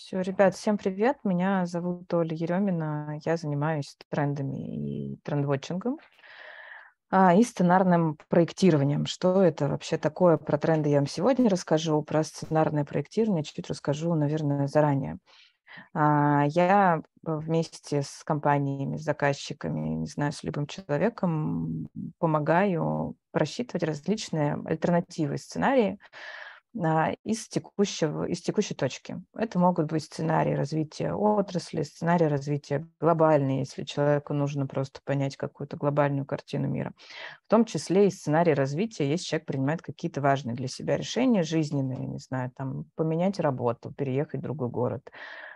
Все, ребят, всем привет. Меня зовут Оля Еремина. Я занимаюсь трендами и трендвотчингом, и сценарным проектированием. Что это вообще такое? Про тренды я вам сегодня расскажу, про сценарное проектирование чуть-чуть расскажу, наверное, заранее. Я вместе с компаниями, с заказчиками, не знаю, с любым человеком помогаю просчитывать различные альтернативы сценарии, из текущей точки. Это могут быть сценарии развития отрасли, сценарии развития глобальные, если человеку нужно просто понять какую-то глобальную картину мира. В том числе и сценарий развития, если человек принимает какие-то важные для себя решения жизненные, не знаю, там, поменять работу, переехать в другой город.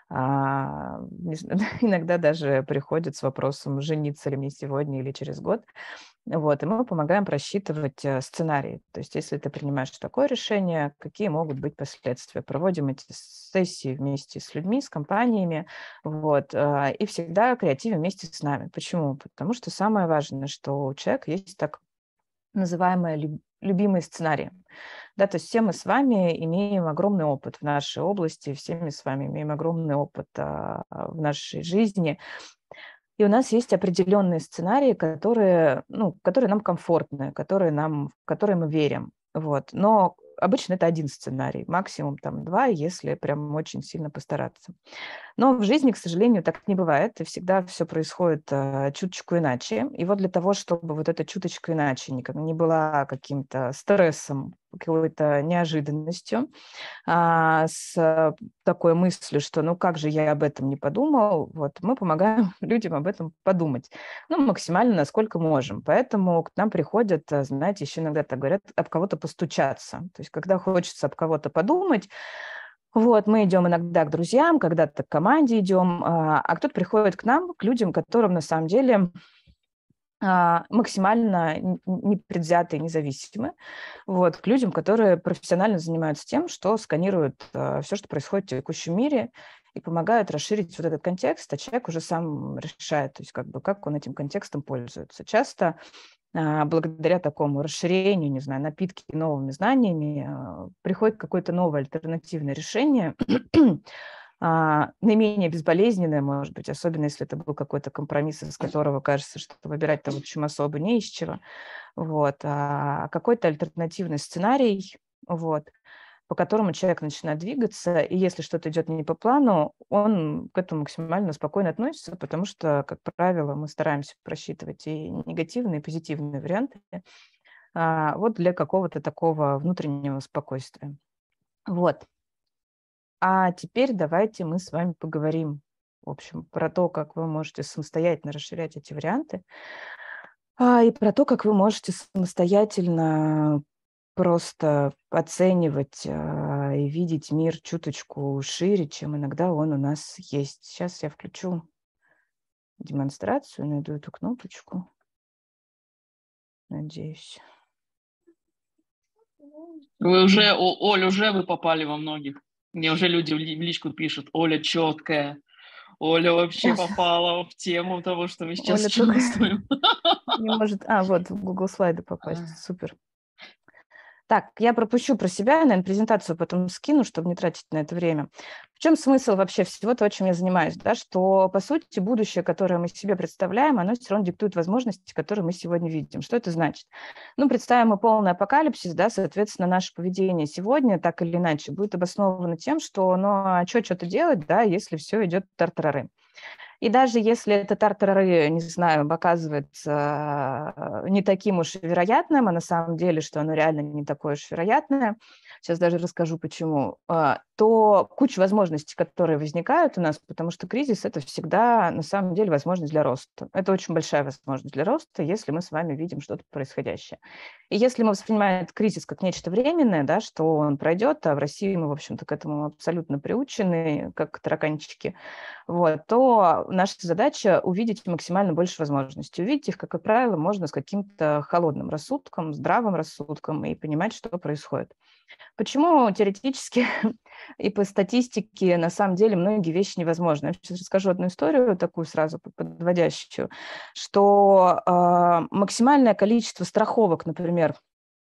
Не знаю, иногда даже приходят с вопросом, жениться ли мне сегодня или через год. Вот, и мы помогаем просчитывать сценарий. То есть если ты принимаешь такое решение, какие могут быть последствия. Проводим эти сессии вместе с людьми, с компаниями, вот, и всегда креативим вместе с нами. Почему? Потому что самое важное, что у человека есть так называемые любимые сценарии. Да, то есть все мы с вами имеем огромный опыт в нашей области, все мы с вами имеем огромный опыт в нашей жизни, и у нас есть определенные сценарии, которые нам комфортны, в которые мы верим. Вот. Но обычно это один сценарий, максимум там 2, если прям очень сильно постараться. Но в жизни, к сожалению, так не бывает, и всегда все происходит чуточку иначе. И вот для того, чтобы вот эта чуточка иначе не была каким-то стрессом, какой-то неожиданностью, с такой мыслью, что ну как же я об этом не подумал, вот мы помогаем людям об этом подумать, ну максимально, насколько можем. Поэтому к нам приходят, знаете, еще иногда так говорят, об кого-то постучаться. То есть когда хочется об кого-то подумать, вот, мы идем иногда к друзьям, когда-то к команде идем, а кто-то приходит к нам, к людям, которым на самом деле максимально непредвзятые, независимы, вот, к людям, которые профессионально занимаются тем, что сканируют все, что происходит в текущем мире, и помогают расширить вот этот контекст, а человек уже сам решает, то есть как он этим контекстом пользуется. Часто благодаря такому расширению, не знаю, напитки новыми знаниями, приходит какое-то новое альтернативное решение, наименее безболезненное, может быть, особенно если это был какой-то компромисс, из которого кажется, что выбирать-то, в общем, особо не из чего. Вот, какой-то альтернативный сценарий, вот, по которому человек начинает двигаться, и если что-то идет не по плану, он к этому максимально спокойно относится, потому что, как правило, мы стараемся просчитывать и негативные, и позитивные варианты, вот для какого-то такого внутреннего спокойствия. Вот. А теперь давайте мы с вами поговорим, в общем, про то, как вы можете самостоятельно расширять эти варианты, и про то, как вы можете самостоятельно просто оценивать, и видеть мир чуточку шире, чем иногда он у нас есть. Сейчас я включу демонстрацию, найду эту кнопочку. Надеюсь. Вы уже, Оль, уже вы попали во многих. Мне уже люди в личку пишут: Оля четкая, Оля вообще попала в тему того, что мы сейчас Оля только чувствуем. не может... вот в Google слайды попасть. Супер. Так, я пропущу про себя, наверное, презентацию потом скину, чтобы не тратить на это время. В чем смысл вообще всего того, чем я занимаюсь? Да? Что, по сути, будущее, которое мы себе представляем, оно все равно диктует возможности, которые мы сегодня видим. Что это значит? Ну, представим мы полный апокалипсис, да, соответственно, наше поведение сегодня так или иначе будет обосновано тем, что, ну, а что-то делать, да, если все идет тартарары. И даже если это тартарары, не знаю, оказывается не таким уж вероятным, а на самом деле, что оно реально не такое уж вероятное, сейчас даже расскажу почему, то куча возможностей, которые возникают у нас, потому что кризис – это всегда на самом деле возможность для роста. Это очень большая возможность для роста, если мы с вами видим что-то происходящее. И если мы воспринимаем этот кризис как нечто временное, да, что он пройдет, а в России мы, в общем-то, к этому абсолютно приучены, как тараканчики, вот, то наша задача увидеть максимально больше возможностей. Увидеть их, как правило, можно с каким-то холодным рассудком, здравым рассудком и понимать, что происходит. Почему теоретически и по статистике на самом деле многие вещи невозможны? Я сейчас расскажу одну историю, такую сразу подводящую, что максимальное количество страховок, например,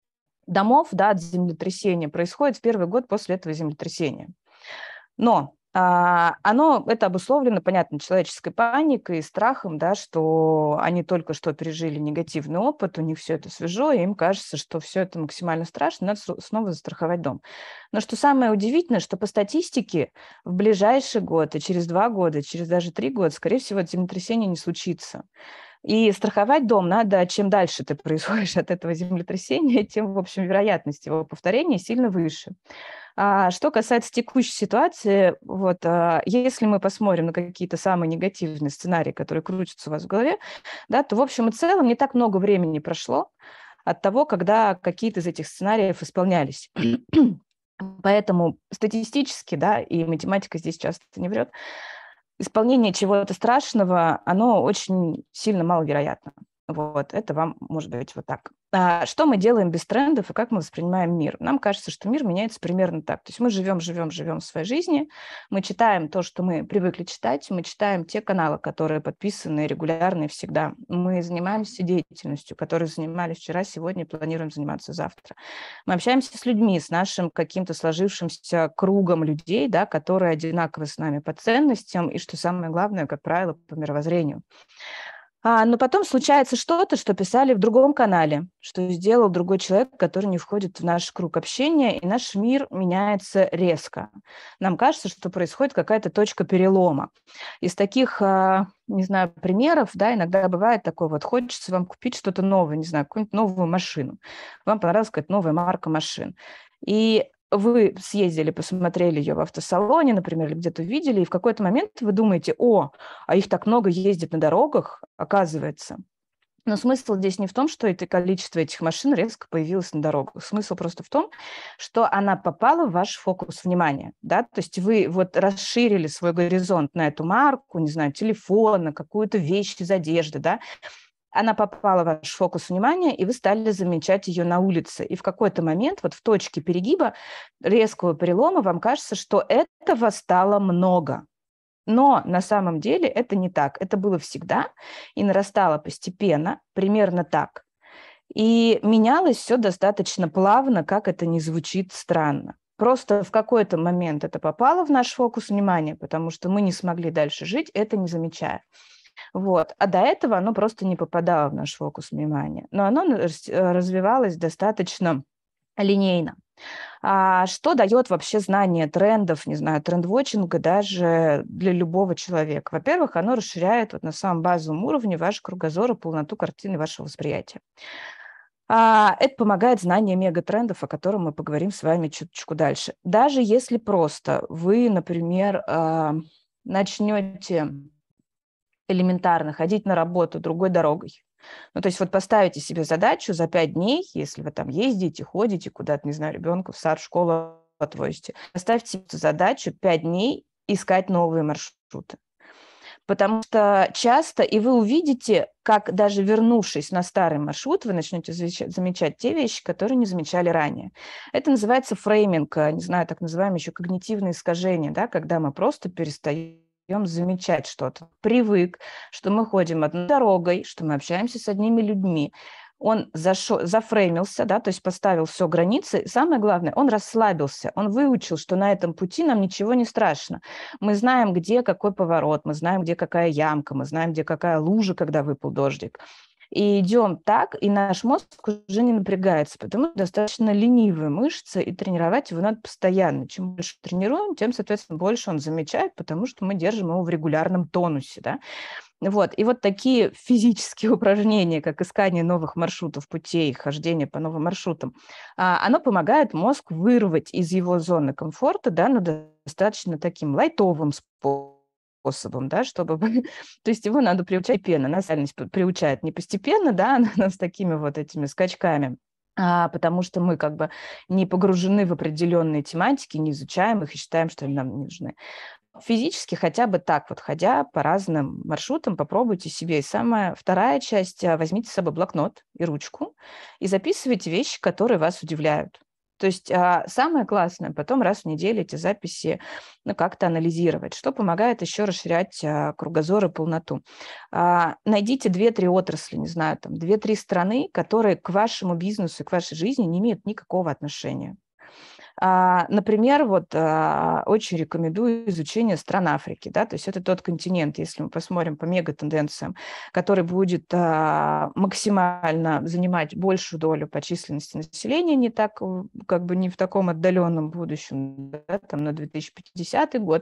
домов, да, от землетрясения происходит в первый год после этого землетрясения. Но Это обусловлено, понятно, человеческой паникой и страхом, да, что они только что пережили негативный опыт, у них все это свежо, и им кажется, что все это максимально страшно, надо снова застраховать дом. Но что самое удивительное, что по статистике в ближайший год, и через 2 года, и через даже 3 года, скорее всего, это землетрясение не случится. И страховать дом надо, чем дальше ты происходишь от этого землетрясения, тем, в общем, вероятность его повторения сильно выше. Что касается текущей ситуации, если мы посмотрим на какие-то самые негативные сценарии, которые крутятся у вас в голове, да, то в общем и целом не так много времени прошло от того, когда какие-то из этих сценариев исполнялись. Поэтому статистически, да, и математика здесь часто не врет, исполнение чего-то страшного, оно очень сильно маловероятно. Это вам может быть вот так. Что мы делаем без трендов и как мы воспринимаем мир? Нам кажется, что мир меняется примерно так. То есть мы живем в своей жизни, мы читаем то, что мы привыкли читать, мы читаем те каналы, которые подписаны регулярно всегда. Мы занимаемся деятельностью, которой занимались вчера, сегодня, планируем заниматься завтра. Мы общаемся с людьми, с нашим каким-то сложившимся кругом людей, да, которые одинаковы с нами по ценностям и, что самое главное, как правило, по мировоззрению. Но потом случается что-то, что писали в другом канале, что сделал другой человек, который не входит в наш круг общения, и наш мир меняется резко. Нам кажется, что происходит какая-то точка перелома. Из таких, не знаю, примеров, да, иногда бывает такое, хочется вам купить что-то новое, не знаю, какую-нибудь новую машину. Вам понравилась какая-то новая марка машин. И вы съездили, посмотрели ее в автосалоне, например, или где-то видели, и в какой-то момент вы думаете, а их так много ездит на дорогах, оказывается. Но смысл здесь не в том, что это количество этих машин резко появилось на дорогах. Смысл просто в том, что она попала в ваш фокус внимания. Да? То есть вы расширили свой горизонт на эту марку, не знаю, телефона, какую-то вещь из одежды, да? Она попала в ваш фокус внимания, и вы стали замечать ее на улице. И в какой-то момент, в точке перегиба, резкого перелома, вам кажется, что этого стало много. Но на самом деле это не так. Это было всегда и нарастало постепенно, примерно так. И менялось все достаточно плавно, как это ни звучит странно. Просто в какой-то момент это попало в наш фокус внимания, потому что мы не смогли дальше жить, это не замечая. А до этого оно просто не попадало в наш фокус внимания. Но оно развивалось достаточно линейно. Что дает вообще знание трендов, не знаю, тренд-вотчинга даже для любого человека? Во-первых, оно расширяет на самом базовом уровне ваш кругозор и полноту картины вашего восприятия. Это помогает знание мегатрендов, о котором мы поговорим с вами чуточку дальше. Даже если просто вы, например, начнете элементарно ходить на работу другой дорогой. То есть поставите себе задачу за 5 дней, если вы там ездите, ходите куда-то, не знаю, ребенка в сад, в школу отвозите, поставьте себе задачу 5 дней искать новые маршруты. Потому что часто, и вы увидите, как даже вернувшись на старый маршрут, вы начнете замечать те вещи, которые не замечали ранее. Это называется фрейминг, не знаю, так называемое еще когнитивное искажение, да, когда мы просто перестаем замечать что-то. Привык, что мы ходим одной дорогой, что мы общаемся с одними людьми. Он зафреймился, да, то есть поставил все границы. Самое главное, он расслабился, он выучил, что на этом пути нам ничего не страшно. Мы знаем, где какой поворот, мы знаем, где какая ямка, мы знаем, где какая лужа, когда выпал дождик. И идем так, и наш мозг уже не напрягается, потому что достаточно ленивые мышцы, и тренировать его надо постоянно. Чем больше тренируем, тем, соответственно, больше он замечает, потому что мы держим его в регулярном тонусе, да. И такие физические упражнения, как искание новых маршрутов, путей, хождение по новым маршрутам, оно помогает мозг вырвать из его зоны комфорта, да, но достаточно таким лайтовым способом, да, чтобы... То есть его надо приучать постепенно. Нас реальность приучает не постепенно, да, она с такими этими скачками, потому что мы не погружены в определенные тематики, не изучаем их и считаем, что они нам не нужны. Физически хотя бы так, ходя по разным маршрутам, попробуйте себе. И вторая часть, возьмите с собой блокнот и ручку и записывайте вещи, которые вас удивляют. То есть самое классное, потом раз в неделю эти записи как-то анализировать, что помогает еще расширять кругозор и полноту. Найдите 2-3 отрасли, не знаю, 2-3 страны, которые к вашему бизнесу и к вашей жизни не имеют никакого отношения. Например, вот очень рекомендую изучение стран Африки, да, то есть это тот континент, если мы посмотрим по мегатенденциям, который будет максимально занимать большую долю по численности населения, не так, как бы не в таком отдаленном будущем, да, там на 2050 год,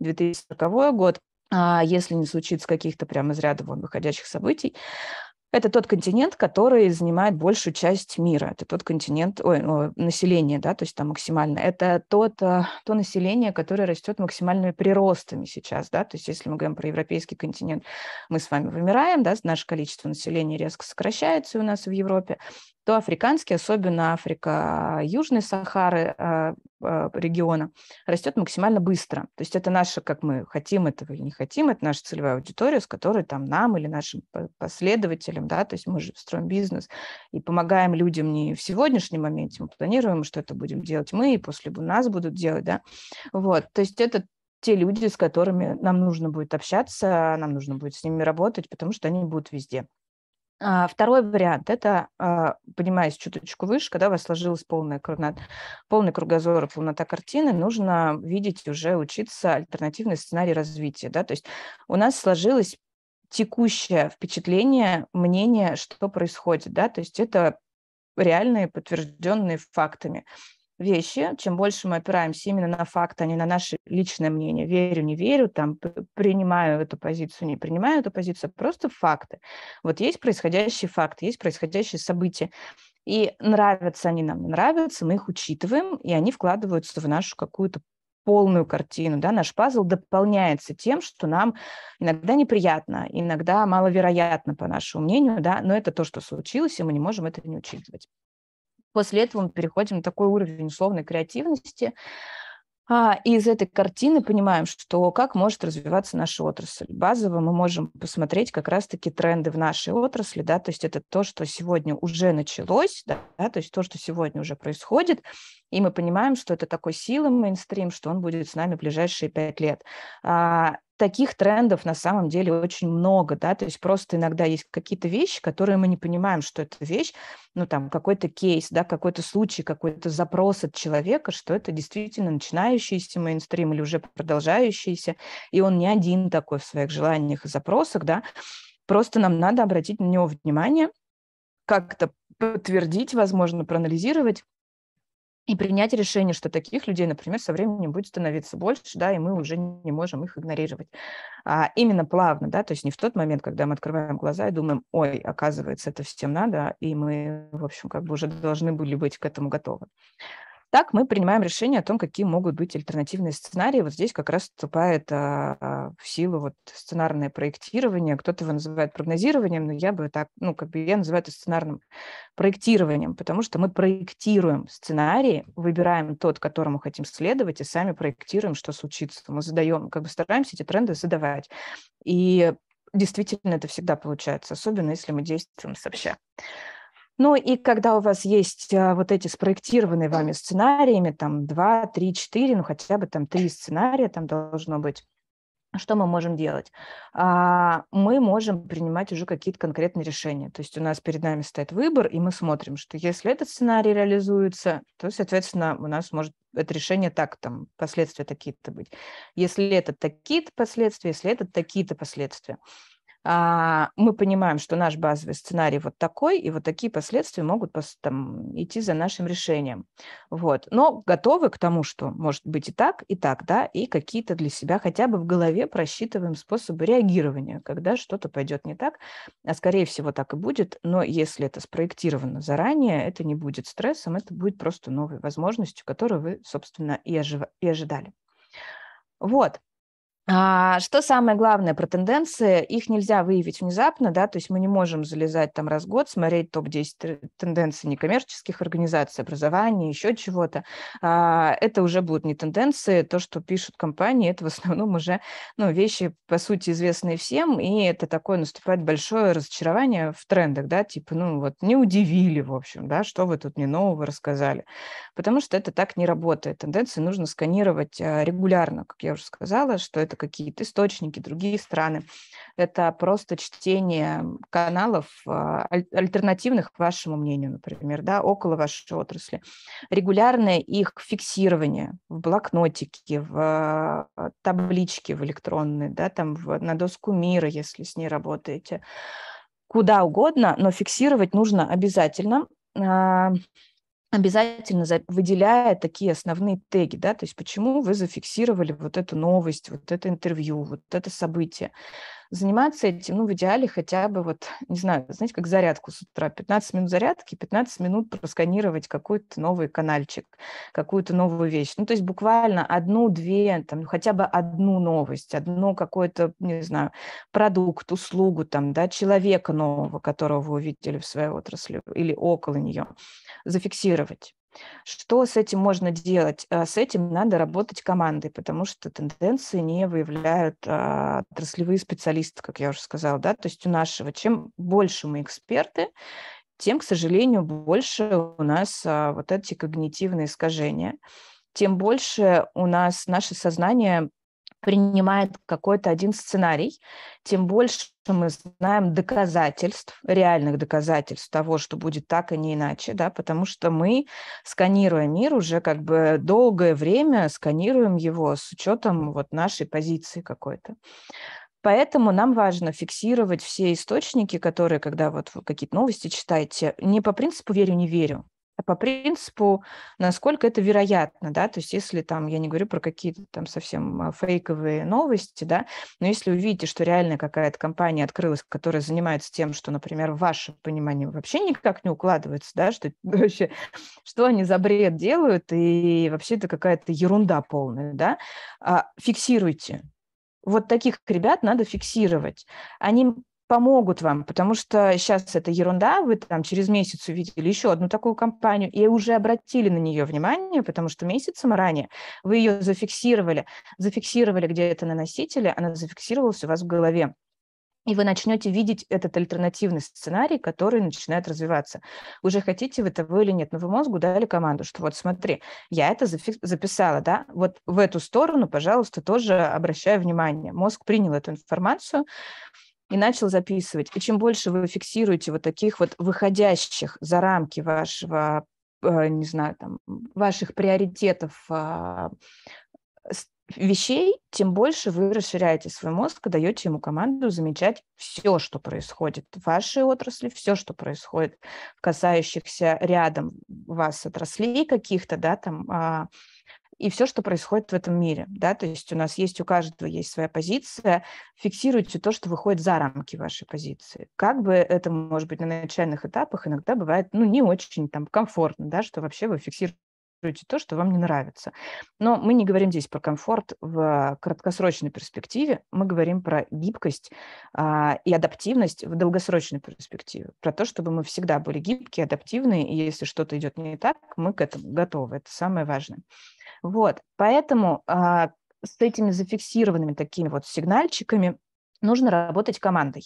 2040 год, если не случится каких-то прям из ряда вон выходящих событий. Это тот континент, который занимает большую часть мира. Это тот континент, население, да, то есть там максимально. Это то население, которое растет максимальными приростами сейчас, да, то есть если мы говорим про европейский континент, мы с вами вымираем, да, наше количество населения резко сокращается у нас в Европе, то африканский, особенно Африка Южной Сахары региона, растет максимально быстро. То есть это наше, как мы хотим этого или не хотим, это наша целевая аудитория, с которой там нам или нашим последователям, да, то есть мы же строим бизнес и помогаем людям не в сегодняшнем моменте, мы планируем, что это будем делать мы, и после нас будут делать, да. Вот, то есть это те люди, с которыми нам нужно будет общаться, нам нужно будет с ними работать, потому что они будут везде. Второй вариант – это, поднимаясь чуточку выше, когда у вас сложилась полный кругозор и полнота картины, нужно видеть уже, учиться альтернативный сценарий развития. Да? То есть у нас сложилось текущее впечатление, мнение, что происходит. Да? То есть это реальные, подтвержденные фактами вещи. Чем больше мы опираемся именно на факты, а не на наше личное мнение, верю, не верю, там, принимаю эту позицию, не принимаю эту позицию, просто факты. Вот есть происходящие факты, есть происходящие события. И нравятся они нам, не нравятся, мы их учитываем, и они вкладываются в нашу какую-то полную картину. Да? Наш пазл дополняется тем, что нам иногда неприятно, иногда маловероятно, по нашему мнению, да? Но это то, что случилось, и мы не можем это не учитывать. После этого мы переходим на такой уровень условной креативности, и из этой картины понимаем, что как может развиваться наша отрасль. Базово мы можем посмотреть как раз-таки тренды в нашей отрасли, да, то есть это то, что сегодня уже началось, да, то есть то, что сегодня уже происходит, и мы понимаем, что это такой силы мейнстрим, что он будет с нами в ближайшие 5 лет. Таких трендов на самом деле очень много, да, то есть просто иногда есть какие-то вещи, которые мы не понимаем, что это вещь, ну, там, какой-то кейс, да, какой-то случай, какой-то запрос от человека, что это действительно начинающийся мейнстрим или уже продолжающийся, и он не один такой в своих желаниях и запросах, да, просто нам надо обратить на него внимание, как-то подтвердить, возможно, проанализировать, и принять решение, что таких людей, например, со временем будет становиться больше, да, и мы уже не можем их игнорировать. Именно плавно, да, то есть не в тот момент, когда мы открываем глаза и думаем, ой, оказывается, это всем надо, и мы, в общем, как бы уже должны были быть к этому готовы. Так мы принимаем решение о том, какие могут быть альтернативные сценарии. Вот здесь как раз вступает в силу вот сценарное проектирование. Кто-то его называет прогнозированием, но я бы так, ну, как бы я называю это сценарным проектированием, потому что мы проектируем сценарии, выбираем тот, которому хотим следовать, и сами проектируем, что случится. Мы задаем, как бы стараемся эти тренды задавать. И действительно это всегда получается, особенно если мы действуем сообща. Ну и когда у вас есть вот эти спроектированные вами сценариями, там 2, 3, 4, ну хотя бы там 3 сценария там должно быть, что мы можем делать? Мы можем принимать уже какие-то конкретные решения. То есть у нас перед нами стоит выбор, и мы смотрим, что если этот сценарий реализуется, то, соответственно, у нас может это решение так, там, последствия такие-то быть. Если это такие-то последствия, если это такие-то последствия. Мы понимаем, что наш базовый сценарий вот такой, и вот такие последствия могут там, идти за нашим решением. Вот. Но готовы к тому, что может быть и так, да, и какие-то для себя хотя бы в голове просчитываем способы реагирования, когда что-то пойдет не так, а скорее всего так и будет, но если это спроектировано заранее, это не будет стрессом, это будет просто новой возможностью, которую вы, собственно, и ожидали. Вот. Что самое главное про тенденции? Их нельзя выявить внезапно, да, то есть мы не можем залезать там раз в год, смотреть топ-10 тенденций некоммерческих организаций, образования, еще чего-то. Это уже будут не тенденции, то, что пишут компании, это в основном уже вещи, по сути, известные всем, и это такое наступает большое разочарование в трендах, да, типа, не удивили, в общем, да, что вы тут мне нового рассказали, потому что это так не работает. Тенденции нужно сканировать регулярно, как я уже сказала, что это какие-то источники, другие страны. Это просто чтение каналов альтернативных вашему мнению, например, да, около вашей отрасли. Регулярное их фиксирование в блокнотике, в табличке в электронной, да, там на доску мира, если с ней работаете. Куда угодно, но фиксировать нужно обязательно. Обязательно выделяя такие основные теги, да, то есть почему вы зафиксировали вот эту новость, вот это интервью, вот это событие. Заниматься этим, в идеале хотя бы, не знаю, знаете, как зарядку с утра, 15 минут зарядки, 15 минут просканировать какой-то новый канальчик, какую-то новую вещь. То есть буквально одну-две, хотя бы одну новость, одно какой-то, не знаю, продукт, услугу, да, человека нового, которого вы увидели в своей отрасли или около нее, зафиксировать. Что с этим можно делать? С этим надо работать командой, потому что тенденции не выявляют отраслевые специалисты, как я уже сказала, да, то есть у нашего, чем больше мы эксперты, тем, к сожалению, больше у нас вот эти когнитивные искажения, тем больше у нас наше сознание принимает какой-то один сценарий, тем больше мы знаем доказательств, реальных доказательств того, что будет так, а не иначе, да, потому что мы, сканируя мир, уже долгое время сканируем его с учетом нашей позиции какой-то. Поэтому нам важно фиксировать все источники, которые, когда вы какие-то новости читаете, не по принципу «верю, не верю», а по принципу, насколько это вероятно, да, то есть если я не говорю про какие-то совсем фейковые новости, да, но если вы видите, что реально какая-то компания открылась, которая занимается тем, что, например, в ваше понимание вообще никак не укладывается, да, что вообще, что они за бред делают, и вообще это какая-то ерунда полная, да, фиксируйте. Вот таких ребят надо фиксировать. Они помогут вам, потому что сейчас это ерунда, вы через месяц увидели еще одну такую компанию и уже обратили на нее внимание, потому что месяцем ранее вы ее зафиксировали где-то на носителе, она зафиксировалась у вас в голове. И вы начнете видеть этот альтернативный сценарий, который начинает развиваться. Вы же хотите вы того или нет, но вы мозгу дали команду, что вот смотри, я это записала, да, вот в эту сторону, пожалуйста, тоже обращаю внимание. Мозг принял эту информацию и начал записывать. И чем больше вы фиксируете вот таких выходящих за рамки вашего, не знаю, ваших приоритетов вещей, тем больше вы расширяете свой мозг и даете ему команду замечать все, что происходит в вашей отрасли, все, что происходит в касающихся рядом вас отраслей каких-то, да, и все, что происходит в этом мире, да, то есть у каждого есть своя позиция, фиксируйте то, что выходит за рамки вашей позиции. Как бы это, может быть, на начальных этапах иногда бывает, не очень комфортно, да, что вообще вы фиксируете то, что вам не нравится. Но мы не говорим здесь про комфорт в краткосрочной перспективе, мы говорим про гибкость и адаптивность в долгосрочной перспективе, про то, чтобы мы всегда были гибкие, адаптивные, и если что-то идет не так, мы к этому готовы. Это самое важное. Вот, поэтому с этими зафиксированными такими сигнальчиками нужно работать командой.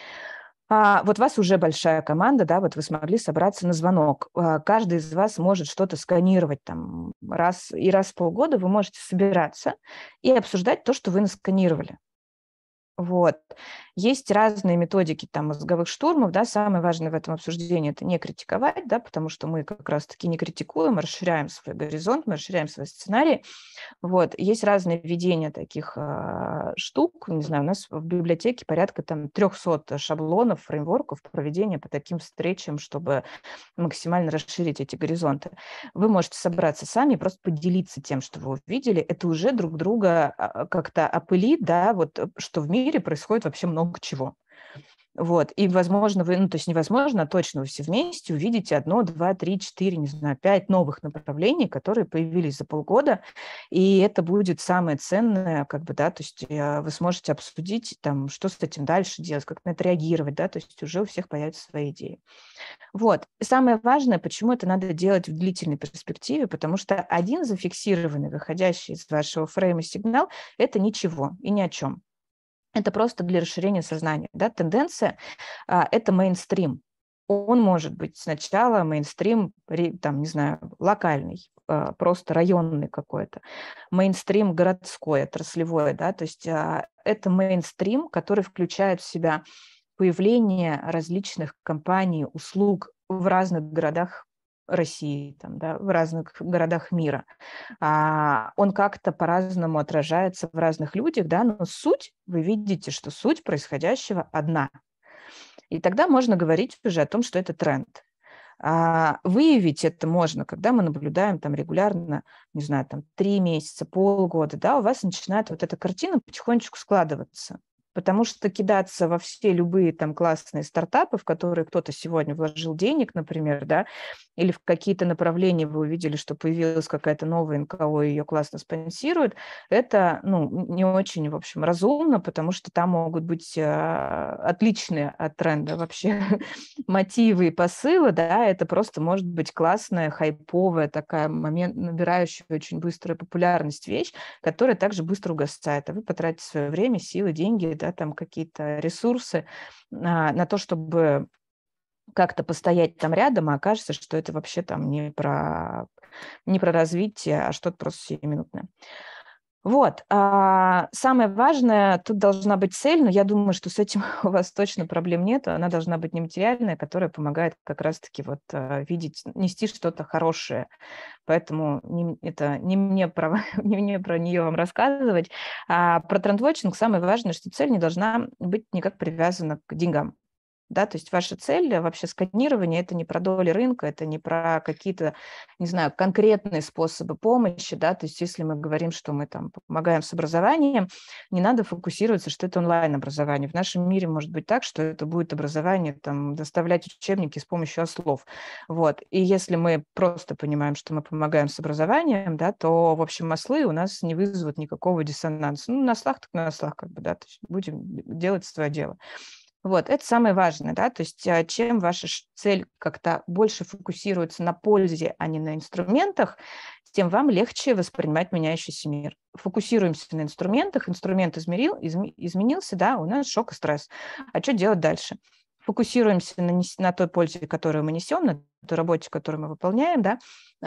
Вот у вас уже большая команда, да, вот вы смогли собраться на звонок. Каждый из вас может что-то сканировать раз в полгода вы можете собираться и обсуждать то, что вы насканировали. Вот. Есть разные методики мозговых штурмов, да, самое важное в этом обсуждении – это не критиковать, да, потому что мы как раз-таки не критикуем, мы расширяем свой горизонт, мы расширяем свои сценарии. Вот. Есть разные введения таких штук, не знаю, у нас в библиотеке порядка 300 шаблонов, фреймворков проведения по таким встречам, чтобы максимально расширить эти горизонты. Вы можете собраться сами и просто поделиться тем, что вы увидели. Это уже друг друга как-то опылит, да, что в мире происходит вообще много чего. Вот. И, возможно, то есть невозможно, а точно вы все вместе увидите 1, 2, 3, 4, не знаю, 5 новых направлений, которые появились за полгода, и это будет самое ценное, да, то есть вы сможете обсудить, что с этим дальше делать, как на это реагировать, да, то есть уже у всех появятся свои идеи. Вот. И самое важное, почему это надо делать в длительной перспективе, потому что один зафиксированный, выходящий из вашего фрейма сигнал – это ничего и ни о чем. Это просто для расширения сознания. Да? Тенденция – это мейнстрим. он может быть сначала мейнстрим, там, не знаю, локальный, просто районный какой-то, мейнстрим городской, отраслевой, да, то есть это мейнстрим, который включает в себя появление различных компаний, услуг в разных городах России, там, да, в разных городах мира. Он как-то по-разному отражается в разных людях, да, но суть, вы видите, что суть происходящего одна. И тогда можно говорить уже о том, что это тренд. Выявить это можно, когда мы наблюдаем там регулярно, не знаю, там 3 месяца, полгода, да, у вас начинает вот эта картина потихонечку складываться. Потому что кидаться во все любые там классные стартапы, в которые кто-то сегодня вложил денег, например, да, или в какие-то направления вы увидели, что появилась какая-то новая НКО, и ее классно спонсируют, это, не очень, в общем, разумно, потому что там могут быть отличные от тренда вообще мотивы и посылы, да, это просто может быть классная, хайповая такая момент, набирающая очень быструю популярность вещь, которая также быстро угасает, а вы потратите свое время, силы, деньги, да, там какие-то ресурсы на то, чтобы как-то постоять там рядом, а окажется, что это вообще там не про развитие, а что-то просто сиюминутное. Вот. Самое важное, тут должна быть цель, но я думаю, что с этим у вас точно проблем нет. Она должна быть нематериальная, которая помогает как раз-таки вот видеть, нести что-то хорошее. Поэтому это не мне про нее вам рассказывать. Про трендвотчинг самое важное, что цель не должна быть никак привязана к деньгам. Да, то есть ваша цель вообще сканирование – это не про доли рынка, это не про какие-то, не знаю, конкретные способы помощи, да, то есть если мы говорим, что мы там помогаем с образованием, не надо фокусироваться, что это онлайн-образование. В нашем мире может быть так, что это будет образование, там, доставлять учебники с помощью ослов, вот. И если мы просто понимаем, что мы помогаем с образованием, да, то, в общем, ослы у нас не вызовут никакого диссонанса. Ну, на ослах так на ослах, как бы, да, то есть будем делать свое дело. Вот, это самое важное, да, то есть чем ваша цель как-то больше фокусируется на пользе, а не на инструментах, тем вам легче воспринимать меняющийся мир. Фокусируемся на инструментах, инструмент изменился, да, у нас шок и стресс. А что делать дальше? Фокусируемся на той пользе, которую мы несем, на той работе, которую мы выполняем, да,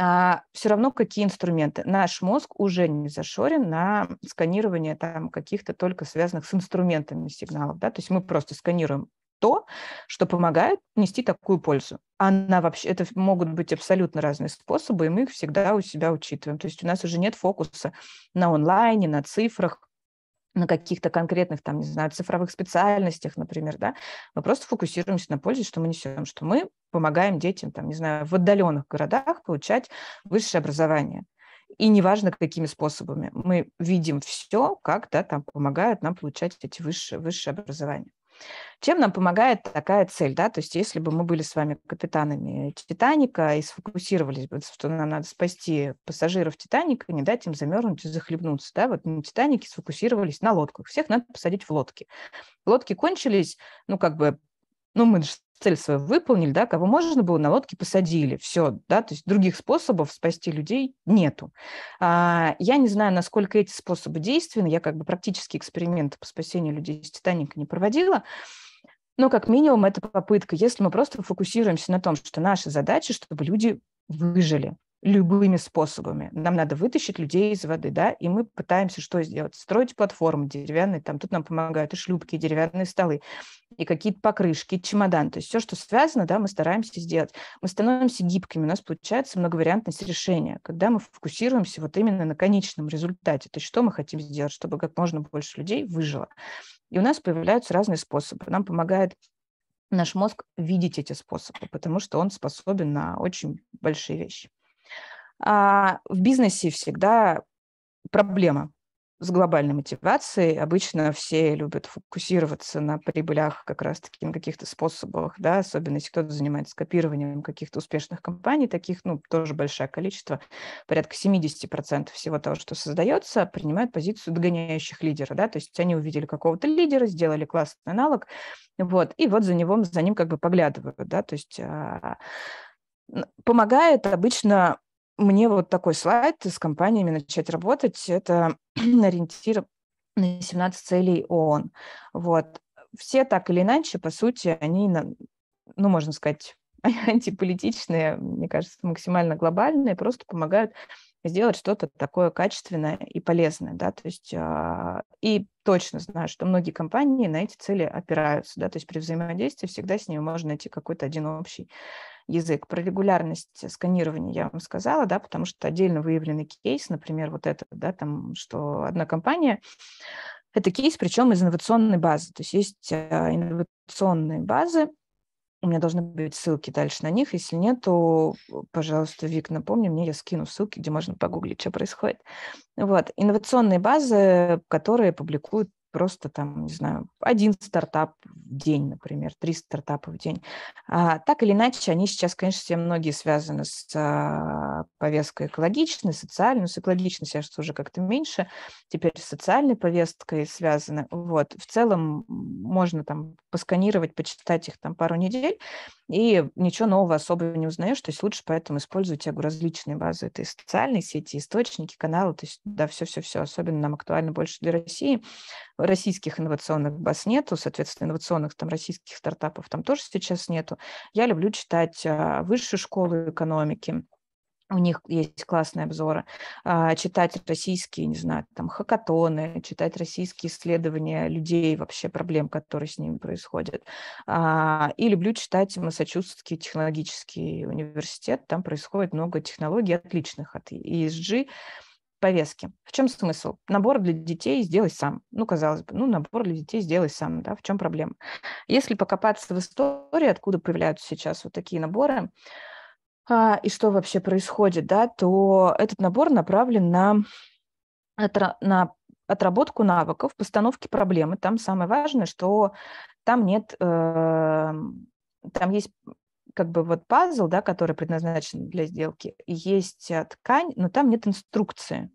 все равно какие инструменты. Наш мозг уже не зашорен на сканирование там каких-то только связанных с инструментами сигналов, да, то есть мы просто сканируем то, что помогает нести такую пользу. Она вообще, это могут быть абсолютно разные способы, и мы их всегда у себя учитываем. То есть у нас уже нет фокуса на онлайне, на цифрах, на каких-то конкретных, там, не знаю, цифровых специальностях, например, да, мы просто фокусируемся на пользе, что мы несем, что мы помогаем детям, там, не знаю, в отдаленных городах получать высшее образование. И неважно, какими способами. Мы видим все, как, да, там помогают нам получать эти высшее образование. Чем нам помогает такая цель, да, то есть если бы мы были с вами капитанами «Титаника» и сфокусировались бы, что нам надо спасти пассажиров «Титаника», не дать им замерзнуть и захлебнуться, да, вот на «Титанике» сфокусировались на лодках, всех надо посадить в лодки. Лодки кончились, мы же цель свою выполнили, да, кого можно было, на лодке посадили, все, да, то есть других способов спасти людей нету. Я не знаю, насколько эти способы действенны, я как бы практически эксперименты по спасению людей с «Титаника» не проводила, но как минимум это попытка, если мы просто фокусируемся на том, что наша задача, чтобы люди выжили любыми способами. Нам надо вытащить людей из воды, да, и мы пытаемся что сделать? Строить платформы деревянные, там тут нам помогают и шлюпки, и деревянные столы, и какие-то покрышки, и чемодан. То есть все, что связано, да, мы стараемся сделать. Мы становимся гибкими, у нас получается многовариантность решения, когда мы фокусируемся вот именно на конечном результате. То есть что мы хотим сделать, чтобы как можно больше людей выжило. И у нас появляются разные способы. Нам помогает наш мозг видеть эти способы, потому что он способен на очень большие вещи. В бизнесе всегда проблема с глобальной мотивацией. Обычно все любят фокусироваться на прибылях как раз-таки на каких-то способах, да, особенно если кто-то занимается копированием каких-то успешных компаний, таких, тоже большое количество, порядка 70% всего того, что создается, принимают позицию догоняющих лидера, да, то есть они увидели какого-то лидера, сделали классный аналог, вот, и вот за ним как бы поглядывают, да, то есть помогает обычно мне вот такой слайд с компаниями начать работать. Это ориентир на 17 целей ООН. Вот. Все так или иначе, по сути, они ну, можно сказать, антиполитичные, мне кажется, максимально глобальные, просто помогают сделать что-то такое качественное и полезное, да, то есть и точно знаю, что многие компании на эти цели опираются, да, то есть при взаимодействии всегда с ними можно найти какой-то один общий язык. Про регулярность сканирования я вам сказала, да, потому что отдельно выявленный кейс, например, вот этот, да, там, что одна компания, это кейс, причем из инновационной базы, то есть есть инновационные базы, у меня должны быть ссылки дальше на них. Если нет, то, пожалуйста, Вик, напомни мне, я скину ссылки, где можно погуглить, что происходит. Вот. Инновационные базы, которые публикуют просто там, не знаю, один стартап в день, например, 3 стартапа в день. Так или иначе, они сейчас, конечно, все многие связаны с повесткой экологичной, социальной. С экологичной сейчас уже как-то меньше. Теперь с социальной повесткой связаны. Вот. В целом можно там посканировать, почитать их там пару недель, и ничего нового особо не узнаешь, то есть лучше поэтому использовать, я говорю, различные базы. Это и социальные сети, источники, каналы, то есть да, все-все-все. Особенно нам актуально больше для России. Российских инновационных баз нету, соответственно, инновационных там российских стартапов там тоже сейчас нету. Я люблю читать высшую школу экономики. У них есть классные обзоры. Читать российские, не знаю, там, хакатоны, читать российские исследования людей, вообще проблем, которые с ними происходят. И люблю читать Массачусетский технологический университет. Там происходит много технологий отличных от ESG повестки. В чем смысл? Набор для детей сделай сам. Ну, казалось бы, набор для детей сделай сам, да, в чем проблема? Если покопаться в истории, откуда появляются сейчас вот такие наборы, и что вообще происходит, да, то этот набор направлен на отработку навыков, постановки проблемы. Там самое важное, что там нет, там есть как бы вот пазл, да, который предназначен для сделки, и есть ткань, но там нет инструкции,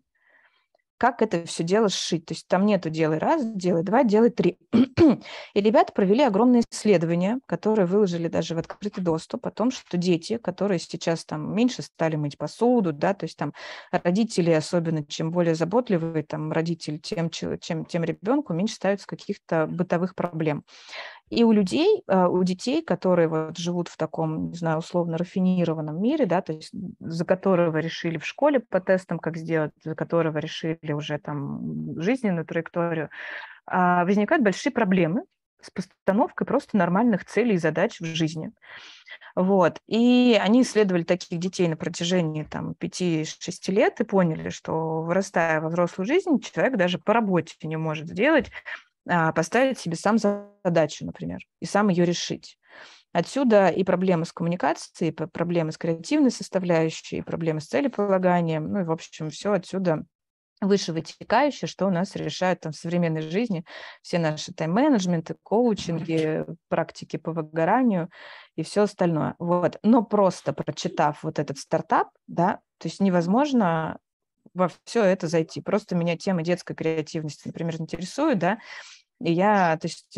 как это все дело сшить. То есть там нету «делай раз», «делай два», «делай три». И ребята провели огромное исследование, которое выложили даже в открытый доступ, о том, что дети, которые сейчас там меньше стали мыть посуду, да, то есть там родители, особенно чем более заботливые там родитель, тем ребенку меньше ставится каких-то бытовых проблем. И у людей, у детей, которые вот живут в таком, не знаю, условно рафинированном мире, да, то есть за которого решили в школе по тестам, как сделать, за которого решили уже там жизненную траекторию, возникают большие проблемы с постановкой просто нормальных целей и задач в жизни. Вот. И они исследовали таких детей на протяжении там, 5-6 лет и поняли, что, вырастая во взрослую жизнь, человек даже по работе не может сделать, поставить себе сам задачу, например, и сам ее решить. Отсюда и проблемы с коммуникацией, и проблемы с креативной составляющей, и проблемы с целеполаганием, ну и, в общем, все отсюда выше вытекающее, что у нас решают там в современной жизни все наши тайм-менеджменты, коучинги, практики по выгоранию и все остальное. Вот. Но просто прочитав вот этот стартап, да, то есть невозможно во все это зайти. Просто меня тема детской креативности, например, интересует, да, и я, то есть,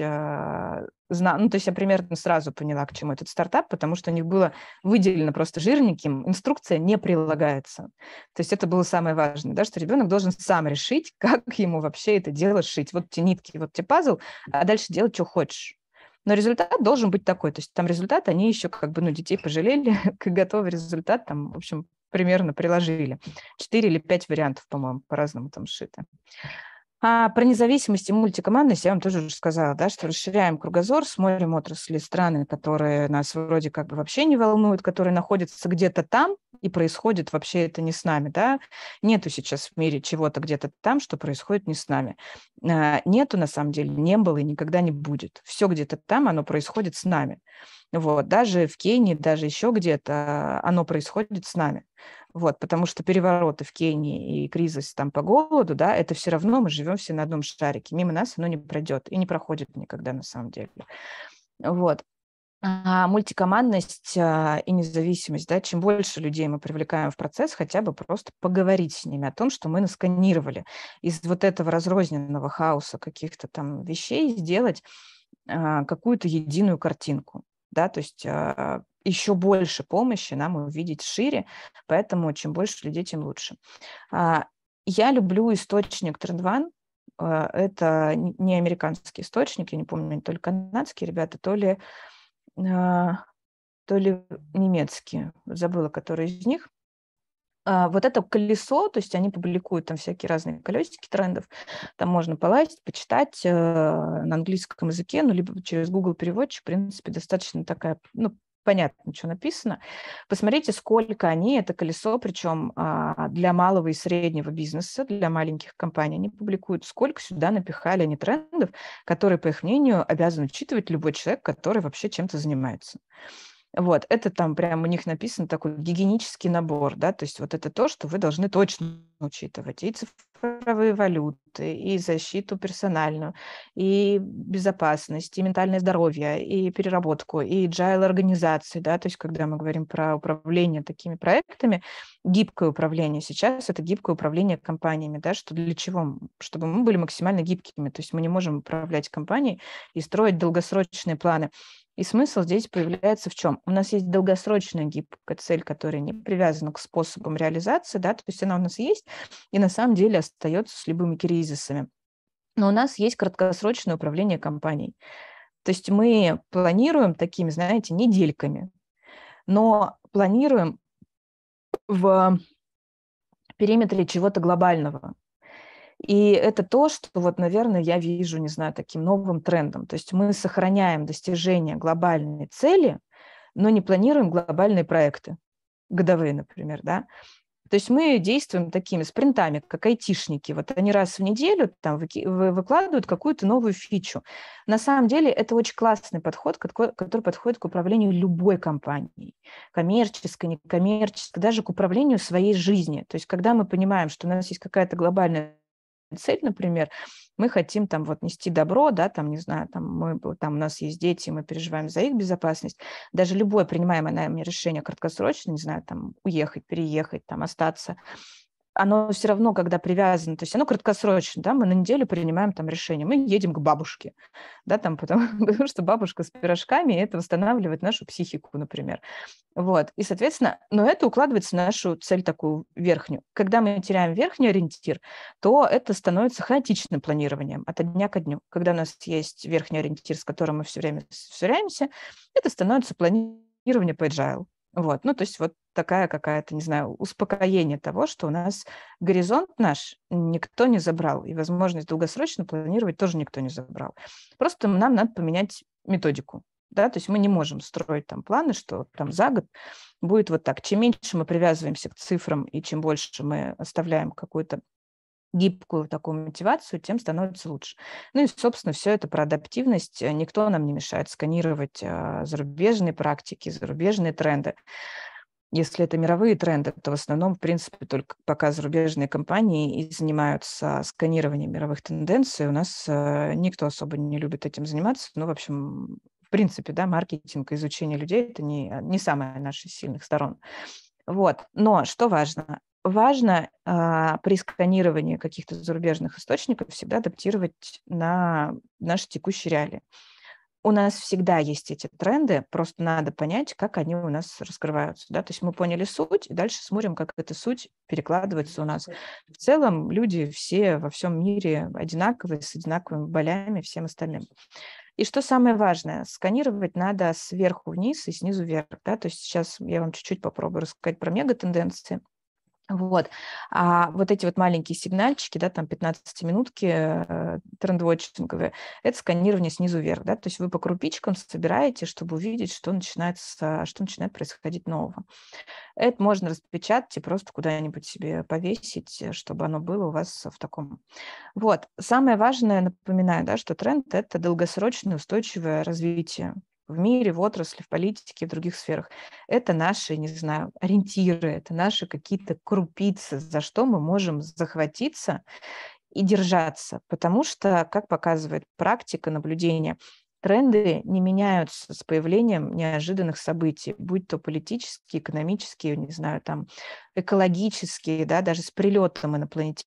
ну, то есть я примерно сразу поняла, к чему этот стартап, потому что у них было выделено просто жирненьким, инструкция не прилагается. То есть это было самое важное, да, что ребенок должен сам решить, как ему вообще это дело шить. Вот те нитки, вот те пазл, а дальше делать, что хочешь. Но результат должен быть такой. То есть там результат, они еще как бы, детей пожалели, готовый результат там, в общем, примерно приложили. 4 или 5 вариантов, по-моему, по-разному там сшито. Про независимость и мультикомандность я вам тоже уже сказала, да, что расширяем кругозор, смотрим отрасли, страны, которые нас вроде как бы вообще не волнуют, которые находятся где-то там, и происходит вообще это не с нами, да. Нету сейчас в мире чего-то где-то там, что происходит не с нами. Нету, на самом деле, не было и никогда не будет. Все где-то там, оно происходит с нами. Вот, даже в Кении, даже еще где-то оно происходит с нами. Вот, потому что перевороты в Кении и кризис там по голоду, да, это все равно мы живем все на одном шарике. Мимо нас оно не пройдет и не проходит никогда на самом деле. Вот. Мультикомандность и независимость, да, чем больше людей мы привлекаем в процесс, хотя бы просто поговорить с ними о том, что мы насканировали. Из вот этого разрозненного хаоса каких-то там вещей сделать какую-то единую картинку. Да, то есть еще больше помощи нам увидеть шире, поэтому чем больше людей, тем лучше. Я люблю источник Trend1. Это не американский источник, я не помню, то ли канадские ребята, то ли то ли немецкие, забыла, который из них. Вот это колесо, то есть они публикуют там всякие разные колесики трендов, там можно полазить, почитать на английском языке, ну, либо через Google переводчик, в принципе, достаточно такая, ну, понятно, что написано. Посмотрите, сколько они, это колесо, причем для малого и среднего бизнеса, для маленьких компаний, они публикуют, сколько сюда напихали они трендов, которые, по их мнению, обязан учитывать любой человек, который вообще чем-то занимается. Вот, это там прям у них написан такой гигиенический набор, да, то есть вот это то, что вы должны точно учитывать. И цифровые валюты, и защиту персональную, и безопасность, и ментальное здоровье, и переработку, и agile организации, да, то есть когда мы говорим про управление такими проектами, гибкое управление сейчас, это гибкое управление компаниями, да, что для чего? Чтобы мы были максимально гибкими, то есть мы не можем управлять компанией и строить долгосрочные планы. И смысл здесь появляется в чем? У нас есть долгосрочная гибкая цель, которая не привязана к способам реализации, да, то есть она у нас есть и на самом деле остается с любыми кризисами. Но у нас есть краткосрочное управление компанией. То есть мы планируем такими, знаете, недельками, но планируем в периметре чего-то глобального. И это то, что вот, наверное, я вижу, не знаю, таким новым трендом. То есть мы сохраняем достижение глобальной цели, но не планируем глобальные проекты, годовые, например, да. То есть мы действуем такими спринтами, как айтишники. Вот они раз в неделю там выкладывают какую-то новую фичу. На самом деле это очень классный подход, который подходит к управлению любой компанией. Коммерческой, некоммерческой, даже к управлению своей жизнью. То есть когда мы понимаем, что у нас есть какая-то глобальная цель, например, мы хотим там вот нести добро, да, там, не знаю, там у нас есть дети, мы переживаем за их безопасность. Даже любое принимаемое нами решение краткосрочно, не знаю, там, уехать, переехать, там, остаться, оно все равно, когда привязано, то есть оно краткосрочно, да, мы на неделю принимаем там решение, мы едем к бабушке, да, там, потому что бабушка с пирожками, и это восстанавливает нашу психику, например. Вот, и, соответственно, но это укладывается в нашу цель такую верхнюю. Когда мы теряем верхний ориентир, то это становится хаотичным планированием от дня ко дню. Когда у нас есть верхний ориентир, с которым мы все время сверяемся, это становится планирование по agile. Вот, ну, то есть вот такая какая-то, не знаю, успокоение того, что у нас горизонт наш никто не забрал, и возможность долгосрочно планировать тоже никто не забрал. Просто нам надо поменять методику. Да, то есть мы не можем строить там планы, что там за год будет вот так. Чем меньше мы привязываемся к цифрам и чем больше мы оставляем какую-то гибкую такую мотивацию, тем становится лучше. Ну и, собственно, все это про адаптивность. Никто нам не мешает сканировать зарубежные практики, зарубежные тренды. Если это мировые тренды, то в основном, в принципе, только пока зарубежные компании и занимаются сканированием мировых тенденций, у нас никто особо не любит этим заниматься. Ну, в общем, в принципе, да, маркетинг, изучение людей – это не самая наша из сильных сторон. Вот. Но что важно? Важно при сканировании каких-то зарубежных источников всегда адаптировать на наши текущие реалии. У нас всегда есть эти тренды, просто надо понять, как они у нас раскрываются. Да? То есть мы поняли суть, и дальше смотрим, как эта суть перекладывается у нас. В целом люди все во всем мире одинаковые, с одинаковыми болями, всем остальным. И что самое важное, сканировать надо сверху вниз и снизу вверх. Да? То есть сейчас я вам чуть-чуть попробую рассказать про мегатенденции. Вот. А вот эти вот маленькие сигнальчики, да, там 15-минутки трендвотчинговые, это сканирование снизу вверх, да, то есть вы по крупичкам собираете, чтобы увидеть, что начинает происходить нового. Это можно распечатать и просто куда-нибудь себе повесить, чтобы оно было у вас в таком. Вот. Самое важное, напоминаю, да, что тренд – это долгосрочное устойчивое развитие в мире, в отрасли, в политике, в других сферах. Это наши, не знаю, ориентиры, это наши какие-то крупицы, за что мы можем захватиться и держаться. Потому что, как показывает практика наблюдения, тренды не меняются с появлением неожиданных событий, будь то политические, экономические, не знаю, там, экологические, да, даже с прилетом инопланетян,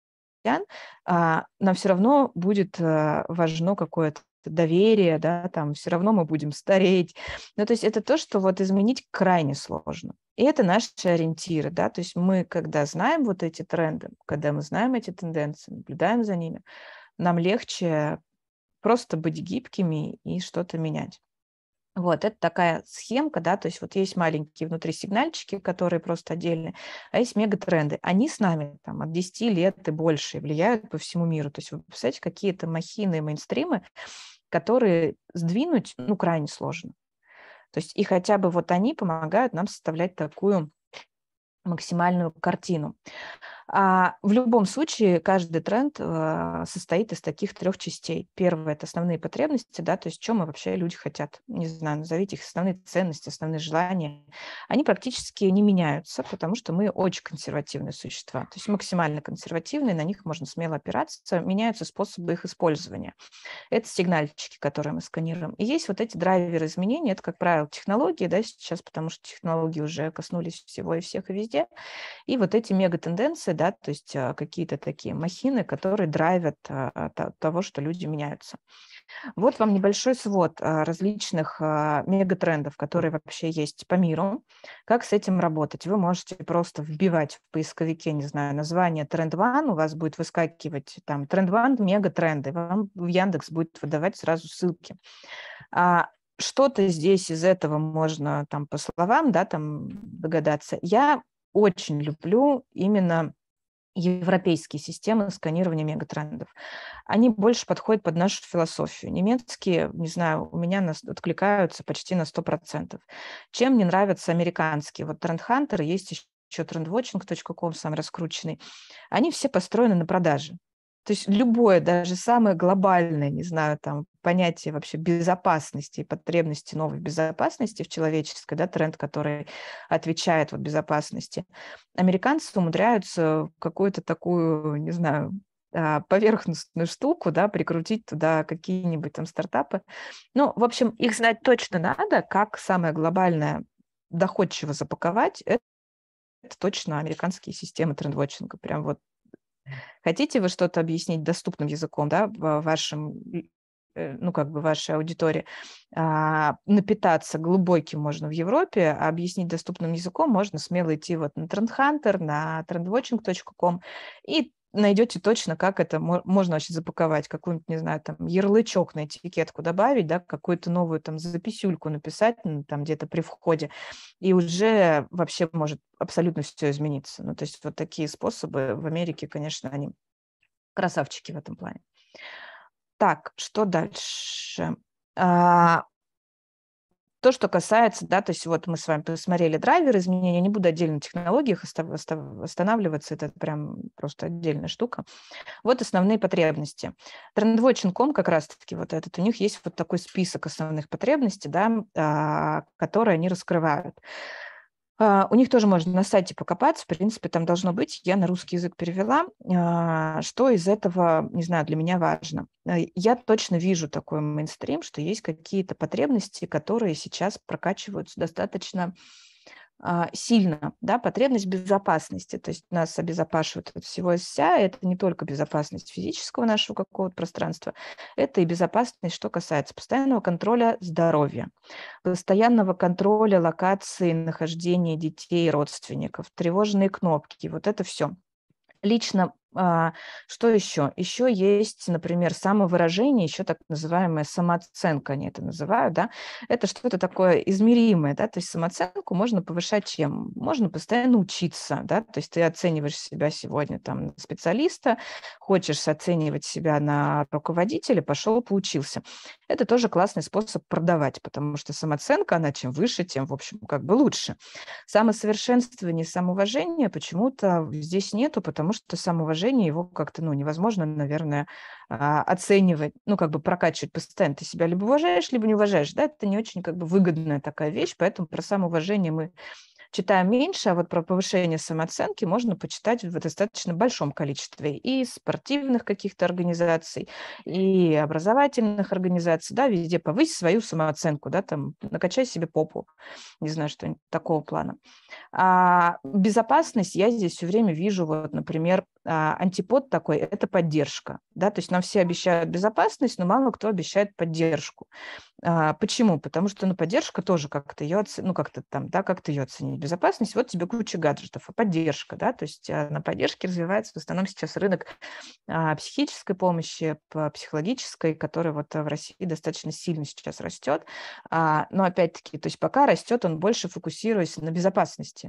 нам все равно будет важно какое-то доверие, да, там все равно мы будем стареть. Ну, то есть это то, что вот изменить крайне сложно. И это наши ориентиры, да, то есть мы, когда знаем вот эти тренды, когда мы знаем эти тенденции, наблюдаем за ними, нам легче просто быть гибкими и что-то менять. Вот, это такая схемка, да, то есть вот есть маленькие внутри сигнальчики, которые просто отдельные, а есть мегатренды. Они с нами там от 10 лет и больше влияют по всему миру. То есть вы представляете, какие-то махины, мейнстримы, которые сдвинуть, ну, крайне сложно. То есть и хотя бы вот они помогают нам составлять такую максимальную картину. В любом случае каждый тренд состоит из таких 3 частей. Первое – это основные потребности, да, то есть чё мы вообще люди хотят. Не знаю, назовите их основные ценности, основные желания. Они практически не меняются, потому что мы очень консервативные существа. То есть максимально консервативные, на них можно смело опираться. Меняются способы их использования. Это сигнальчики, которые мы сканируем. И есть вот эти драйверы изменений. Это, как правило, технологии, да, сейчас, потому что технологии уже коснулись всего и всех и везде. И вот эти мегатенденции, да, то есть какие-то такие махины, которые драйвят того, что люди меняются. Вот вам небольшой свод различных мегатрендов, которые вообще есть по миру. Как с этим работать? Вы можете просто вбивать в поисковике, не знаю, название Trend One, у вас будет выскакивать там Trend One, мегатренды, вам в Яндекс будет выдавать сразу ссылки. Что-то здесь из этого можно там по словам, да, там догадаться. Я очень люблю именно европейские системы сканирования мегатрендов. Они больше подходят под нашу философию. Немецкие, не знаю, у меня откликаются почти на 100%. Чем мне нравятся американские? Вот Trend Hunter, есть еще trendwatching.com, самый раскрученный. Они все построены на продаже. То есть любое, даже самое глобальное, не знаю, там, понятие вообще безопасности и потребности новой безопасности в человеческой, да, тренд, который отвечает вот безопасности, американцы умудряются какую-то такую, не знаю, поверхностную штуку, да, прикрутить туда какие-нибудь там стартапы. Ну, в общем, их знать точно надо, как самое глобальное доходчиво запаковать. Это точно американские системы трендвотчинга. Прям вот хотите вы что-то объяснить доступным языком, да, вашим, ну, как бы вашей аудитории, напитаться глубоким можно в Европе, а объяснить доступным языком можно смело идти вот на TrendHunter, на trendwatching.com и найдете точно, как это можно вообще запаковать, какую-нибудь, не знаю, там, ярлычок на этикетку добавить, да, какую-то новую там записюльку написать там где-то при входе, и уже вообще может абсолютно все измениться. Ну, то есть вот такие способы в Америке, конечно, они красавчики в этом плане. Так, что дальше? То, что касается, да, то есть вот мы с вами посмотрели драйверы изменения, не буду отдельно на технологиях останавливаться, это прям просто отдельная штука. Вот основные потребности. Trendwatching.com как раз-таки вот этот, у них есть вот такой список основных потребностей, да, которые они раскрывают. У них тоже можно на сайте покопаться, в принципе, там должно быть. Я на русский язык перевела. Что из этого, не знаю, для меня важно? Я точно вижу такой мейнстрим, что есть какие-то потребности, которые сейчас прокачиваются достаточно сильно, да, потребность безопасности, то есть нас обезопашивают от всего и вся, это не только безопасность физического нашего какого-то пространства, это и безопасность, что касается постоянного контроля здоровья, постоянного контроля локации нахождения детей и родственников, тревожные кнопки, вот это все. Лично, что еще? Еще есть, например, самовыражение, еще так называемая самооценка, они это называют, да. Это что-то такое измеримое, да, то есть самооценку можно повышать чем? Можно постоянно учиться, да, то есть ты оцениваешь себя сегодня там на специалиста, хочешь оценивать себя на руководителя, пошел, поучился. Это тоже классный способ продавать, потому что самооценка, она чем выше, тем, в общем, как бы лучше. Самосовершенствование, самоуважение почему-то здесь нету, потому что самоуважение, его как-то, ну, невозможно, наверное, оценивать, ну, как бы прокачивать постоянно. Ты себя либо уважаешь, либо не уважаешь, да, это не очень как бы выгодная такая вещь, поэтому про самоуважение мы читаем меньше, а вот про повышение самооценки можно почитать в достаточно большом количестве и спортивных каких-то организаций, и образовательных организаций, да, везде повысь свою самооценку, да, там, накачай себе попу, не знаю, что-нибудь такого плана. Безопасность я здесь все время вижу, вот, например, антипод такой – это поддержка. Да? То есть нам все обещают безопасность, но мало кто обещает поддержку. Почему? Потому что поддержка тоже как-то ее, как-то там, да, как-то ее оценить. Безопасность, вот тебе куча гаджетов, а поддержка, да, то есть на поддержке развивается в основном сейчас рынок психической помощи, психологической, который вот в России достаточно сильно сейчас растет. Но опять-таки, то есть пока растет, он больше фокусируясь на безопасности,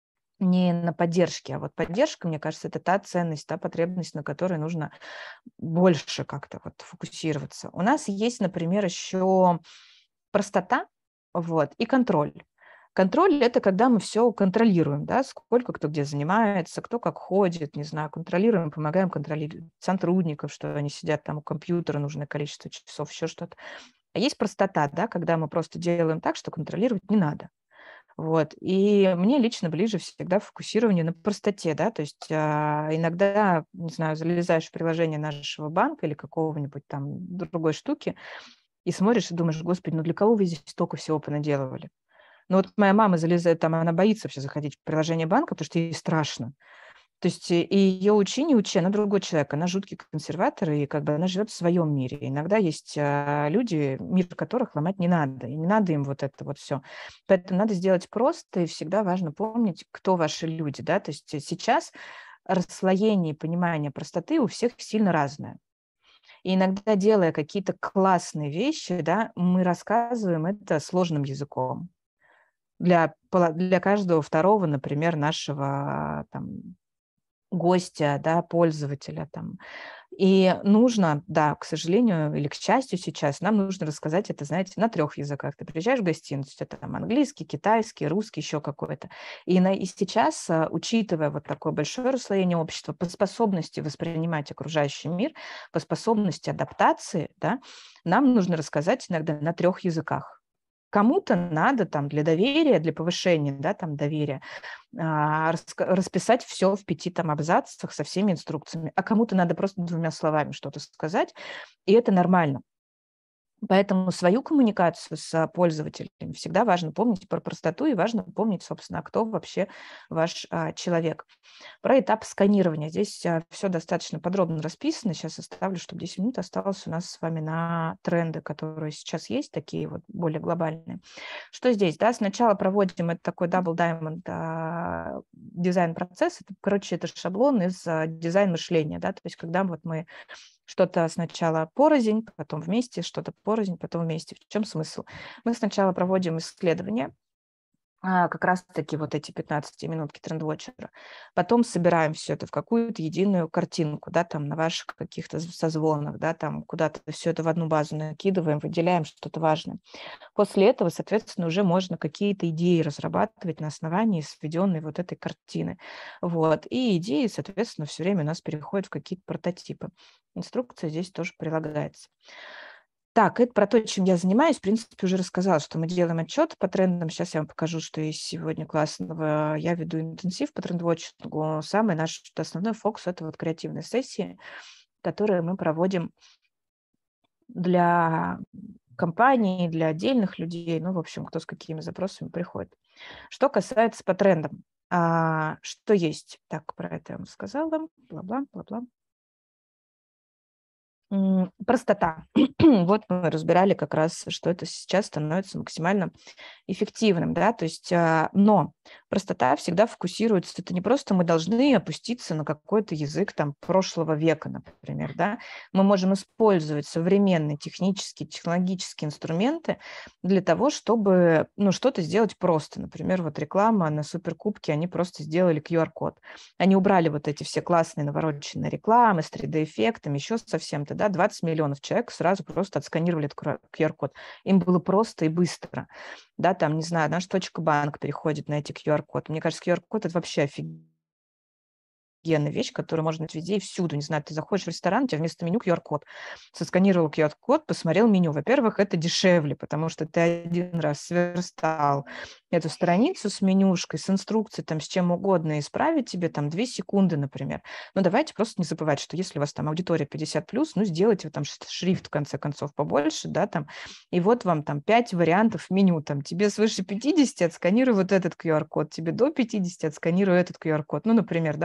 не на поддержке. А вот поддержка, мне кажется, это та ценность, та потребность, на которой нужно больше как-то вот фокусироваться. У нас есть, например, еще простота, вот, и контроль. Контроль – это когда мы все контролируем, да, сколько кто где занимается, кто как ходит, не знаю, контролируем, помогаем контролировать сотрудников, что они сидят там у компьютера, нужное количество часов, еще что-то. А есть простота, да, когда мы просто делаем так, что контролировать не надо. Вот. И мне лично ближе всегда фокусирование на простоте, да, то есть иногда, не знаю, залезаешь в приложение нашего банка или какого-нибудь там другой штуки и смотришь и думаешь, господи, для кого вы здесь столько всего понаделывали? Вот моя мама залезает, там, она боится вообще заходить в приложение банка, потому что ей страшно. То есть и ее учи, не учи, она другой человек, она жуткий консерватор, и как бы она живет в своем мире. Иногда есть люди, мир которых ломать не надо, и не надо им вот это вот все. Поэтому надо сделать просто, и всегда важно помнить, кто ваши люди, да, то есть сейчас расслоение и понимание простоты у всех сильно разное. И иногда, делая какие-то классные вещи, да, мы рассказываем это сложным языком. Для каждого второго, например, нашего там гостя, да, пользователя там. И нужно, да, к сожалению или к счастью сейчас, нам нужно рассказать это, знаете, на 3 языках. Ты приезжаешь в гостиницу, это там английский, китайский, русский, еще какой-то. И сейчас, учитывая вот такое большое расслоение общества, по способности воспринимать окружающий мир, по способности адаптации, да, нам нужно рассказать иногда на 3 языках. Кому-то надо там для доверия, для повышения, да, там доверия, расписать все в 5 там абзацах со всеми инструкциями, а кому-то надо просто 2 словами что-то сказать, и это нормально. Поэтому свою коммуникацию с пользователями всегда важно помнить про простоту и важно помнить, собственно, кто вообще ваш человек. Про этап сканирования. Здесь все достаточно подробно расписано. Сейчас оставлю, чтобы 10 минут осталось у нас с вами на тренды, которые сейчас есть, такие вот более глобальные. Что здесь? Да, сначала проводим это такой Double Diamond дизайн-процесс. Это шаблон из дизайн-мышления. Да? То есть когда вот мы что-то сначала порознь, потом вместе, что-то порознь, потом вместе. В чем смысл? Мы сначала проводим исследование, как раз-таки вот эти 15-минутки трендвотчера. Потом собираем все это в какую-то единую картинку, да, там на ваших каких-то созвонах, да, там куда-то все это в одну базу накидываем, выделяем что-то важное. После этого, соответственно, уже можно какие-то идеи разрабатывать на основании сведенной вот этой картины. Вот. И идеи, соответственно, все время у нас переходят в какие-то прототипы. Инструкция здесь тоже прилагается. Так, это про то, чем я занимаюсь. В принципе, уже рассказала, что мы делаем отчет по трендам. Сейчас я вам покажу, что есть сегодня классного. Я веду интенсив по трендвотчингу. Самый наш основной фокус – это вот креативные сессии, которые мы проводим для компаний, для отдельных людей, в общем, кто с какими запросами приходит. Что касается по трендам, что есть? Так, про это я вам сказала. Бла-бла, бла-бла. Простота. Вот мы разбирали как раз, что это сейчас становится максимально эффективным, да, то есть, но простота всегда фокусируется, это не просто мы должны опуститься на какой-то язык там прошлого века, например, да, мы можем использовать современные технологические инструменты для того, чтобы, что-то сделать просто, например, вот реклама на Суперкубке, они просто сделали QR-код, они убрали вот эти все классные навороченные рекламы с 3D-эффектами, еще совсем-то, да, 20 миллионов человек сразу просто отсканировали этот QR-код, им было просто и быстро. Да, там, не знаю, наш банк переходит на эти QR-коды. Мне кажется, QR-код – это вообще офигенная вещь, которую можно найти везде и всюду. Не знаю, ты заходишь в ресторан, у тебя вместо меню QR-код. Сосканировал QR-код, посмотрел меню. Во-первых, это дешевле, потому что ты один раз сверстал эту страницу с менюшкой, с инструкцией, там, с чем угодно, исправить тебе там 2 секунды, например. Но давайте просто не забывать, что если у вас там аудитория 50+, сделайте там шрифт, в конце концов, побольше, да, там, и вот вам там 5 вариантов меню, там, тебе свыше 50 отсканируй вот этот QR-код, тебе до 50 отсканируй этот QR-код. Например, да, у тебя плохой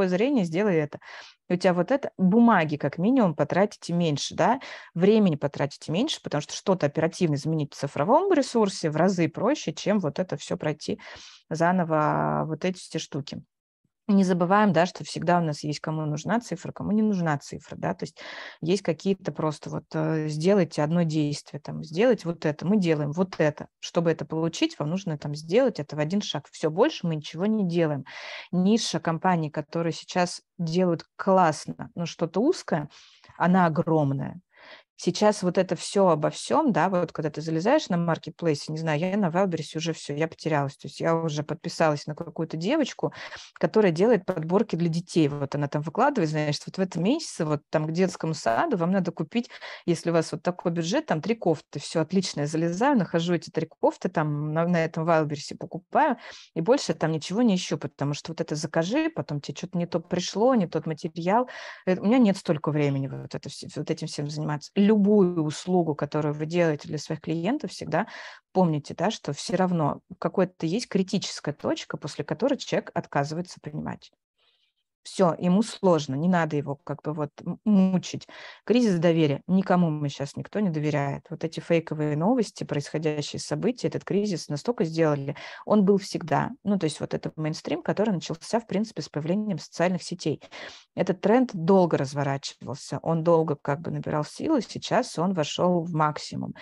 плохое зрение, сделай это. И у тебя вот это, бумаги как минимум потратите меньше, да, времени потратите меньше, потому что что-то оперативно изменить в цифровом ресурсе в разы проще, чем вот это все пройти заново, вот эти все штуки. Не забываем, да, что всегда у нас есть кому нужна цифра, кому не нужна цифра, да, то есть есть какие-то просто вот сделайте одно действие, там, сделать вот это, мы делаем вот это. Чтобы это получить, вам нужно там сделать это в один шаг. Все, больше мы ничего не делаем. Ниша компаний, которые сейчас делают классно, но что-то узкое, она огромная. Сейчас вот это все обо всем, да, вот когда ты залезаешь на маркетплейсе, не знаю, я на Wildberries уже все, я потерялась. То есть я уже подписалась на какую-то девочку, которая делает подборки для детей. Вот она там выкладывает, значит, вот в этом месяце вот там к детскому саду вам надо купить, если у вас вот такой бюджет, там 3 кофты. Все отлично, я залезаю, нахожу эти 3 кофты, там на этом Wildberries покупаю, и больше там ничего не ищу, потому что вот это закажи, потом тебе что-то не то пришло, не тот материал. У меня нет столько времени вот этим всем заниматься. Любую услугу, которую вы делаете для своих клиентов, всегда помните, да, что все равно какая-то есть критическая точка, после которой человек отказывается принимать. Все, ему сложно, не надо его как бы вот мучить. Кризис доверия. Никому мы сейчас никто не доверяет. Вот эти фейковые новости, происходящие события, этот кризис настолько сделали. Он был всегда. Ну, то есть вот этот мейнстрим, который начался, в принципе, с появлением социальных сетей. Этот тренд долго разворачивался, он долго как бы набирал силы, сейчас он вошел в максимум.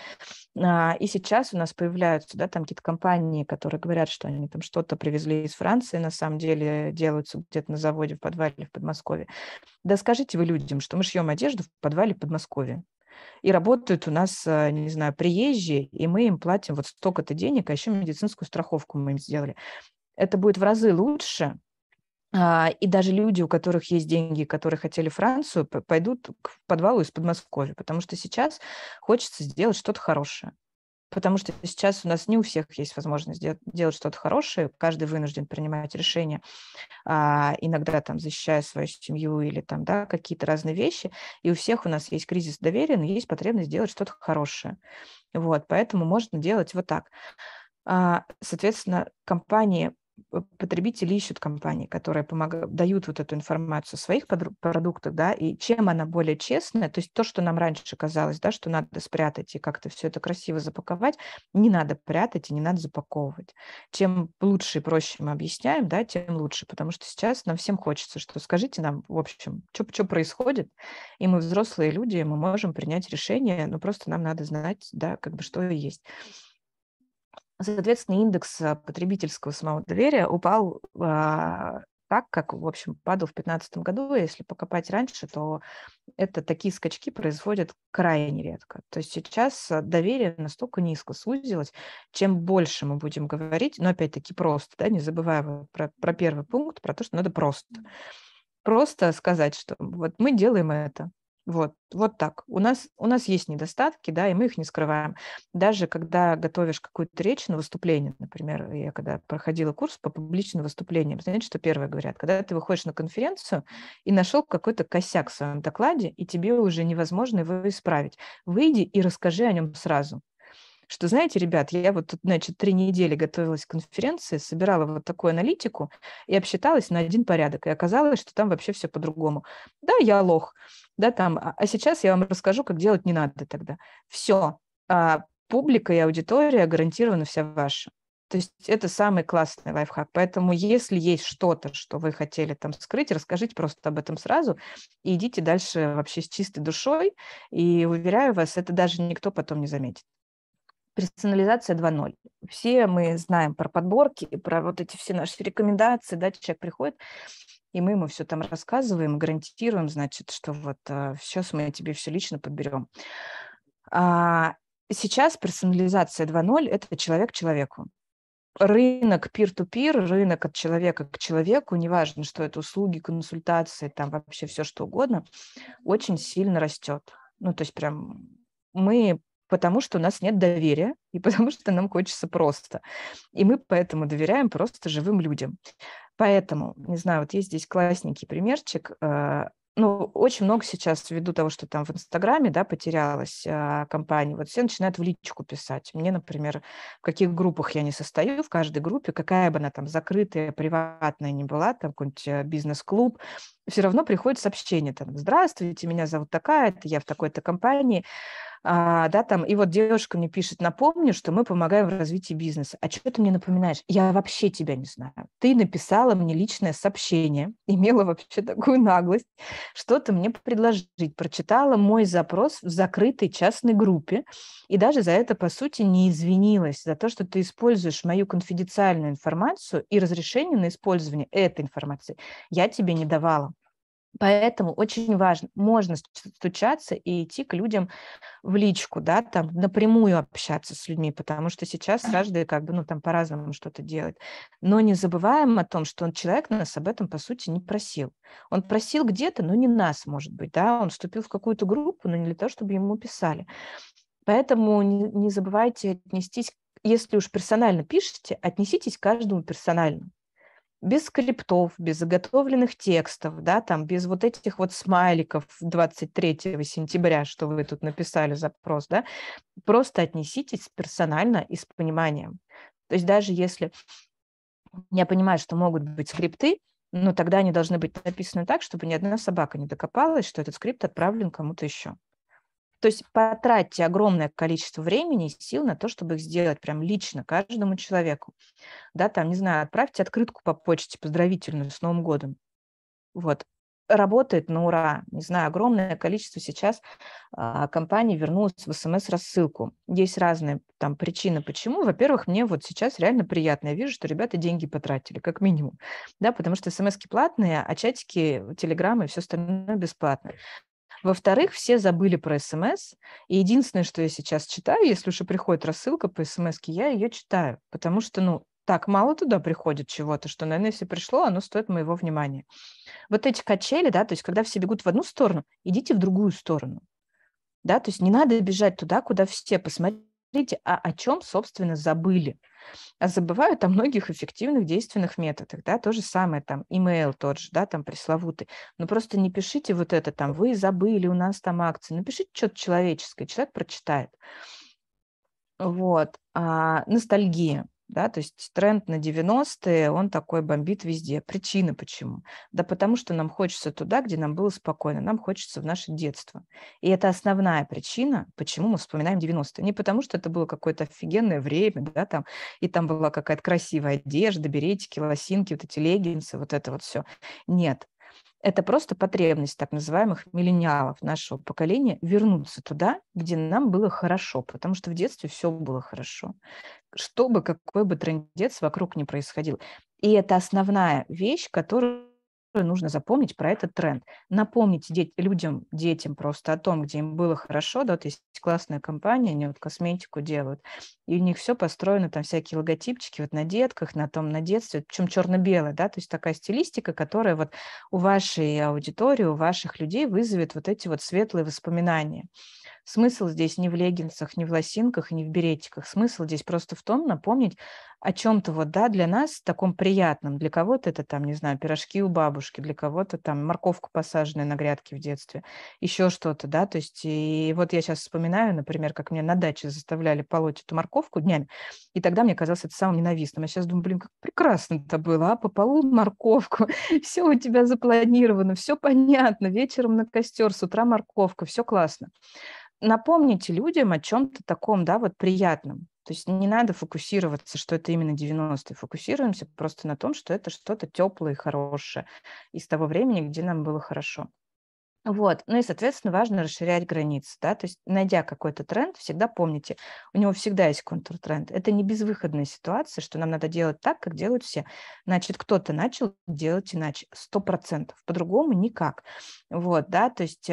И сейчас у нас появляются, да, там какие-то компании, которые говорят, что они там что-то привезли из Франции, на самом деле делаются где-то на заводе в подвале в Подмосковье. Да скажите вы людям, что мы шьем одежду в подвале в Подмосковье. И работают у нас, не знаю, приезжие, и мы им платим вот столько-то денег, а еще медицинскую страховку мы им сделали. Это будет в разы лучше, и даже люди, у которых есть деньги, которые хотели Францию, пойдут к подвалу из Подмосковья, потому что сейчас хочется сделать что-то хорошее. Потому что сейчас у нас не у всех есть возможность делать что-то хорошее, каждый вынужден принимать решения, иногда там защищая свою семью или там, да, какие-то разные вещи, и у всех у нас есть кризис доверия, но есть потребность делать что-то хорошее. Вот, поэтому можно делать вот так. Соответственно, потребители ищут компании, которые дают вот эту информацию о своих продуктах, да, и чем она более честная, то есть то, что нам раньше казалось, да, что надо спрятать и как-то все это красиво запаковать, не надо прятать и не надо запаковывать. Чем лучше и проще мы объясняем, да, тем лучше, потому что сейчас нам всем хочется, что скажите нам, в общем, что происходит, и мы взрослые люди, мы можем принять решение, но просто нам надо знать, да, как бы что есть. Соответственно, индекс потребительского самого доверия упал так, как, в общем, падал в 2015 году. Если покопать раньше, то такие скачки происходят крайне редко. То есть сейчас доверие настолько низко сузилось, чем больше мы будем говорить, но опять-таки просто, да, не забывая вот про первый пункт, про то, что надо просто. Просто сказать, что вот мы делаем это. Вот так. У нас есть недостатки, да, и мы их не скрываем. Даже когда готовишь какую-то речь на выступление, например, я когда проходила курс по публичным выступлениям, знаете, что первое говорят? Когда ты выходишь на конференцию и нашел какой-то косяк в своем докладе, и тебе уже невозможно его исправить, выйди и расскажи о нем сразу. Что, знаете, ребят, я вот тут, значит, 3 недели готовилась к конференции, собирала вот такую аналитику и обсчиталась на один порядок. И оказалось, что там вообще все по-другому. Да, я лох, да, там, а сейчас я вам расскажу, как делать не надо тогда. Все, публика и аудитория гарантированно вся ваша. То есть это самый классный лайфхак. Поэтому если есть что-то, что вы хотели там скрыть, расскажите просто об этом сразу и идите дальше вообще с чистой душой. И уверяю вас, это даже никто потом не заметит. Персонализация 2.0. Все мы знаем про подборки, про вот эти все наши рекомендации, да, человек приходит, и мы ему все там рассказываем, гарантируем, значит, что вот сейчас мы тебе все лично подберем. Сейчас персонализация 2.0 – это человек человеку. Рынок peer-to-peer, рынок от человека к человеку, неважно, что это услуги, консультации, там вообще все что угодно, очень сильно растет. Ну, то есть прям потому что у нас нет доверия, и потому что нам хочется просто. И мы поэтому доверяем просто живым людям. Поэтому, не знаю, вот есть здесь классненький примерчик. ну, очень много сейчас, ввиду того, что там в Инстаграме, да, потерялась компания, вот все начинают в личку писать. Мне, например, в каких группах я не состою, в каждой группе, какая бы она там закрытая, приватная ни была, там какой-нибудь бизнес-клуб, все равно приходит сообщение там: «Здравствуйте, меня зовут такая-то, я в такой-то компании». Да, там, и вот девушка мне пишет: «Напомню, что мы помогаем в развитии бизнеса». А что ты мне напоминаешь? Я вообще тебя не знаю. Ты написала мне личное сообщение, имела вообще такую наглость что-то мне предложить. Прочитала мой запрос в закрытой частной группе и даже за это, по сути, не извинилась, за то, что ты используешь мою конфиденциальную информацию, и разрешение на использование этой информации я тебе не давала. Поэтому очень важно, можно стучаться и идти к людям в личку, да, там напрямую общаться с людьми, потому что сейчас каждый как бы, ну, там по-разному что-то делает. Но не забываем о том, что человек нас об этом, по сути, не просил. Он просил где-то, но не нас, может быть, да, он вступил в какую-то группу, но не для того, чтобы ему писали. Поэтому не забывайте отнестись, если уж персонально пишете, отнеситесь к каждому персонально. Без скриптов, без заготовленных текстов, да, там, без вот этих вот смайликов 23 сентября, что вы тут написали запрос, да, просто отнеситесь персонально и с пониманием. То есть даже если я понимаю, что могут быть скрипты, но тогда они должны быть написаны так, чтобы ни одна собака не докопалась, что этот скрипт отправлен кому-то еще. То есть потратьте огромное количество времени и сил на то, чтобы их сделать прям лично каждому человеку. Да, там, не знаю, отправьте открытку по почте поздравительную с Новым годом. Вот. Работает на ура. Не знаю, огромное количество сейчас компаний вернулось в СМС-рассылку. Есть разные там причины, почему. Во-первых, мне вот сейчас реально приятно. Я вижу, что ребята деньги потратили, как минимум. Да, потому что СМСки платные, а чатики, телеграммы и все остальное бесплатно. Во-вторых, все забыли про СМС, и единственное, что я сейчас читаю, если уж и приходит рассылка по СМСке, я ее читаю, потому что, ну, так мало туда приходит чего-то, что, наверное, если пришло, оно стоит моего внимания. Вот эти качели, да, то есть когда все бегут в одну сторону, идите в другую сторону, да, то есть не надо бежать туда, куда все. Посмотрите, о чем, собственно, забыли. А забывают о многих эффективных действенных методах, да, то же самое там, имейл тот же, да, там пресловутый. Но просто не пишите вот это там: «Вы забыли, у нас там акции». Напишите что-то человеческое, человек прочитает. Вот. Ностальгия, да, то есть тренд на 90-е, он такой бомбит везде. Причина почему? Да потому что нам хочется туда, где нам было спокойно, нам хочется в наше детство. И это основная причина, почему мы вспоминаем 90-е. Не потому что это было какое-то офигенное время, да, там, и там была какая-то красивая одежда, беретики, лосинки, вот эти леггинсы, вот это вот все. Нет, это просто потребность так называемых миллениалов нашего поколения вернуться туда, где нам было хорошо, потому что в детстве все было хорошо. Что бы, какой бы трындец вокруг ни происходил. И это основная вещь, которую нужно запомнить про этот тренд. Напомнить людям, детям просто о том, где им было хорошо. Да, вот есть классная компания, они вот косметику делают, и у них все построено, там всякие логотипчики вот на детках, на детстве, причем черно-белое, да, то есть такая стилистика, которая вот у вашей аудитории, у ваших людей вызовет вот эти вот светлые воспоминания. Смысл здесь не в леггинсах, не в лосинках, не в беретиках. Смысл здесь просто в том, напомнить о чем-то вот, да, для нас таком приятном. Для кого-то это там, не знаю, пирожки у бабушки, для кого-то там морковку, посаженную на грядке в детстве, еще что-то, да, то есть и вот я сейчас вспоминаю, например, как меня на даче заставляли полоть эту морковку днями, и тогда мне казалось это самым ненавистным. А сейчас думаю, блин, как прекрасно это было, пополол морковку, все у тебя запланировано, все понятно, вечером на костер, с утра морковка, все классно. Напомните людям о чем-то таком, да, вот приятном. То есть не надо фокусироваться, что это именно 90-е. Фокусируемся просто на том, что это что-то теплое и хорошее из того времени, где нам было хорошо. Вот. Ну и, соответственно, важно расширять границы, да, то есть, найдя какой-то тренд, всегда помните, у него всегда есть контртренд. Это не безвыходная ситуация, что нам надо делать так, как делают все. Значит, кто-то начал делать иначе, 100%, по-другому никак. Вот, да, то есть,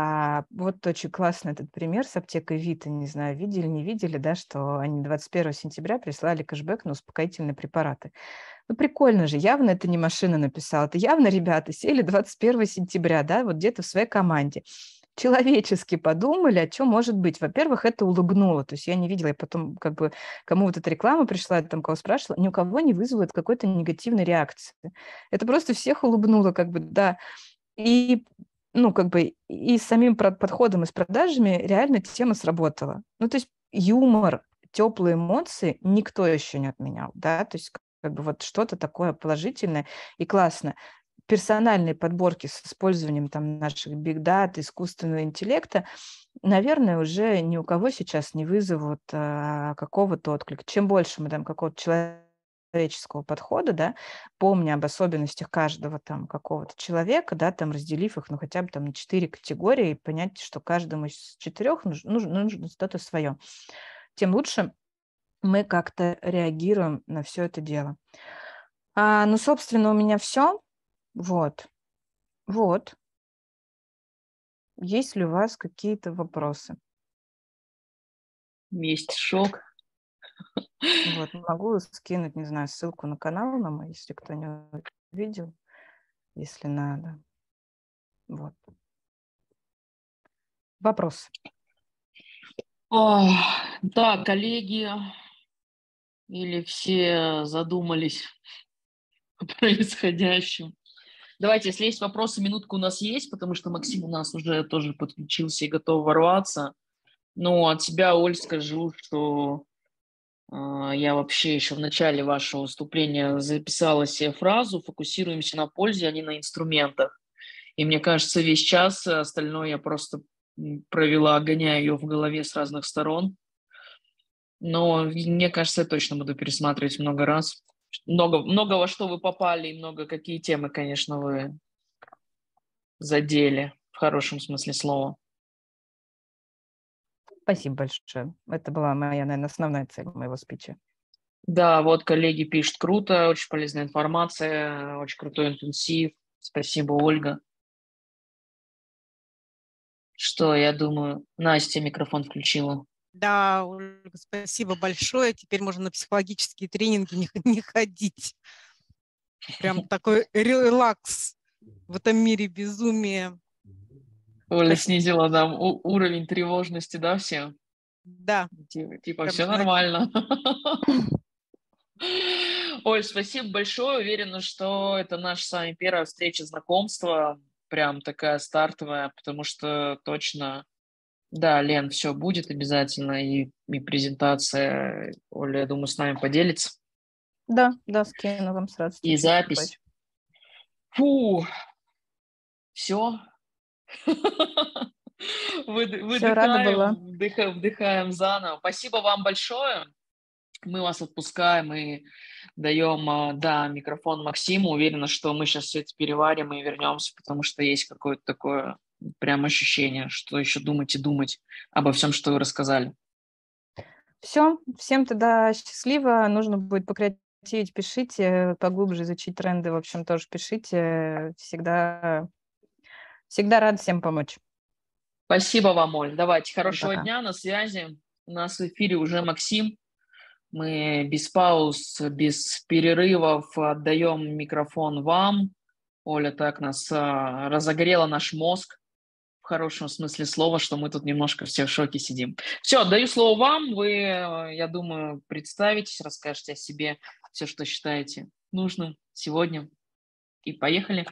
вот очень классный этот пример с аптекой Вита, не знаю, видели, не видели, да, что они 21 сентября прислали кэшбэк на успокоительные препараты. Ну, прикольно же, явно это не машина написала, это явно ребята сели 21 сентября, да, вот где-то в своей команде. Человечески подумали, о чем может быть. Во-первых, это улыгнуло. То есть я не видела, я потом как бы кому вот эта реклама пришла, я там кого спрашивала, ни у кого не вызвало какой-то негативной реакции. Это просто всех улыбнуло, как бы, да. И ну, как бы и с самим подходом, и с продажами реально тема сработала. Ну, то есть юмор, теплые эмоции никто еще не отменял, да, то есть как бы вот что-то такое положительное и классное. Персональные подборки с использованием там наших биг-дат, искусственного интеллекта, наверное, уже ни у кого сейчас не вызовут какого-то отклика. Чем больше мы там какого-то человеческого подхода, да, помня об особенностях каждого там какого-то человека, да, там разделив их, ну, хотя бы там на 4 категории, и понять, что каждому из 4 нужно что-то свое, тем лучше мы как-то реагируем на все это дело. Ну, собственно, у меня все. Вот. Вот. Есть ли у вас какие-то вопросы? Есть шок. Вот, могу скинуть, не знаю, ссылку на канал на мой, если кто-нибудь видел, если надо. Вот. Вопрос. Да, коллеги, или все задумались о происходящем? Давайте, если есть вопросы, минутку у нас есть, потому что Максим у нас уже тоже подключился и готов ворваться. Ну, от себя, Оль, скажу, что я вообще еще в начале вашего выступления записала себе фразу «фокусируемся на пользе, а не на инструментах». И мне кажется, весь час остальное я просто провела, гоняя ее в голове с разных сторон. Но мне кажется, я точно буду пересматривать много раз. Много во что вы попали и много какие темы, конечно, вы задели в хорошем смысле слова. Спасибо большое. Это была моя, наверное, основная цель моего спича. Да, вот коллеги пишут, круто, очень полезная информация, очень крутой интенсив. Спасибо, Ольга. Что, я думаю, Настя микрофон включила. Да, Ольга, спасибо большое. Теперь можно на психологические тренинги не ходить. Прям такой релакс в этом мире безумия. Оля снизила нам уровень тревожности, да, все? Да. Типа все нормально. Оль, спасибо большое. Уверена, что это наша с вами первая встреча знакомства. Прям такая стартовая, потому что точно... Да, Лен, все будет обязательно. И презентация, Оля, я думаю, с нами поделится. Да, скину вам сразу. И запись. Фу, все. Вдыхаем заново. Спасибо вам большое. Мы вас отпускаем и даем, да, микрофон Максиму. Уверена, что мы сейчас все это переварим и вернемся, потому что есть какое-то такое прям ощущение, что еще думать и думать обо всем, что вы рассказали. Все, всем тогда счастливо. Нужно будет покреативить, пишите, поглубже изучить тренды, в общем, тоже пишите. Всегда рад всем помочь. Спасибо вам, Оль. Давайте, хорошего Пока. дня, на связи. У нас в эфире уже Максим. Мы без пауз, без перерывов отдаем микрофон вам. Оля так нас разогрела наш мозг в хорошем смысле слова, что мы тут немножко все в шоке сидим. Все, отдаю слово вам. Вы, я думаю, представитесь, расскажете о себе все, что считаете нужным сегодня. И поехали.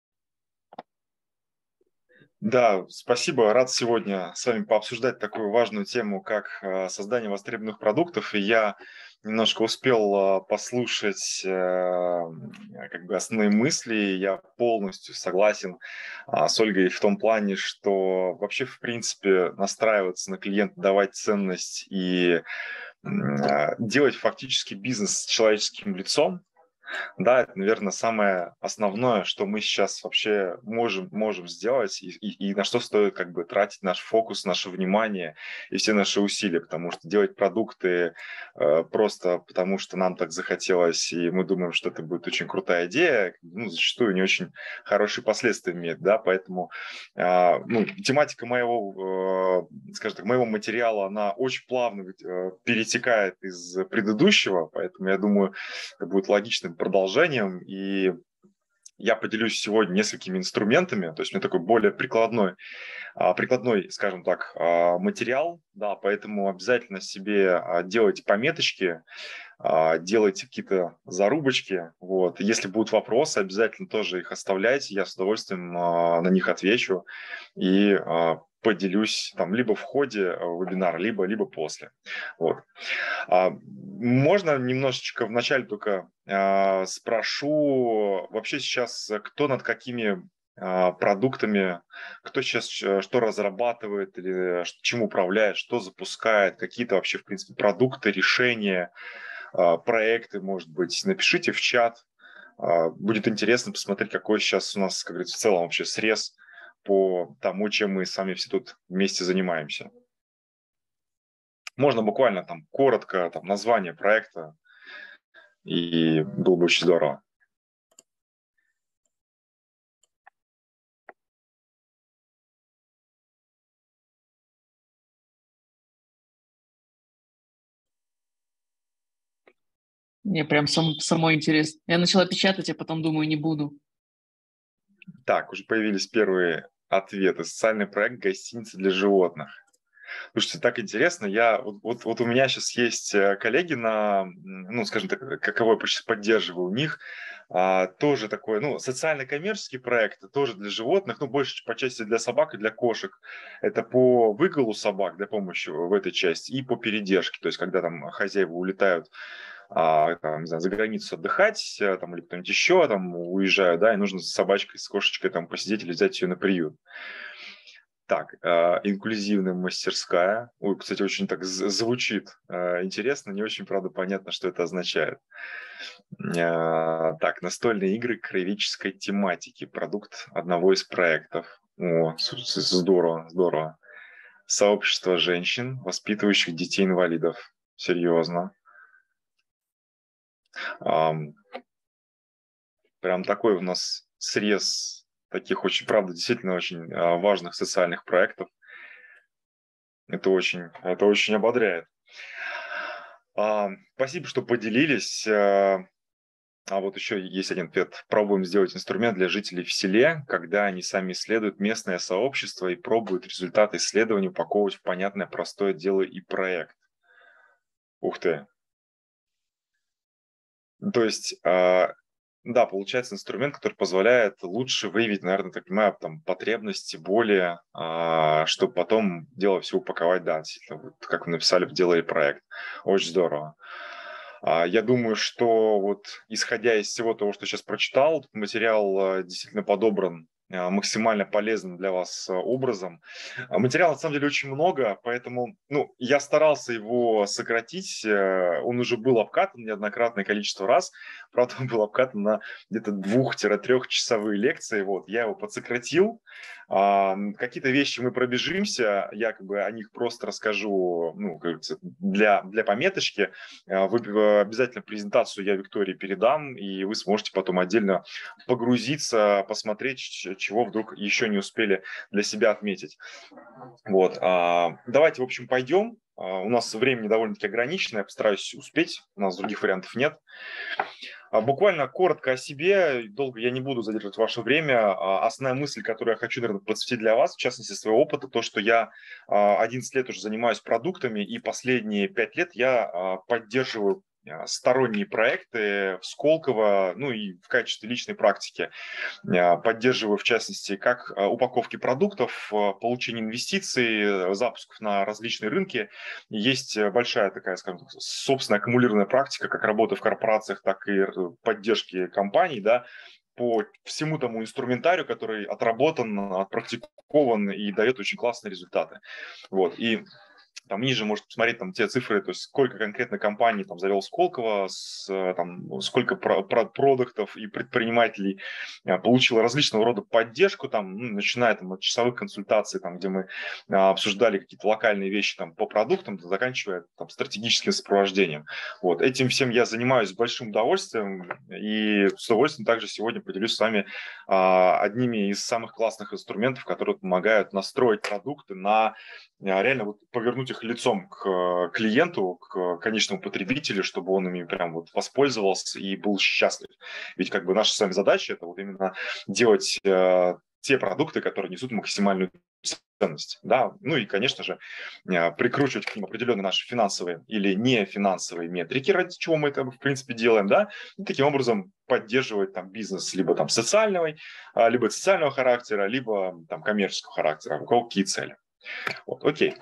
Да, спасибо. Рад сегодня с вами пообсуждать такую важную тему, как создание востребованных продуктов. И я немножко успел послушать как бы основные мысли. Я полностью согласен с Ольгой в том плане, что вообще, в принципе, настраиваться на клиента, давать ценность и делать фактически бизнес с человеческим лицом. Да, это, наверное, самое основное, что мы сейчас вообще можем сделать и на что стоит как бы тратить наш фокус, наше внимание и все наши усилия, потому что делать продукты просто потому, что нам так захотелось, и мы думаем, что это будет очень крутая идея, ну, зачастую не очень хорошие последствия имеет, да, поэтому тематика моего, скажем так, моего материала, она очень плавно перетекает из предыдущего, поэтому я думаю, это будет логичным продолжением. И я поделюсь сегодня несколькими инструментами, то есть у меня такой более прикладной, скажем так, материал, да, поэтому обязательно себе делайте пометочки, делайте какие-то зарубочки, вот. Если будут вопросы, обязательно тоже их оставляйте, я с удовольствием на них отвечу и поделюсь там либо в ходе вебинара, либо после. Вот. Можно немножечко вначале только спрошу, вообще сейчас кто над какими продуктами, кто сейчас что разрабатывает или чем управляет, что запускает, какие-то вообще, в принципе, продукты, решения, проекты, может быть, напишите в чат. Будет интересно посмотреть, какой сейчас у нас, как говорится, в целом вообще срез по тому, чем мы сами все тут вместе занимаемся. Можно буквально там коротко там, название проекта, и было бы очень здорово. Мне прям самой интересно. Я начала печатать, а потом думаю, не буду. Так, уже появились первые ответы. Социальный проект «Гостиница для животных». Слушайте, так интересно. Вот у меня сейчас есть коллеги ну, скажем так, каково я сейчас поддерживаю у них, тоже такой, ну, социально-коммерческий проект, тоже для животных, ну, больше по части для собак и для кошек. Это по выгулу собак, для помощи в этой части, и по передержке, то есть когда там хозяева улетают там, не знаю, за границу отдыхать, там, или кто-нибудь еще там уезжают, да, и нужно с собачкой, с кошечкой там посидеть или взять ее на приют. Так, инклюзивная мастерская. Ой, кстати, очень так звучит интересно, не очень, правда, понятно, что это означает. Так, настольные игры краеведческой тематики. Продукт одного из проектов. О, здорово, здорово. Сообщество женщин, воспитывающих детей-инвалидов. Серьезно. Прям такой у нас срез таких очень, правда, действительно очень важных социальных проектов. Это очень ободряет. Спасибо, что поделились. Вот еще есть один ответ. Пробуем сделать инструмент для жителей в селе, когда они сами исследуют местное сообщество и пробуют результаты исследований упаковывать в понятное, простое дело и проект. Ух ты. То есть, да, получается инструмент, который позволяет лучше выявить, наверное, так понимаю, там, потребности, боли, чтобы потом дело все упаковать, да, действительно, вот, как вы написали, в дело и проект. Очень здорово. Я думаю, что вот исходя из всего того, что сейчас прочитал, материал действительно подобран максимально полезным для вас образом. Материала на самом деле очень много, поэтому ну, я старался его сократить. Он уже был обкатан неоднократное количество раз. Правда, он был обкатан на где-то 2-3-часовые лекции. Вот, я его подсократил. Какие-то вещи мы пробежимся, я как бы о них просто расскажу, ну, как говорится, для пометочки. Обязательно презентацию я Виктории передам, и вы сможете потом отдельно погрузиться, посмотреть, чего вдруг еще не успели для себя отметить. Вот. Давайте, в общем, пойдем. У нас времени довольно-таки ограничено, я постараюсь успеть, у нас других вариантов нет. Буквально коротко о себе, долго я не буду задерживать ваше время. Основная мысль, которую я хочу, наверное, подсветить для вас, в частности, своего опыта, то, что я 11 лет уже занимаюсь продуктами, и последние 5 лет я поддерживаю сторонние проекты в Сколково, ну и в качестве личной практики поддерживаю, в частности, как упаковки продуктов, получение инвестиций, запусков на различные рынки. Есть большая такая, скажем так, собственная аккумулированная практика, как работы в корпорациях, так и поддержки компаний, да, по всему тому инструментарию, который отработан, отпрактикован и дает очень классные результаты. Вот. И там ниже можете посмотреть там те цифры, то есть сколько конкретно компаний там завел Сколково, там, сколько продуктов и предпринимателей получило различного рода поддержку, там, ну, начиная там, от часовых консультаций, там, где мы обсуждали какие-то локальные вещи там, по продуктам, заканчивая там, стратегическим сопровождением. Вот. Этим всем я занимаюсь с большим удовольствием, и с удовольствием также сегодня поделюсь с вами одними из самых классных инструментов, которые помогают настроить продукты на реально вот повернуть их лицом к клиенту, к конечному потребителю, чтобы он ими прям вот воспользовался и был счастлив. Ведь как бы наша с вами задача – это вот именно делать те продукты, которые несут максимальную ценность. Да? Ну и, конечно же, прикручивать к ним определенные наши финансовые или не финансовые метрики, ради чего мы это, в принципе, делаем, да, и таким образом поддерживать там бизнес либо там социального характера, либо там коммерческого характера, у кого какие цели. Вот, окей.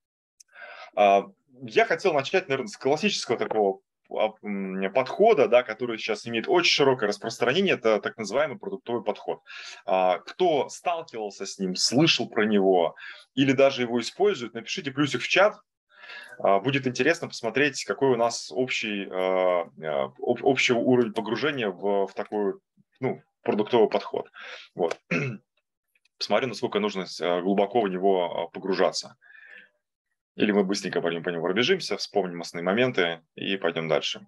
Я хотел начать, наверное, с классического такого подхода, да, который сейчас имеет очень широкое распространение, это так называемый продуктовый подход. Кто сталкивался с ним, слышал про него или даже его использует, напишите плюсик в чат. Будет интересно посмотреть, какой у нас общий уровень погружения в такой продуктовый подход. Вот. Посмотрю, насколько нужно глубоко в него погружаться. Или мы быстренько по нему пробежимся, вспомним основные моменты и пойдем дальше.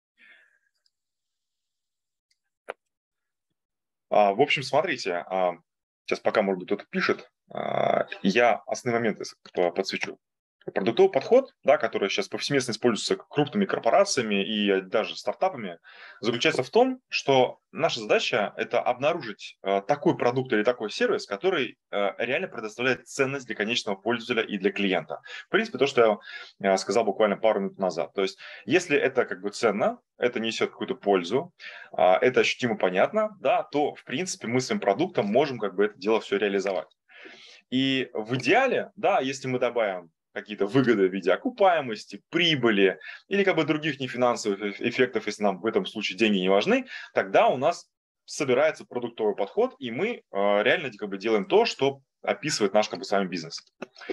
В общем, смотрите, сейчас пока, может быть, кто-то пишет, я основные моменты подсвечу. Продуктовый подход, да, который сейчас повсеместно используется крупными корпорациями и даже стартапами, заключается в том, что наша задача – это обнаружить такой продукт или такой сервис, который реально предоставляет ценность для конечного пользователя и для клиента. В принципе, то, что я сказал буквально пару минут назад. То есть, если это как бы ценно, это несет какую-то пользу, это ощутимо понятно, да, то, в принципе, мы своим продуктом можем как бы это дело все реализовать. И в идеале, да, если мы добавим какие-то выгоды в виде окупаемости, прибыли или как бы других нефинансовых эффектов, если нам в этом случае деньги не важны, тогда у нас собирается продуктовый подход, и мы реально как бы делаем то, что описывает наш как бы с вами бизнес.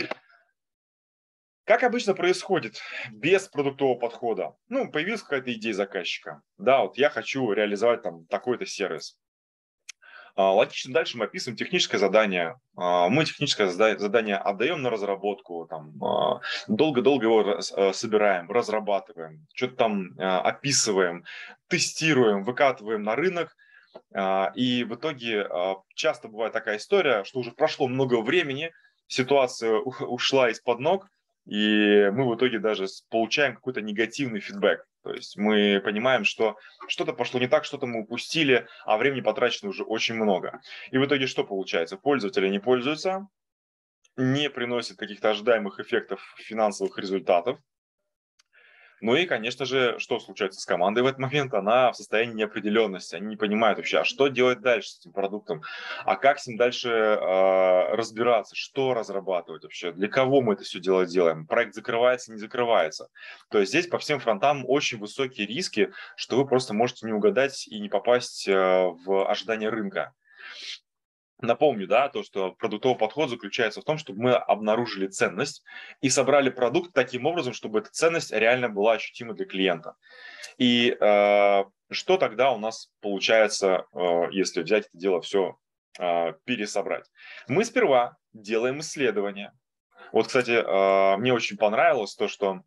Как обычно происходит без продуктового подхода? Появилась какая-то идея заказчика. Да, вот я хочу реализовать там такой-то сервис. Логично, дальше мы описываем техническое задание. Мы техническое задание отдаем на разработку, долго-долго его собираем, разрабатываем, что-то там описываем, тестируем, выкатываем на рынок. И в итоге часто бывает такая история, что уже прошло много времени, ситуация ушла из-под ног, и мы в итоге даже получаем какой-то негативный фидбэк. То есть мы понимаем, что что-то пошло не так, что-то мы упустили, а времени потрачено уже очень много. И в итоге что получается? Пользователи не пользуются, не приносят каких-то ожидаемых эффектов финансовых результатов. Ну и, конечно же, что случается с командой в этот момент? Она в состоянии неопределенности. Они не понимают вообще, а что делать дальше с этим продуктом, а как с ним дальше разбираться, что разрабатывать вообще, для кого мы это все дело делаем, проект закрывается, не закрывается. То есть здесь по всем фронтам очень высокие риски, что вы просто можете не угадать и не попасть в ожидание рынка. Напомню, да, то, что продуктовый подход заключается в том, чтобы мы обнаружили ценность и собрали продукт таким образом, чтобы эта ценность реально была ощутима для клиента. И что тогда у нас получается, если взять это дело все пересобрать? Мы сперва делаем исследования. Вот, кстати, мне очень понравилось то, что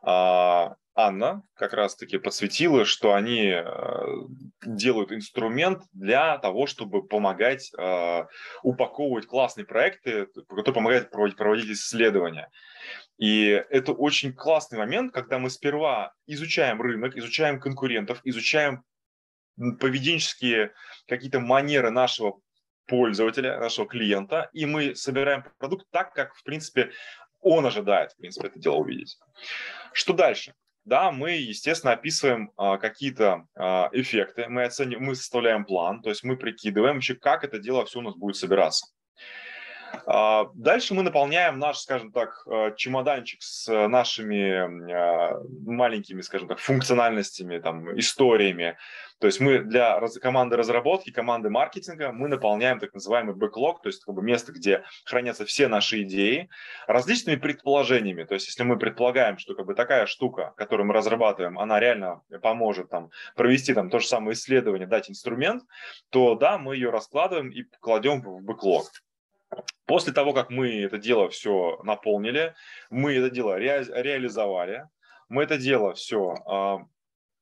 Анна как раз-таки подсветила, что они делают инструмент для того, чтобы помогать упаковывать классные проекты, которые помогают проводить исследования. И это очень классный момент, когда мы сперва изучаем рынок, изучаем конкурентов, изучаем поведенческие какие-то манеры нашего пользователя, нашего клиента, и мы собираем продукт так, как, в принципе, он ожидает, в принципе, это дело увидеть. Что дальше? Да, мы, естественно, описываем какие-то эффекты, мы составляем план, то есть мы прикидываем вообще, как это дело все у нас будет собираться. Дальше мы наполняем наш, скажем так, чемоданчик с нашими маленькими, скажем так, функциональностями, там, историями. То есть мы для команды разработки, команды маркетинга мы наполняем так называемый бэклог, то есть как бы место, где хранятся все наши идеи, различными предположениями. То есть если мы предполагаем, что как бы такая штука, которую мы разрабатываем, она реально поможет там, провести там, то же самое исследование, дать инструмент, то да, мы ее раскладываем и кладем в бэклог. После того, как мы это дело все наполнили, мы это дело реализовали, мы это дело все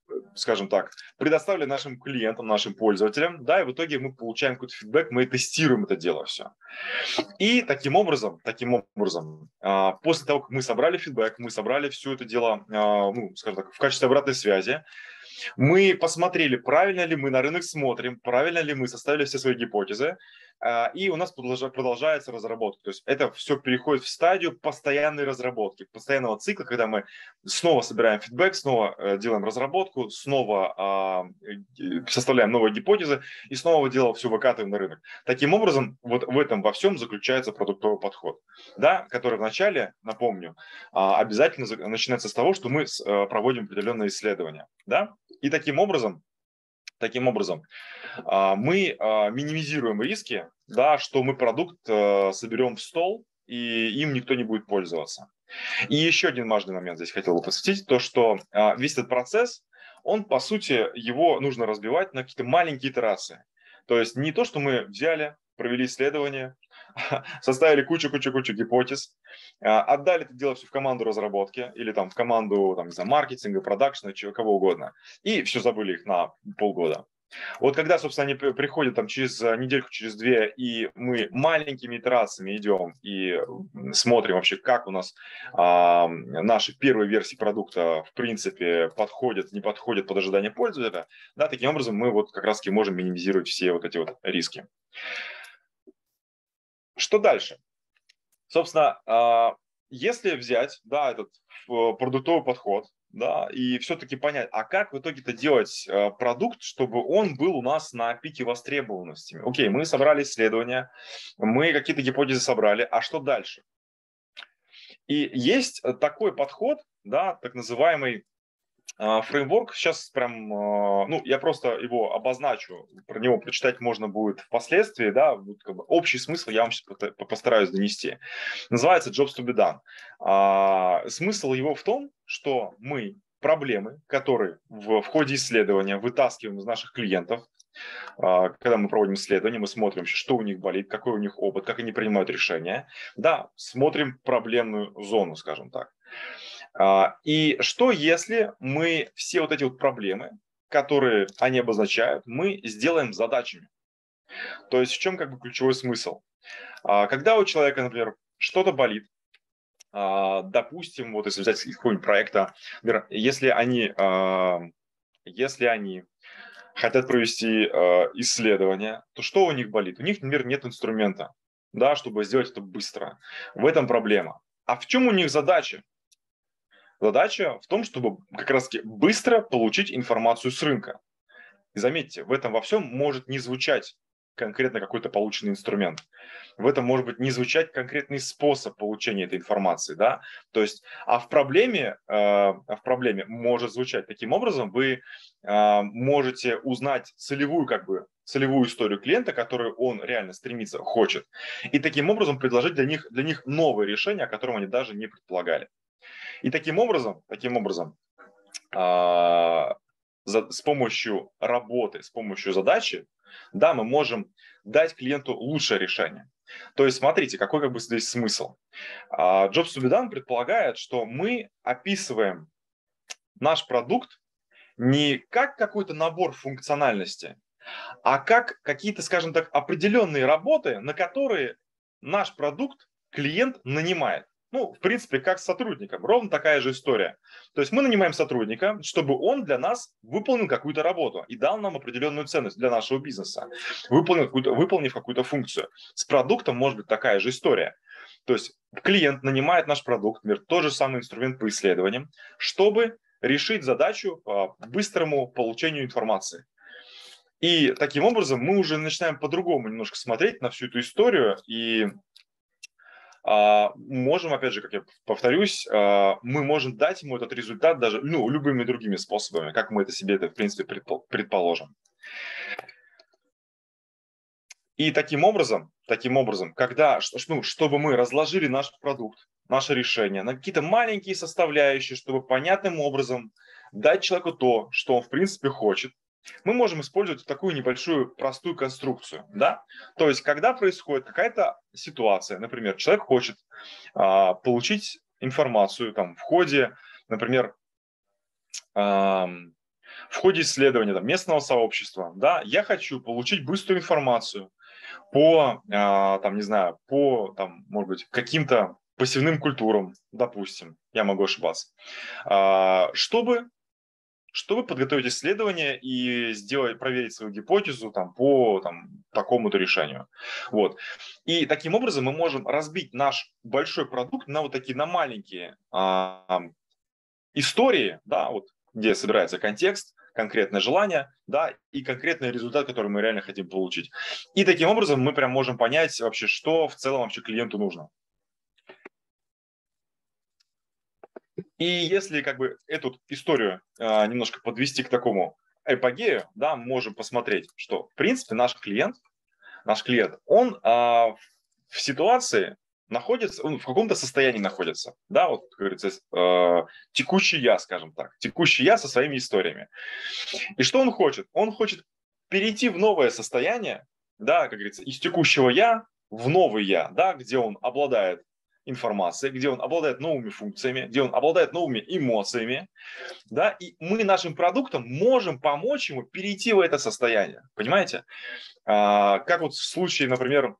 скажем так, предоставили нашим клиентам, нашим пользователям, да, и в итоге мы получаем какой-то фидбэк, мы тестируем это дело все. И таким образом, после того, как мы собрали фидбэк, мы собрали все это дело, ну, скажем так, в качестве обратной связи, мы посмотрели, правильно ли мы на рынок смотрим, правильно ли мы составили все свои гипотезы, и у нас продолжается разработка. То есть это все переходит в стадию постоянной разработки, постоянного цикла, когда мы снова собираем фидбэк, снова делаем разработку, снова составляем новые гипотезы и снова дело все выкатываем на рынок. Таким образом, вот в этом во всем заключается продуктовый подход, да, который вначале, напомню, обязательно начинается с того, что мы проводим определенные исследования. Да? И таким образом мы минимизируем риски, да, что мы продукт соберем в стол, и им никто не будет пользоваться. И еще один важный момент здесь хотел бы посвятить, то, что весь этот процесс, он, по сути, его нужно разбивать на какие-то маленькие итерации. То есть не то, что мы взяли, провели исследование, составили кучу гипотез, отдали это дело все в команду разработки или там в команду там, маркетинга, продакшена, кого угодно, и все забыли их на полгода. Вот когда, собственно, они приходят там через недельку, через две, и мы маленькими итерациями идем и смотрим вообще, как у нас наши первые версии продукта, в принципе, подходят, не подходят под ожидание пользователя, да, таким образом мы вот как раз-таки можем минимизировать все вот эти вот риски. Что дальше? Собственно, если взять, да, этот продуктовый подход, да, и все-таки понять, а как в итоге-то делать продукт, чтобы он был у нас на пике востребованности? Окей, мы собрали исследования, мы какие-то гипотезы собрали, а что дальше? И есть такой подход, да, так называемый фреймворк, сейчас прям, ну, я просто его обозначу, про него прочитать можно будет впоследствии, да, вот как бы общий смысл я вам сейчас постараюсь донести. Называется Jobs to be done. Смысл его в том, что мы проблемы, которые в ходе исследования вытаскиваем из наших клиентов, когда мы проводим исследования, мы смотрим, что у них болит, какой у них опыт, как они принимают решения, да, смотрим проблемную зону, скажем так. И что, если мы все вот эти вот проблемы, которые они обозначают, мы сделаем задачами? То есть в чем как бы ключевой смысл? Когда у человека, например, что-то болит, допустим, вот если взять из какого-нибудь проекта, например, если они хотят провести исследование, то что у них болит? У них, например, нет инструмента, да, чтобы сделать это быстро. В этом проблема. А в чем у них задача? Задача в том, чтобы как раз-таки быстро получить информацию с рынка. И заметьте, в этом во всем может не звучать конкретно какой-то полученный инструмент. В этом может быть не звучать конкретный способ получения этой информации. Да? То есть, а в проблеме может звучать таким образом, вы можете узнать целевую историю клиента, которую он реально стремится, хочет, и таким образом предложить для них новое решение, о котором они даже не предполагали. И таким образом, с помощью работы, с помощью задачи, да, мы можем дать клиенту лучшее решение. То есть, смотрите, какой как бы здесь смысл. Jobs to be done предполагает, что мы описываем наш продукт не как какой-то набор функциональности, а как какие-то, скажем так, определенные работы, на которые наш продукт клиент нанимает. Ну, в принципе, как с сотрудником. Ровно такая же история. То есть мы нанимаем сотрудника, чтобы он для нас выполнил какую-то работу и дал нам определенную ценность для нашего бизнеса, выполнив какую-то функцию. С продуктом может быть такая же история. То есть клиент нанимает наш продукт, например, тот же самый инструмент по исследованиям, чтобы решить задачу по быстрому получению информации. И таким образом мы уже начинаем по-другому немножко смотреть на всю эту историю и можем, опять же, как я повторюсь, мы можем дать ему этот результат даже любыми другими способами, как мы это себе, в принципе, предположим. И таким образом, когда, чтобы мы разложили наш продукт, наше решение на какие-то маленькие составляющие, чтобы понятным образом дать человеку то, что он, в принципе, хочет, мы можем использовать такую небольшую простую конструкцию. Да? То есть, когда происходит какая-то ситуация, например, человек хочет получить информацию там, в ходе, например, в ходе исследования там, местного сообщества, да, я хочу получить быструю информацию по, там, не знаю, по, там, может быть, каким-то посевным культурам, допустим, я могу ошибаться, чтобы подготовить исследование и проверить свою гипотезу там, по такому-то решению. Вот. И таким образом мы можем разбить наш большой продукт на вот такие на маленькие истории, да, вот, где собирается контекст, конкретное желание, да, и конкретный результат, который мы реально хотим получить. И таким образом мы прям можем понять вообще, что в целом вообще клиенту нужно. И если как бы эту историю немножко подвести к такому эпогею, да, мы можем посмотреть, что в принципе наш клиент, он в ситуации находится, он в каком-то состоянии находится, да, вот, как говорится, текущий я, скажем так, текущий я со своими историями. И что он хочет? Он хочет перейти в новое состояние, да, как говорится, из текущего я в новый я, да, где он обладает информацией, где он обладает новыми функциями, где он обладает новыми эмоциями, да, и мы нашим продуктом можем помочь ему перейти в это состояние, понимаете? Как вот в случае, например,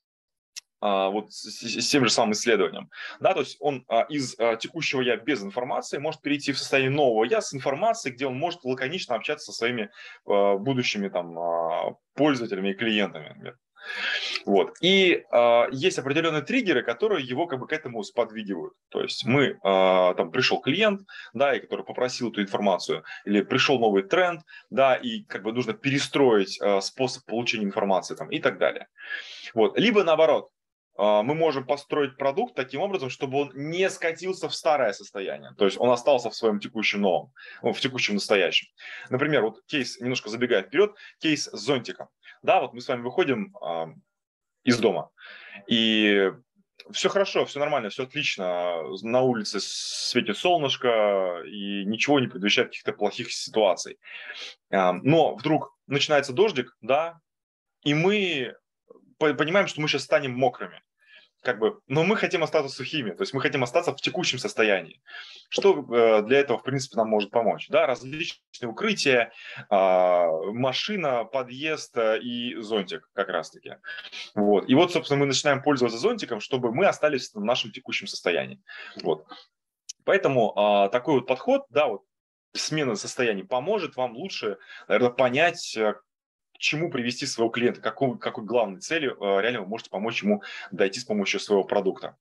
вот с тем же самым исследованием, да, то есть он из текущего я без информации может перейти в состояние нового я с информацией, где он может лаконично общаться со своими будущими там пользователями и клиентами, например. Вот. И есть определенные триггеры, которые его как бы к этому сподвигивают. То есть там пришел клиент, да, и который попросил эту информацию, или пришел новый тренд, да, и как бы нужно перестроить способ получения информации там, и так далее. Вот. Либо наоборот, мы можем построить продукт таким образом, чтобы он не скатился в старое состояние. То есть он остался в своем текущем новом, в текущем настоящем. Например, вот кейс, немножко забегая вперед, кейс с зонтиком. Да, вот мы с вами выходим из дома. И все хорошо, все нормально, все отлично. На улице светит солнышко, и ничего не предвещает каких-то плохих ситуаций. Но вдруг начинается дождик, да, и мы понимаем, что мы сейчас станем мокрыми. Как бы, но мы хотим остаться сухими, то есть мы хотим остаться в текущем состоянии. Что для этого, в принципе, нам может помочь? Да, различные укрытия, машина, подъезд и зонтик как раз-таки. Вот. И вот, собственно, мы начинаем пользоваться зонтиком, чтобы мы остались в нашем текущем состоянии. Вот. Поэтому такой вот подход, да, вот смена состояний поможет вам лучше, наверное, понять, к чему привести своего клиента, какой главной цели реально вы можете помочь ему дойти с помощью своего продукта.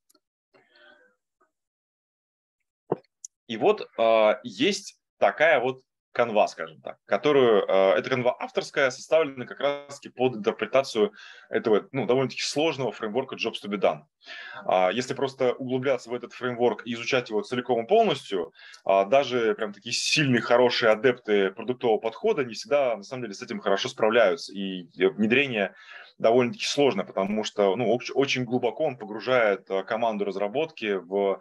И вот есть такая вот канва, скажем так, которую, эта канва авторская, составлена как раз-таки под интерпретацию этого довольно-таки сложного фреймворка Jobs to be done. Если просто углубляться в этот фреймворк и изучать его целиком и полностью, даже прям такие сильные, хорошие адепты продуктового подхода не всегда, на самом деле, с этим хорошо справляются. И внедрение довольно-таки сложно, потому что очень глубоко он погружает команду разработки в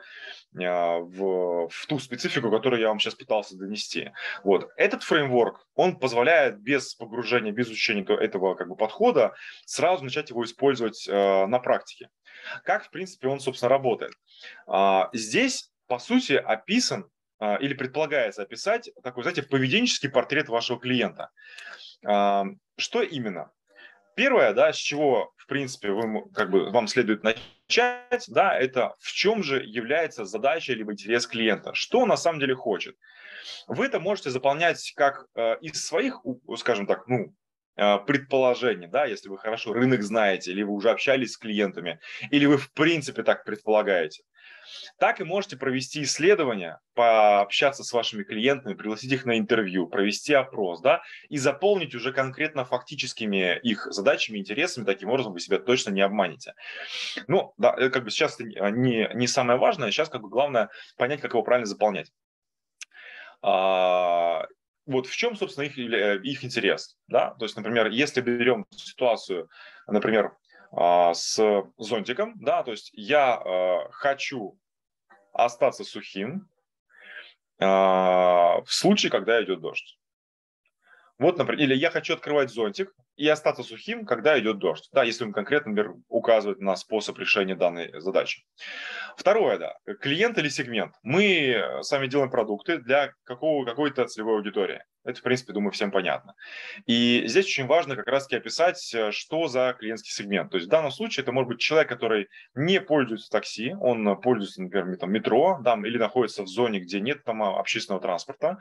ту специфику, которую я вам сейчас пытался донести. Вот. Этот фреймворк, он позволяет без погружения, без изучения этого как бы подхода сразу начать его использовать на практике. Как, в принципе, он, собственно, работает? Здесь, по сути, описан или предполагается описать такой, знаете, поведенческий портрет вашего клиента. Что именно? Первое, да, с чего, в принципе, вам следует начать, да, это в чем же является задача либо интерес клиента, что он на самом деле хочет. Вы это можете заполнять как из своих, скажем так, предположений, да, если вы хорошо рынок знаете, или вы уже общались с клиентами, или вы в принципе так предполагаете. Так и можете провести исследование, пообщаться с вашими клиентами, пригласить их на интервью, провести опрос, да, и заполнить уже конкретно фактическими их задачами, интересами, таким образом вы себя точно не обманете. Ну, да, как бы сейчас это не самое важное, сейчас как бы главное понять, как его правильно заполнять. Вот в чем, собственно, их интерес, да, то есть, например, если берем ситуацию, например, с зонтиком, да, то есть я хочу остаться сухим в случае, когда идет дождь. Вот, например, или я хочу открывать зонтик, и остаться сухим, когда идет дождь. Да, если он конкретно, например, указывает на способ решения данной задачи. Второе, да, клиент или сегмент. Мы сами делаем продукты для какой-то целевой аудитории. Это, в принципе, думаю, всем понятно. И здесь очень важно как раз-таки описать, что за клиентский сегмент. То есть в данном случае это может быть человек, который не пользуется такси, он пользуется, например, метро, да, или находится в зоне, где нет там общественного транспорта.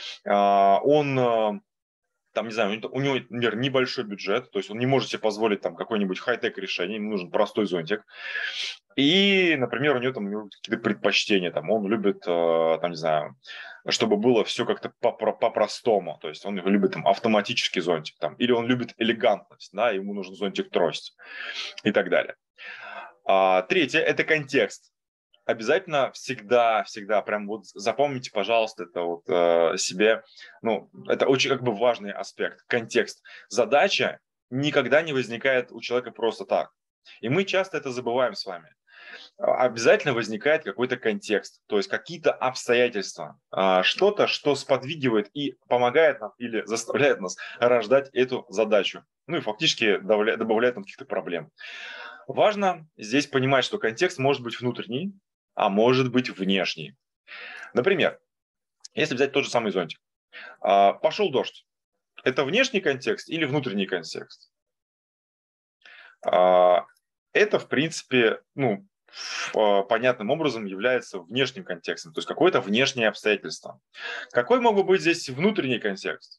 Он там, не знаю, у него, например, небольшой бюджет, то есть он не может себе позволить там какое-нибудь хай-тек решение, ему нужен простой зонтик. И, например, у него там какие-то предпочтения, там, он любит, там, не знаю, чтобы было все как-то по-простому, то есть он любит там автоматический зонтик, там, или он любит элегантность, да, ему нужен зонтик-трость и так далее. Третье – это контекст. Обязательно всегда прям вот запомните, пожалуйста, это вот себе, ну, это очень как бы важный аспект, контекст. Задача никогда не возникает у человека просто так. И мы часто это забываем с вами. Обязательно возникает какой-то контекст, то есть какие-то обстоятельства, что-то, что сподвигивает и помогает нам или заставляет нас рождать эту задачу. Ну и фактически добавляет нам каких-то проблем. Важно здесь понимать, что контекст может быть внутренний, а может быть внешний. Например, если взять тот же самый зонтик. Пошел дождь. Это внешний контекст или внутренний контекст? Это, в принципе, ну, понятным образом является внешним контекстом, то есть какое-то внешнее обстоятельство. Какой мог бы быть здесь внутренний контекст?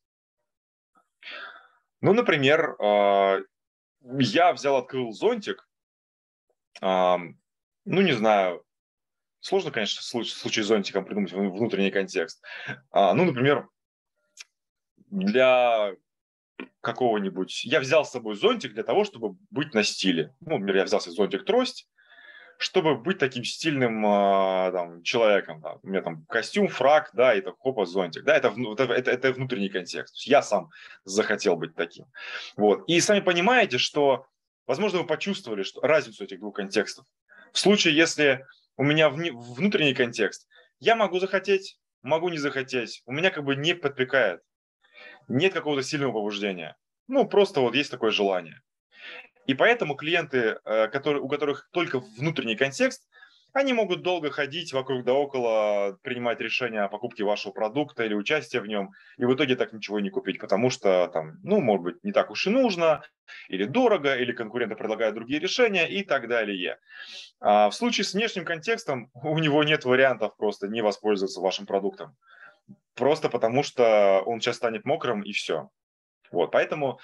Ну, например, я открыл зонтик, ну, не знаю, сложно, конечно, в случае с зонтиком придумать внутренний контекст. Ну, например, для какого-нибудь... Я взял с собой зонтик для того, чтобы быть на стиле. Ну, например, я взял себе зонтик-трость, чтобы быть таким стильным там, человеком. Да. У меня там костюм, фрак, да, и так, хопа, зонтик. Да, это внутренний контекст. Я сам захотел быть таким. Вот. И сами понимаете, что, возможно, вы почувствовали что, разницу этих двух контекстов. В случае, если у меня внутренний контекст, я могу захотеть, могу не захотеть. У меня как бы не подпекает. Нет какого-то сильного побуждения. Ну, просто вот есть такое желание. И поэтому клиенты, у которых только внутренний контекст, они могут долго ходить вокруг да около, принимать решения о покупке вашего продукта или участия в нем, и в итоге так ничего и не купить, потому что там, ну, может быть, не так уж и нужно, или дорого, или конкуренты предлагают другие решения и так далее. В случае с внешним контекстом у него нет вариантов просто не воспользоваться вашим продуктом. Просто потому что он сейчас станет мокрым и все. Вот, поэтому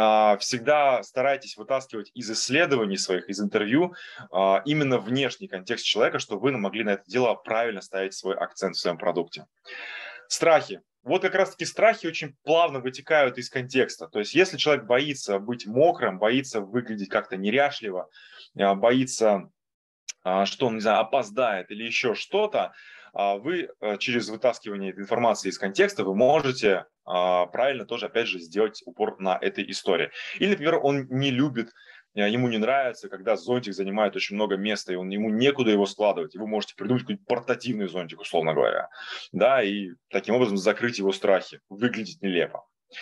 всегда старайтесь вытаскивать из исследований своих, из интервью именно внешний контекст человека, чтобы вы могли на это дело правильно ставить свой акцент в своем продукте. Страхи. Вот как раз-таки страхи очень плавно вытекают из контекста. То есть если человек боится быть мокрым, боится выглядеть как-то неряшливо, боится, что он, не знаю, опоздает или еще что-то, вы через вытаскивание этой информации из контекста вы можете правильно тоже, опять же, сделать упор на этой истории. Или, например, он не любит, ему не нравится, когда зонтик занимает очень много места, и ему некуда его складывать. И вы можете придумать какой-нибудь портативный зонтик, условно говоря, да, и таким образом закрыть его страхи, выглядеть нелепо.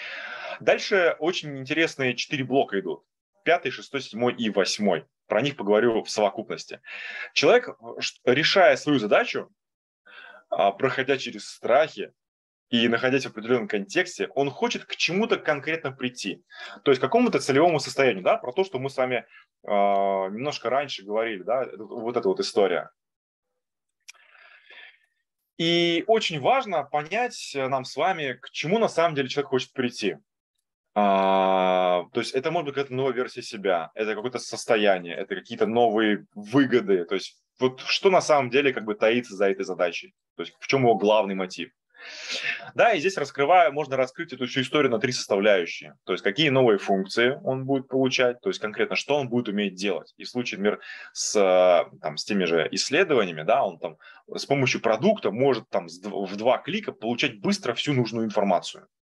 Дальше очень интересные 4 блока идут. 5, 6, 7 и 8. Про них поговорю в совокупности. Человек, решая свою задачу, проходя через страхи и находясь в определенном контексте, он хочет к чему-то конкретно прийти. То есть к какому-то целевому состоянию, да, про то, что мы с вами немножко раньше говорили, да, вот эта вот история. И очень важно понять нам с вами, к чему на самом деле человек хочет прийти. То есть это может быть какая-то новая версия себя, это какое-то состояние, это какие-то новые выгоды. То есть вот что на самом деле как бы таится за этой задачей, то есть в чем его главный мотив. Да, и здесь можно раскрыть эту всю историю на 3 составляющие. То есть какие новые функции он будет получать, то есть конкретно что он будет уметь делать. И в случае, например, с теми же исследованиями, да, он там с помощью продукта может там в 2 клика получать быстро всю нужную информацию.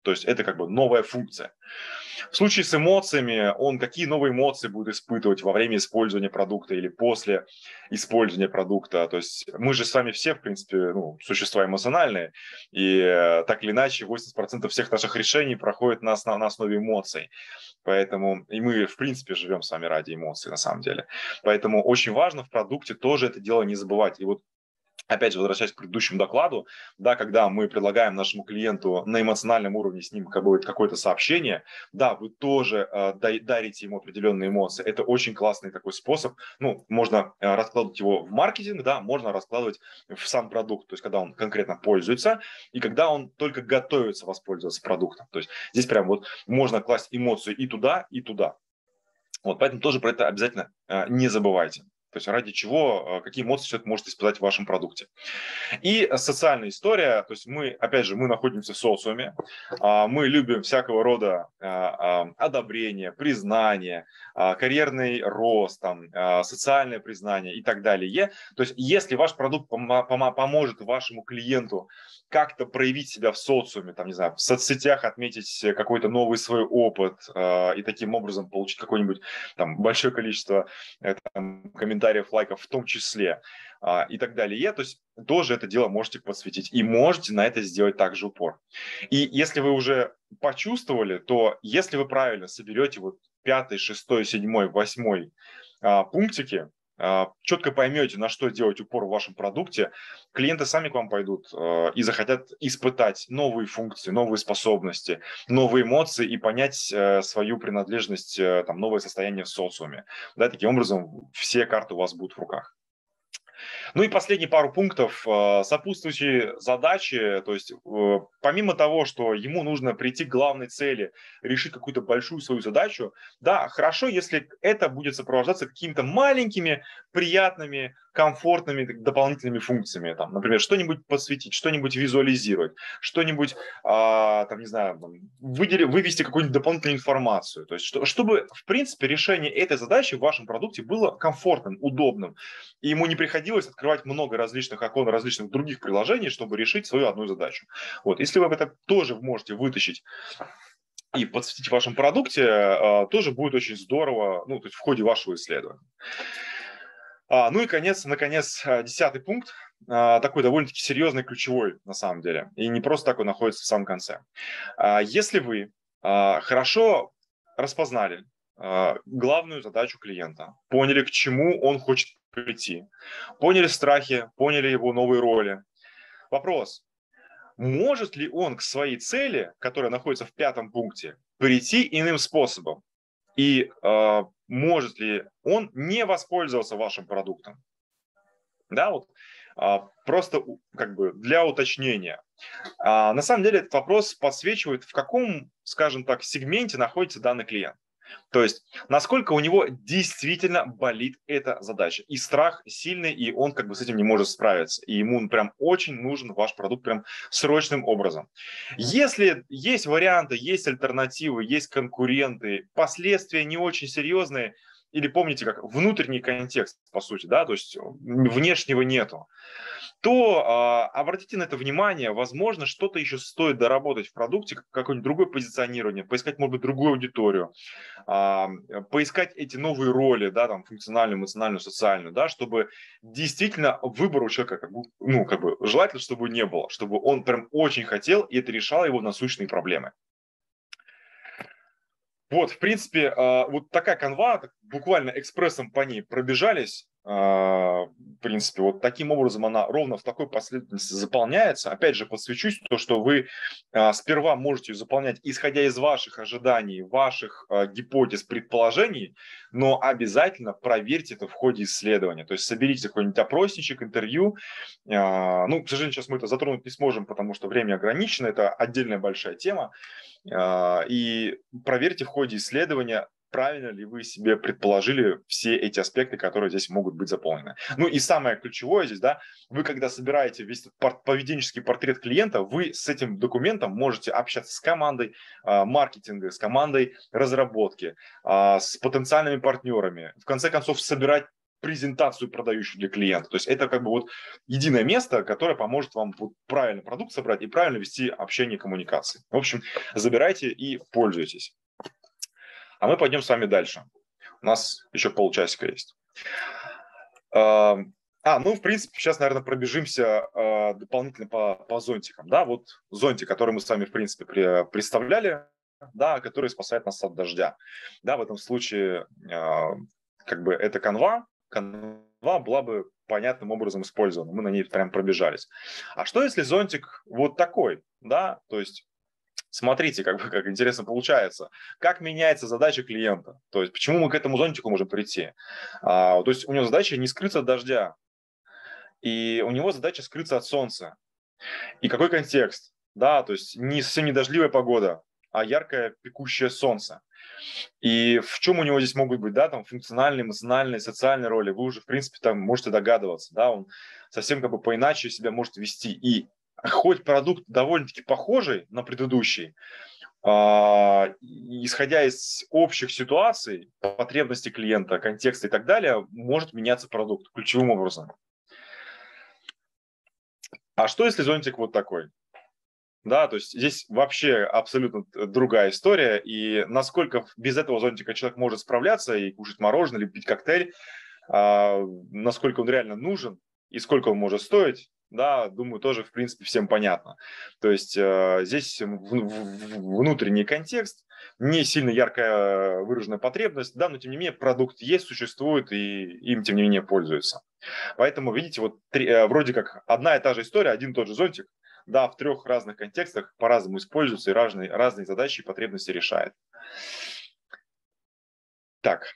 То есть это как бы новая функция. В случае с эмоциями, он какие новые эмоции будет испытывать во время использования продукта или после использования продукта. То есть мы же с вами все, в принципе, существа эмоциональные, и так или иначе 80% всех наших решений проходит на основе эмоций. Поэтому и мы, в принципе, живем с вами ради эмоций, на самом деле. Поэтому очень важно в продукте тоже это дело не забывать. И вот опять же, возвращаясь к предыдущему докладу, да, когда мы предлагаем нашему клиенту на эмоциональном уровне с ним какое-то сообщение, да, вы тоже дарите ему определенные эмоции. Это очень классный такой способ. Можно раскладывать его в маркетинг, да, можно раскладывать в сам продукт, то есть когда он конкретно пользуется и когда он только готовится воспользоваться продуктом. То есть здесь прям вот можно класть эмоцию и туда, и туда. Вот, поэтому тоже про это обязательно не забывайте. То есть ради чего, какие эмоции человек может испытать в вашем продукте. И социальная история, то есть мы, опять же, мы находимся в социуме, мы любим всякого рода одобрение, признание, карьерный рост, социальное признание и так далее. То есть если ваш продукт поможет вашему клиенту как-то проявить себя в социуме, не знаю, в соцсетях отметить какой-то новый свой опыт и таким образом получить какое-нибудь большое количество комментариев, лайков в том числе и так далее, то есть тоже это дело можете подсветить и можете на это сделать также упор. И если вы уже почувствовали, то если вы правильно соберете 5, 6, 7, 8 пунктики, четко поймете, на что делать упор в вашем продукте, клиенты сами к вам пойдут и захотят испытать новые функции, новые способности, новые эмоции и понять свою принадлежность, новое состояние в социуме. Да, таким образом, все карты у вас будут в руках. И последние пару пунктов. Сопутствующие задачи, то есть помимо того, что ему нужно прийти к главной цели, решить какую-то большую свою задачу, да, хорошо, если это будет сопровождаться какими-то маленькими, приятными, комфортными дополнительными функциями. Например, что-нибудь подсветить, что-нибудь визуализировать, что-нибудь, не знаю, вывести какую-нибудь дополнительную информацию. То есть чтобы, в принципе, решение этой задачи в вашем продукте было комфортным, удобным, и ему не приходилось открывать много различных окон, различных других приложений, чтобы решить свою одну задачу. Если вы это тоже можете вытащить и подсветить в вашем продукте, тоже будет очень здорово, то есть в ходе вашего исследования. И, наконец, 10-й пункт, такой довольно-таки серьезный, ключевой на самом деле, и не просто так он находится в самом конце. Если вы хорошо распознали главную задачу клиента, поняли, к чему он хочет прийти, поняли страхи, поняли его новые роли. Вопрос, может ли он к своей цели, которая находится в 5-м пункте, прийти иным способом? И может ли он не воспользоваться вашим продуктом? Да, просто для уточнения. На самом деле этот вопрос подсвечивает, в каком, скажем так, сегменте находится данный клиент. То есть, насколько у него действительно болит эта задача. И страх сильный, и он с этим не может справиться. И ему прям очень нужен ваш продукт прям срочным образом. Если есть варианты, есть альтернативы, есть конкуренты, последствия не очень серьезные, или помните, как внутренний контекст, по сути, да, то есть внешнего нету, то обратите на это внимание, возможно, что-то еще стоит доработать в продукте, какое-нибудь другое позиционирование, поискать, может быть, другую аудиторию, поискать эти новые роли, да, функциональную, эмоциональную, социальную, да, чтобы действительно выбор у человека, желательно, чтобы не было, чтобы он прям очень хотел, и это решало его насущные проблемы. В принципе, такая канва, буквально экспрессом по ней пробежались. В принципе, таким образом она ровно в такой последовательности заполняется. Опять же, подсвечусь, то, что вы сперва можете ее заполнять, исходя из ваших ожиданий, ваших гипотез, предположений, но обязательно проверьте это в ходе исследования. То есть соберите какой-нибудь опросничек, интервью. К сожалению, сейчас мы это затронуть не сможем, потому что время ограничено, это отдельная большая тема. И проверьте в ходе исследования, правильно ли вы себе предположили все эти аспекты, которые здесь могут быть заполнены. И самое ключевое здесь, да, вы когда собираете весь поведенческий портрет клиента, вы с этим документом можете общаться с командой маркетинга, с командой разработки, с потенциальными партнерами, в конце концов собирать презентацию продающую для клиента. То есть это как бы вот единое место, которое поможет вам вот правильно продукт собрать и правильно вести общение и коммуникации. В общем, забирайте и пользуйтесь. А мы пойдем с вами дальше. У нас еще полчасика есть. Ну, в принципе, сейчас, наверное, пробежимся дополнительно по зонтикам. Да, вот зонтик, который мы с вами, в принципе, представляли, да, который спасает нас от дождя. Да, в этом случае как бы это канва была бы понятным образом использована. Мы на ней прям пробежались. А что, если зонтик вот такой, да, то есть смотрите, как интересно получается. Как меняется задача клиента? То есть почему мы к этому зонтику можем прийти? То есть у него задача не скрыться от дождя. И у него задача скрыться от солнца. И какой контекст? Да, то есть не совсем не дождливая погода, а яркое пекущее солнце. И в чем у него здесь могут быть, да, там функциональные, эмоциональные, социальные роли, вы уже, в принципе, там можете догадываться, да, он совсем как бы поиначе себя может вести. И хоть продукт довольно-таки похожий на предыдущий, исходя из общих ситуаций, потребностей клиента, контекста и так далее, может меняться продукт ключевым образом. А что, если зонтик вот такой? Да, то есть здесь вообще абсолютно другая история, и насколько без этого зонтика человек может справляться и кушать мороженое, или пить коктейль, насколько он реально нужен и сколько он может стоить, да, думаю, тоже, в принципе, всем понятно. То есть здесь внутренний контекст, не сильно яркая выраженная потребность, да, но тем не менее продукт есть, существует, и им, тем не менее, пользуются. Поэтому, видите, вот вроде как одна и та же история, один и тот же зонтик, да, в трех разных контекстах по-разному используются и разные задачи и потребности решает. Так,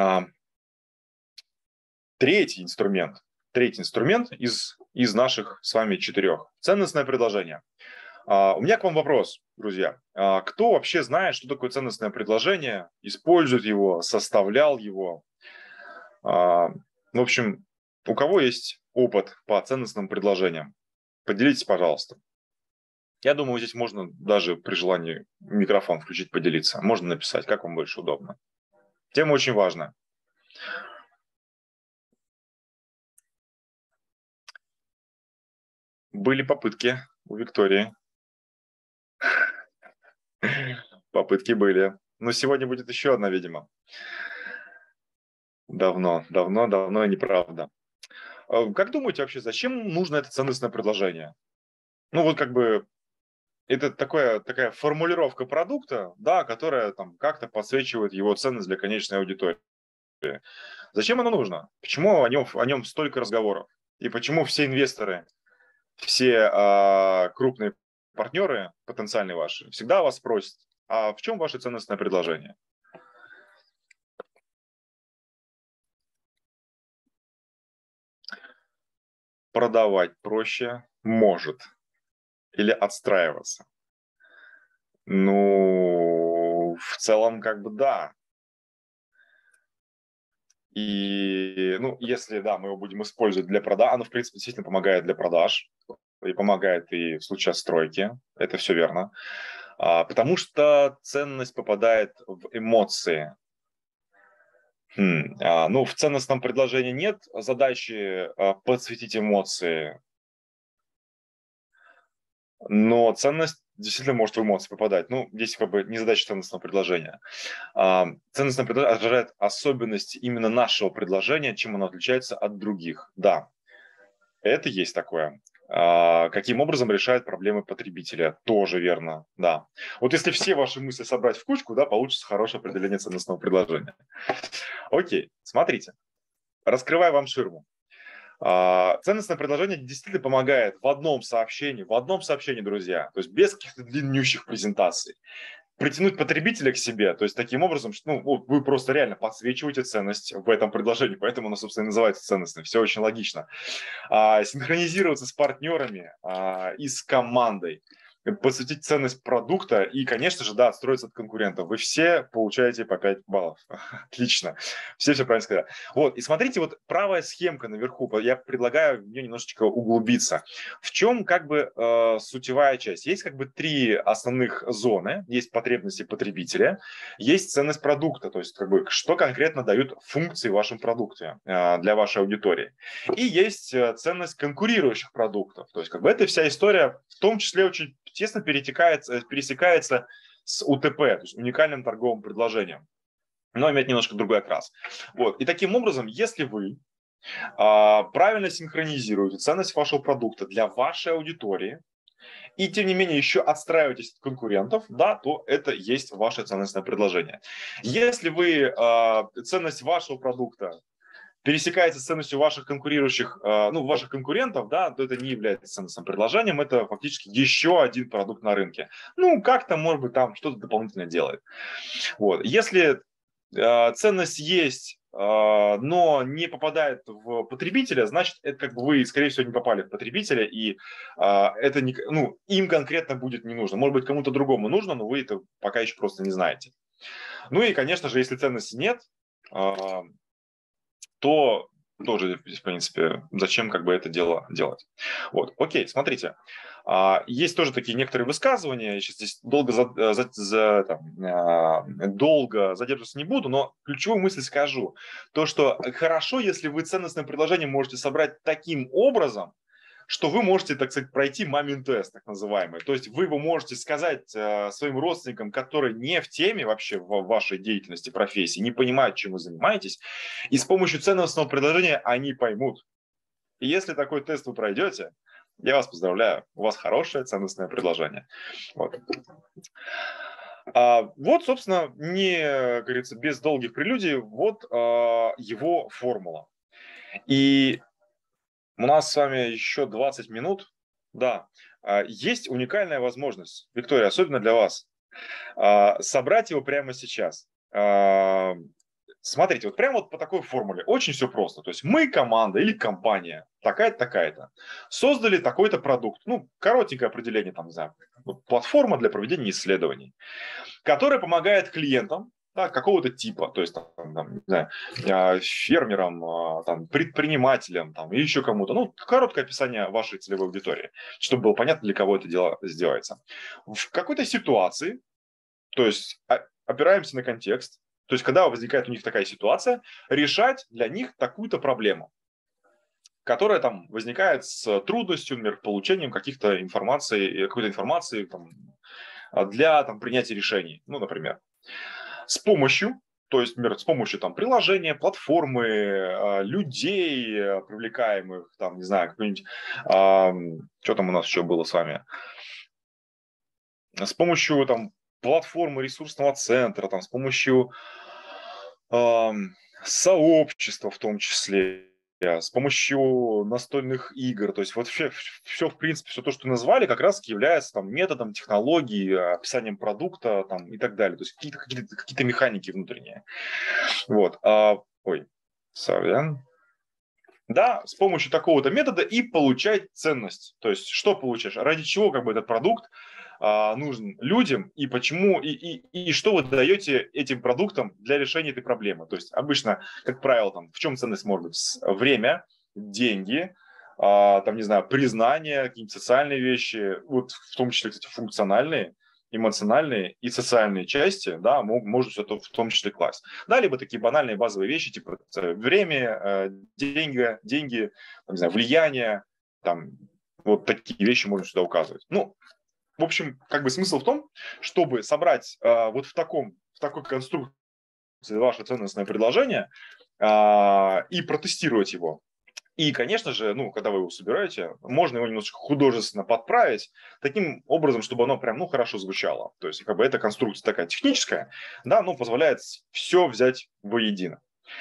третий инструмент из наших с вами 4. Ценностное предложение. У меня к вам вопрос, друзья. Кто вообще знает, что такое ценностное предложение, использует его, составлял его? В общем, у кого есть опыт по ценностным предложениям? Поделитесь, пожалуйста. Я думаю, здесь можно даже при желании микрофон включить, поделиться. Можно написать, как вам больше удобно. Тема очень важная. Были попытки у Виктории. Попытки были. Но сегодня будет еще одна, видимо. Давно и неправда. Как думаете вообще, зачем нужно это ценностное предложение? Ну вот как бы это такая формулировка продукта, да, которая там как-то подсвечивает его ценность для конечной аудитории. Зачем оно нужно? Почему о нем столько разговоров? И почему все инвесторы, все крупные партнеры, потенциальные ваши, всегда вас спросят, а в чем ваше ценностное предложение? Продавать проще может или отстраиваться? Ну, в целом, как бы да. И, ну, если, да, мы его будем использовать для продаж, оно, в принципе, действительно помогает для продаж, и помогает и в случае отстройки, это все верно. Потому что ценность попадает в эмоции. Ну, в ценностном предложении нет задачи подсветить эмоции, но ценность действительно может в эмоции попадать. Ну, здесь как бы не задача ценностного предложения. Ценностное предложение отражает особенности именно нашего предложения, чем оно отличается от других. Да, это есть такое. Каким образом решает проблемы потребителя? Тоже верно, да. Вот если все ваши мысли собрать в кучку, да, получится хорошее определение ценностного предложения. Окей, смотрите. Раскрываю вам ширму. Ценностное предложение действительно помогает в одном сообщении, друзья, то есть без каких-то длиннющих презентаций, притянуть потребителя к себе, то есть таким образом, что вы просто реально подсвечиваете ценность в этом предложении, поэтому оно, собственно, и называется ценностным, все очень логично. Синхронизироваться с партнерами и с командой, подсветить ценность продукта и, конечно же, да, отстроиться от конкурентов. Вы все получаете по 5 баллов. Отлично. Все правильно сказали. Вот, и смотрите, вот правая схемка наверху, я предлагаю в нее немножечко углубиться. В чем как бы сутевая часть? Есть как бы 3 основных зоны. Есть потребности потребителя, есть ценность продукта, то есть как бы что конкретно дают функции в вашем продукте для вашей аудитории. И есть ценность конкурирующих продуктов. То есть как бы эта вся история в том числе очень тесно пересекается с УТП, то есть уникальным торговым предложением, но имеет немножко другой окрас. Вот. И таким образом, если вы правильно синхронизируете ценность вашего продукта для вашей аудитории, и тем не менее еще отстраиваетесь от конкурентов, да, то это есть ваше ценностное предложение. Если вы ценность вашего продукта пересекается с ценностью ваших конкурирующих, ваших конкурентов, да, то это не является ценностным предложением, это фактически еще один продукт на рынке. Ну, как-то, может быть, там что-то дополнительно делает. Вот. Если ценность есть, но не попадает в потребителя, значит, это как бы вы, скорее всего, не попали в потребителя, и это не, им конкретно будет не нужно. Может быть, кому-то другому нужно, но вы это пока еще просто не знаете. Ну и, конечно же, если ценности нет, то тоже, в принципе, зачем как бы это дело делать. Вот, окей, смотрите. Есть тоже такие некоторые высказывания, я сейчас здесь долго задерживаться не буду, но ключевую мысль скажу. То, что хорошо, если вы ценностное предложение можете собрать таким образом, что вы можете, так сказать, пройти мамин тест, так называемый. То есть вы его можете сказать своим родственникам, которые не в теме вообще в вашей деятельности, профессии, не понимают, чем вы занимаетесь, и с помощью ценностного предложения они поймут. И если такой тест вы пройдете, я вас поздравляю, у вас хорошее ценностное предложение. Вот. Вот, собственно, как говорится, без долгих прелюдий, вот его формула. И у нас с вами еще 20 минут. Да, есть уникальная возможность, Виктория, особенно для вас, собрать его прямо сейчас. Смотрите, вот прямо вот по такой формуле. Очень все просто. То есть мы команда или компания, такая-то, такая-то, создали такой-то продукт. Ну, коротенькое определение, там, не знаю, платформа для проведения исследований, которая помогает клиентам, да, какого-то типа, то есть там, не знаю, фермерам, там, предпринимателям там, и еще кому-то. Ну, короткое описание вашей целевой аудитории, чтобы было понятно, для кого это дело сделается. В какой-то ситуации, то есть опираемся на контекст, то есть когда возникает у них такая ситуация, решать для них такую-то проблему, которая там возникает с трудностью, например, получением какой-то информации там, для там, принятия решений, ну, например. С помощью, то есть, например, с помощью там, приложения, платформы, людей привлекаемых, там, не знаю, какой-нибудь, что там у нас еще было с вами, с помощью там, платформы ресурсного центра, там, с помощью сообщества в том числе, с помощью настольных игр, то есть вот все, в принципе, все то, что назвали, как раз является там, методом, технологией, описанием продукта там, и так далее, то есть какие-то механики внутренние. Вот. Сорян. Да, с помощью такого-то метода и получать ценность. То есть что получаешь? Ради чего как бы этот продукт нужен людям и почему, и что вы даете этим продуктам для решения этой проблемы. То есть обычно, как правило, там, в чем ценность может быть? Время, деньги, там, не знаю, признание, какие-то социальные вещи, вот в том числе, кстати, функциональные, эмоциональные и социальные части, да, можно все в том числе класть. Да, либо такие банальные базовые вещи, типа время, деньги, там, не знаю, влияние, там, вот такие вещи можно сюда указывать. Ну, в общем, как бы смысл в том, чтобы собрать вот в такой конструкции ваше ценностное предложение и протестировать его. И, конечно же, когда вы его собираете, можно его немножко художественно подправить, таким образом, чтобы оно прям, хорошо звучало. То есть, как бы эта конструкция такая техническая, да, но позволяет все взять воедино.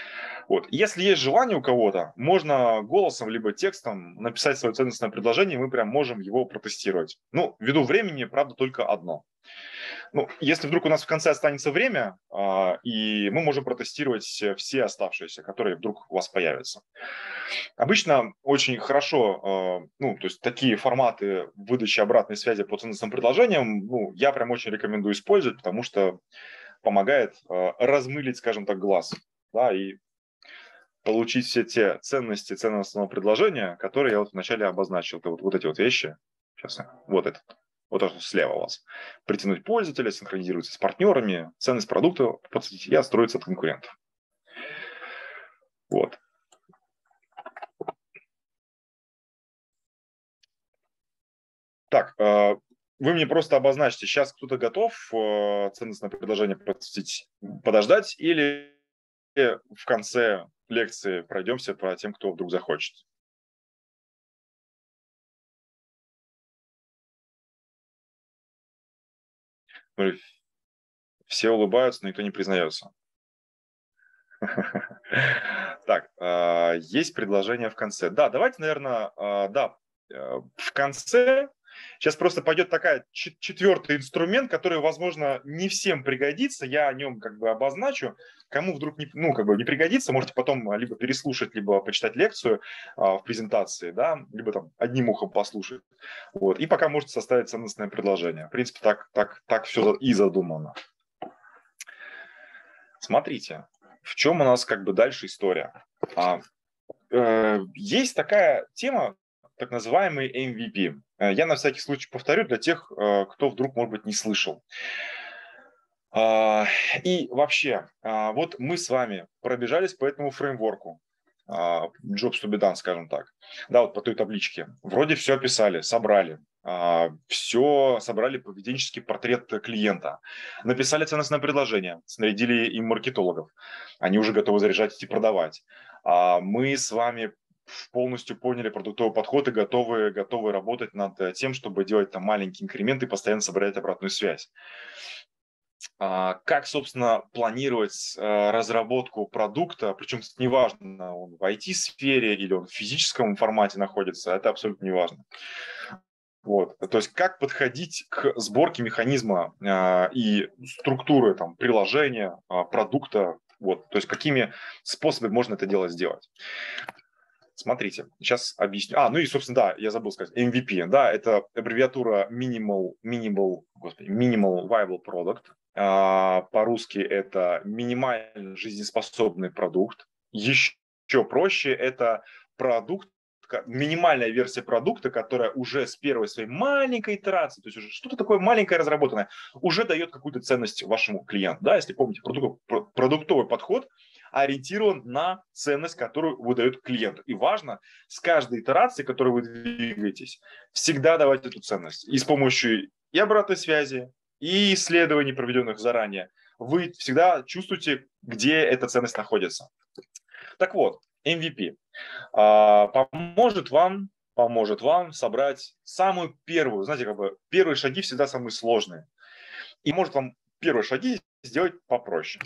Вот. Если есть желание у кого-то, можно голосом либо текстом написать свое ценностное предложение, и мы прям можем его протестировать. Ну, ввиду времени, правда, только одно. Ну, если вдруг у нас в конце останется время, и мы можем протестировать все оставшиеся, которые вдруг у вас появятся. Обычно очень хорошо, ну, то есть такие форматы выдачи обратной связи по ценностным предложениям, ну, я прям очень рекомендую использовать, потому что помогает размылить, скажем так, глаз, да, и получить все те ценности ценностного предложения, которые я вот вначале обозначил. Это вот эти вот вещи. Сейчас, вот это. Вот это слева у вас. Притянуть пользователя, синхронизироваться с партнерами, ценность продукта подсветить и отстроиться от конкурентов. Вот. Так, вы мне просто обозначьте, сейчас кто-то готов ценностное предложение подождать или в конце лекции пройдемся по тем, кто вдруг захочет. Все улыбаются, но никто не признается. Так, есть предложение в конце. Да, давайте, наверное, да, в конце. Сейчас просто пойдет такая четвертый инструмент, который, возможно, не всем пригодится. Я о нем как бы обозначу. Кому вдруг не, ну, как бы не пригодится, можете потом либо переслушать, либо почитать лекцию в презентации, да, либо там одним ухом послушать. Вот. И пока можете составить ценностное предложение. В принципе, так все и задумано. Смотрите, в чем у нас как бы дальше история. Есть такая тема, так называемый MVP. Я на всякий случай повторю для тех, кто вдруг, может быть, не слышал. И вообще, вот мы с вами пробежались по этому фреймворку, Jobs to be done, скажем так. Да, вот по той табличке. Вроде все описали, собрали. Все собрали поведенческий портрет клиента. Написали ценностное предложение, снарядили им маркетологов. Они уже готовы заряжать и продавать. Мы с вами полностью поняли продуктовый подход и готовы работать над тем, чтобы делать там маленькие инкременты и постоянно собирать обратную связь. Как, собственно, планировать разработку продукта, причем неважно, он в IT-сфере или он в физическом формате находится, это абсолютно неважно. Вот. То есть как подходить к сборке механизма и структуры там, приложения, продукта, вот. То есть какими способами можно это дело сделать. Смотрите, сейчас объясню. Ну и, собственно, да, я забыл сказать, MVP, да, это аббревиатура Minimal Viable Product. По-русски это минимально жизнеспособный продукт. Еще проще, это продукт, минимальная версия продукта, которая уже с первой своей маленькой итерации, то есть уже что-то такое маленькое разработанное, уже дает какую-то ценность вашему клиенту. Да, если помните, продуктовый подход ориентирован на ценность, которую выдает клиенту. И важно с каждой итерацией, которой вы двигаетесь, всегда давать эту ценность. И с помощью и обратной связи, и исследований, проведенных заранее, вы всегда чувствуете, где эта ценность находится. Так вот, MVP поможет вам собрать самую первую, знаете, как бы первые шаги всегда самые сложные. И может вам первые шаги сделать попроще.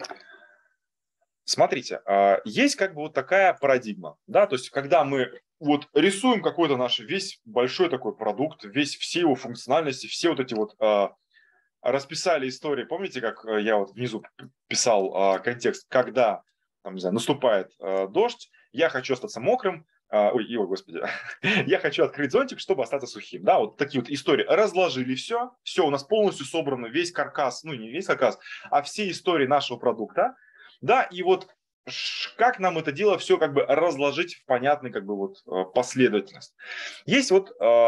Смотрите, есть как бы вот такая парадигма, да, то есть когда мы вот рисуем какой-то наш весь большой такой продукт, все его функциональности, все вот эти вот расписали истории, помните, как я вот внизу писал контекст, когда там, не знаю, наступает дождь, я хочу остаться мокрым, господи, я хочу открыть зонтик, чтобы остаться сухим. Да, вот такие вот истории. Разложили все у нас полностью собрано, весь каркас, ну не весь каркас, а все истории нашего продукта. Да, и вот как нам это дело все как бы разложить в понятной как бы вот последовательность. Есть вот,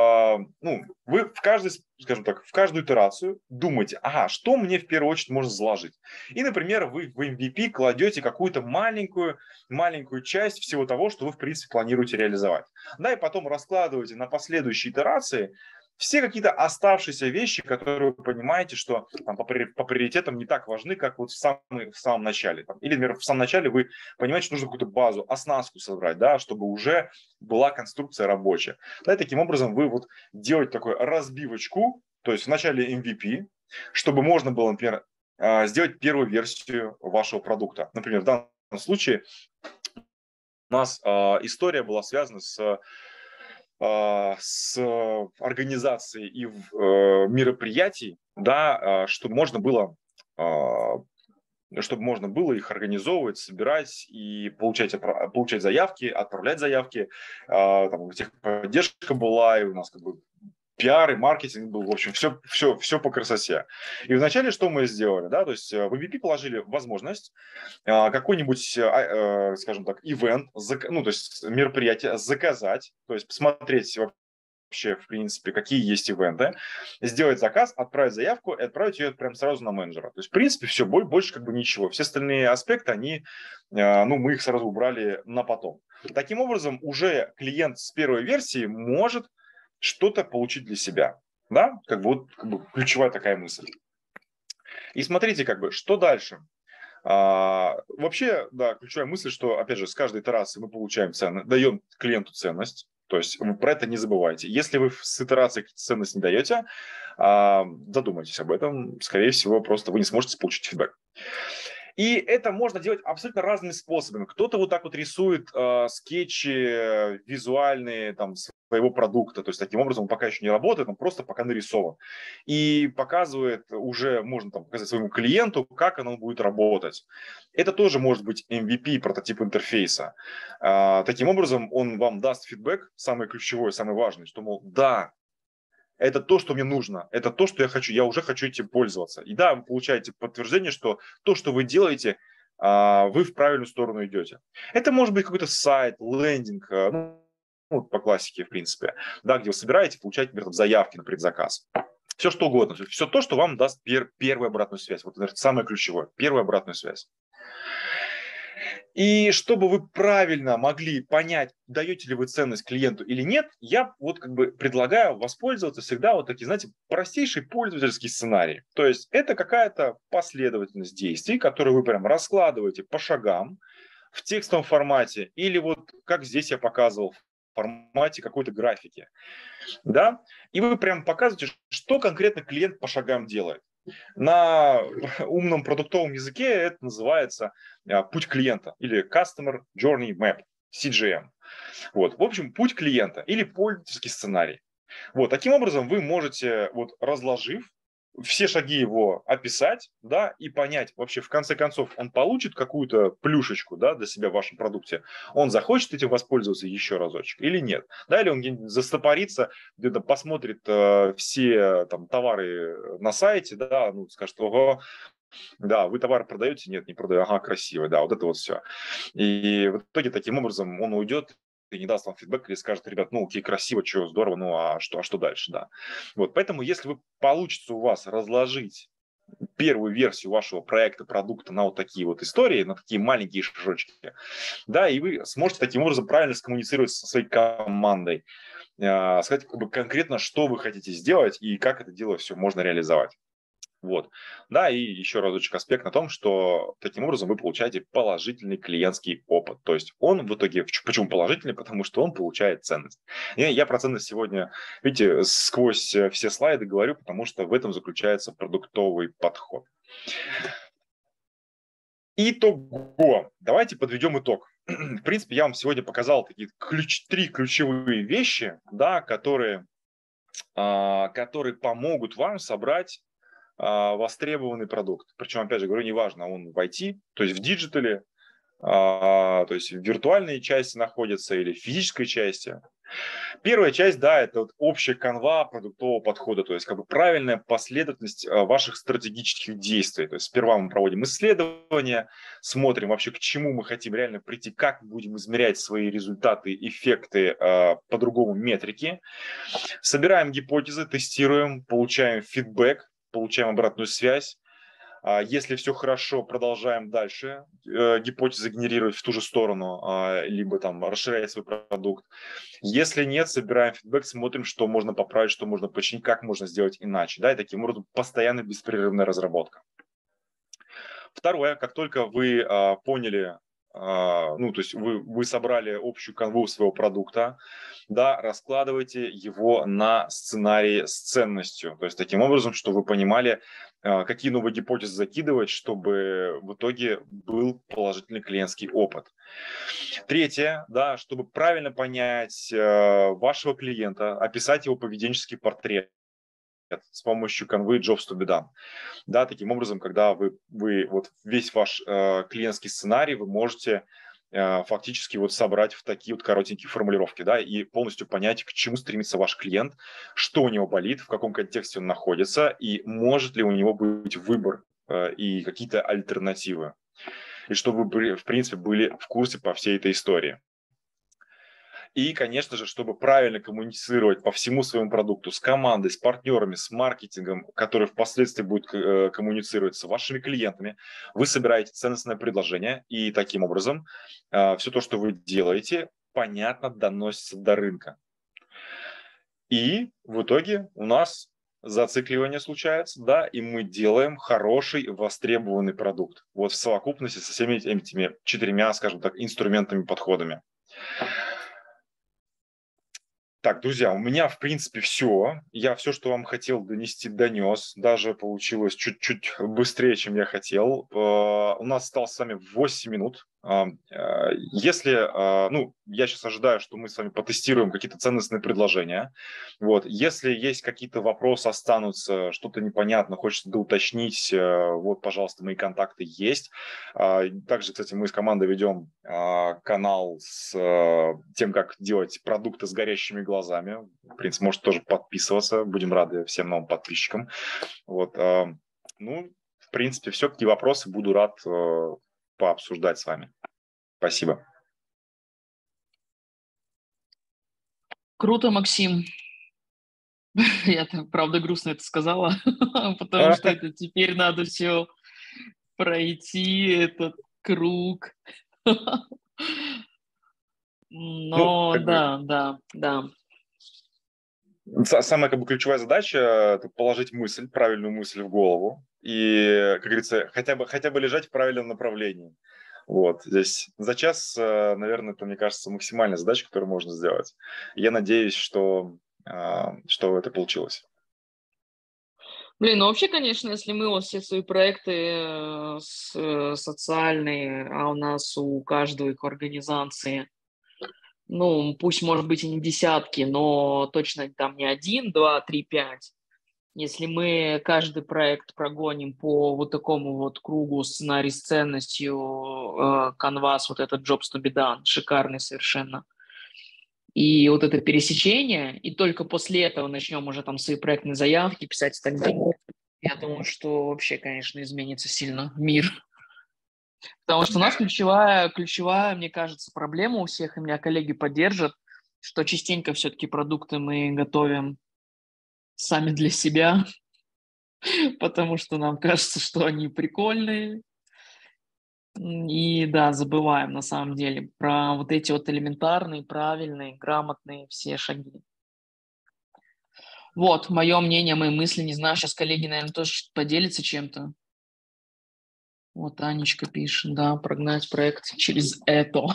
вы в каждой, скажем так, в каждую итерацию думаете, что мне в первую очередь можно заложить. И, например, вы в MVP кладете какую-то маленькую часть всего того, что вы, в принципе, планируете реализовать. Да, и потом раскладываете на последующие итерации все какие-то оставшиеся вещи, которые вы понимаете, что там, по приоритетам не так важны, как вот в самом начале. Или, например, в самом начале вы понимаете, что нужно какую-то базу, оснастку собрать, да, чтобы уже была конструкция рабочая. Да, и таким образом вы вот делаете такую разбивочку, то есть в начале MVP, чтобы можно было, например, сделать первую версию вашего продукта. Например, в данном случае у нас история была связана с организацией и мероприятий, да, чтобы можно было их организовывать, собирать и получать заявки, отправлять заявки. Там техподдержка была, и у нас как бы пиар и маркетинг был, в общем, все по красоте. И вначале что мы сделали, да, то есть в MVP положили возможность какой-нибудь, скажем так, ивент, ну, то есть мероприятие заказать, то есть посмотреть вообще, в принципе, какие есть ивенты, сделать заказ, отправить заявку и отправить ее прям сразу на менеджера. То есть, в принципе, все, больше как бы ничего. Все остальные аспекты, мы их сразу убрали на потом. Таким образом, уже клиент с первой версии может что-то получить для себя. Да? Как бы ключевая такая мысль. И смотрите, что дальше. Вообще, да, ключевая мысль, что, опять же, с каждой итерации мы получаем ценность, даем клиенту ценность. То есть вы про это не забывайте. Если вы с итерацией ценность не даете, задумайтесь об этом. Скорее всего, просто вы не сможете получить фидбэк. И это можно делать абсолютно разными способами. Кто-то вот так вот рисует скетчи визуальные там, своего продукта. То есть таким образом он пока еще не работает, он просто пока нарисован. И показывает уже, можно там показать своему клиенту, как оно будет работать. Это тоже может быть MVP, прототип интерфейса. Таким образом он вам даст фидбэк, самое ключевое, самое важное, что, мол, да, это то, что мне нужно, это то, что я хочу, я уже хочу этим пользоваться. И да, вы получаете подтверждение, что то, что вы делаете, вы в правильную сторону идете. Это может быть какой-то сайт, лендинг, по классике, в принципе, да, где вы собираете, получаете, например, заявки на предзаказ. Все что угодно, все то, что вам даст первую обратную связь. Вот, наверное, самое ключевое, первую обратную связь. И чтобы вы правильно могли понять, даете ли вы ценность клиенту или нет, я вот предлагаю воспользоваться всегда вот такие, знаете, простейший пользовательский сценарий. То есть это какая-то последовательность действий, которую вы прям раскладываете по шагам в текстовом формате или вот как здесь я показывал в формате какой-то графики. Да? И вы прям показываете, что конкретно клиент по шагам делает. На умном продуктовом языке это называется путь клиента или Customer Journey Map, CJM. Вот. В общем, путь клиента или пользовательский сценарий. Вот. Таким образом, вы можете, разложив, все шаги его описать, да, и понять, вообще, в конце концов, он получит какую-то плюшечку, да, для себя в вашем продукте, он захочет этим воспользоваться еще разочек или нет, да, или он где-нибудь застопорится, где-то посмотрит все там товары на сайте, да, скажет, ого, да, вы товар продаете? Нет, не продаю. Ага, красиво, да, вот это вот все. И в итоге таким образом он уйдет и не даст вам фидбэк или скажет, ребят, окей, красиво, что, здорово, а что дальше, да. Вот, поэтому если получится у вас разложить первую версию вашего проекта, продукта на вот такие вот истории, на такие маленькие шажочки, да, и вы сможете таким образом правильно скоммуницировать со своей командой, сказать конкретно, что вы хотите сделать и как это дело все можно реализовать. Вот. Да, и еще разочек аспект на том, что таким образом вы получаете положительный клиентский опыт. То есть он в итоге, почему положительный? Потому что он получает ценность. Я про ценность сегодня, видите, сквозь все слайды говорю, потому что в этом заключается продуктовый подход. Итого. Давайте подведем итог. В принципе, я вам сегодня показал такие три ключевые вещи, да, которые помогут вам собрать востребованный продукт. Причем, опять же, говорю, неважно, он в IT, то есть в диджитале, то есть в виртуальной части находится или в физической части. Первая часть, да, это вот общая канва продуктового подхода, то есть правильная последовательность ваших стратегических действий. То есть сперва мы проводим исследования, смотрим вообще, к чему мы хотим реально прийти, как будем измерять свои результаты, эффекты, по-другому метрики. Собираем гипотезы, тестируем, получаем фидбэк, получаем обратную связь. Если все хорошо, продолжаем дальше гипотезы генерировать в ту же сторону, либо там расширять свой продукт. Если нет, собираем фидбэк, смотрим, что можно поправить, что можно починить, как можно сделать иначе. Да, и таким образом постоянно беспрерывная разработка. Второе, как только вы поняли, ну, то есть вы собрали общую канву своего продукта, да, раскладывайте его на сценарии с ценностью. То есть таким образом, чтобы вы понимали, какие новые гипотезы закидывать, чтобы в итоге был положительный клиентский опыт. Третье, да, чтобы правильно понять вашего клиента, описать его поведенческий портрет с помощью канвы Jobs to be done. Да, таким образом, когда вы вот весь ваш клиентский сценарий вы можете фактически вот собрать в такие вот коротенькие формулировки, да, и полностью понять, к чему стремится ваш клиент, что у него болит, в каком контексте он находится, и может ли у него быть выбор и какие-то альтернативы. И чтобы вы, в принципе, были в курсе по всей этой истории. И, конечно же, чтобы правильно коммуницировать по всему своему продукту с командой, с партнерами, с маркетингом, который впоследствии будет коммуницировать с вашими клиентами, вы собираете ценностное предложение, и таким образом все то, что вы делаете, понятно доносится до рынка. И в итоге у нас зацикливание случается, да, и мы делаем хороший, востребованный продукт. Вот в совокупности со всеми этими 4, скажем так, инструментами, подходами. Так, друзья, у меня, в принципе, все. Я все, что вам хотел донести, донес. Даже получилось чуть-чуть быстрее, чем я хотел. У нас осталось с вами 8 минут. Если, ну, я сейчас ожидаю, что мы с вами потестируем какие-то ценностные предложения. Вот. Если есть какие-то вопросы, останутся, что-то непонятно, хочется доуточнить, вот, пожалуйста, мои контакты есть. Также, кстати, мы с командой ведем канал с тем, как делать продукты с горящими глазами. В принципе, можете тоже подписываться. Будем рады всем новым подписчикам. Вот. Ну, в принципе, все. Какие вопросы, буду рад пообсуждать с вами. Спасибо. Круто, Максим. Я, правда, грустно это сказала, потому что это теперь надо все пройти, этот круг. Но да. Самая ключевая задача – это положить мысль, правильную мысль в голову и, как говорится, хотя бы лежать в правильном направлении. Вот здесь за час, наверное, это, мне кажется, максимальная задача, которую можно сделать. Я надеюсь, что это получилось. Блин, ну вообще, конечно, если мы вот все свои проекты социальные, а у нас у каждой их организации, ну, пусть, может быть, и не десятки, но точно там не 1, 2, 3, 5. Если мы каждый проект прогоним по вот такому вот кругу, сценарий с ценностью, канвас, вот этот Jobs to be done, шикарный совершенно. И вот это пересечение, и только после этого начнем уже там свои проектные заявки писать и так далее. Я думаю, что вообще, конечно, изменится сильно мир. Потому что у нас ключевая, мне кажется, проблема у всех, и меня коллеги поддержат, что частенько все-таки продукты мы готовим сами для себя, потому что нам кажется, что они прикольные. И да, забываем на самом деле про вот эти вот элементарные, правильные, грамотные все шаги. Вот, мое мнение, мои мысли, не знаю, сейчас коллеги, наверное, тоже поделятся чем-то. Вот Анечка пишет, да, прогнать проект через это.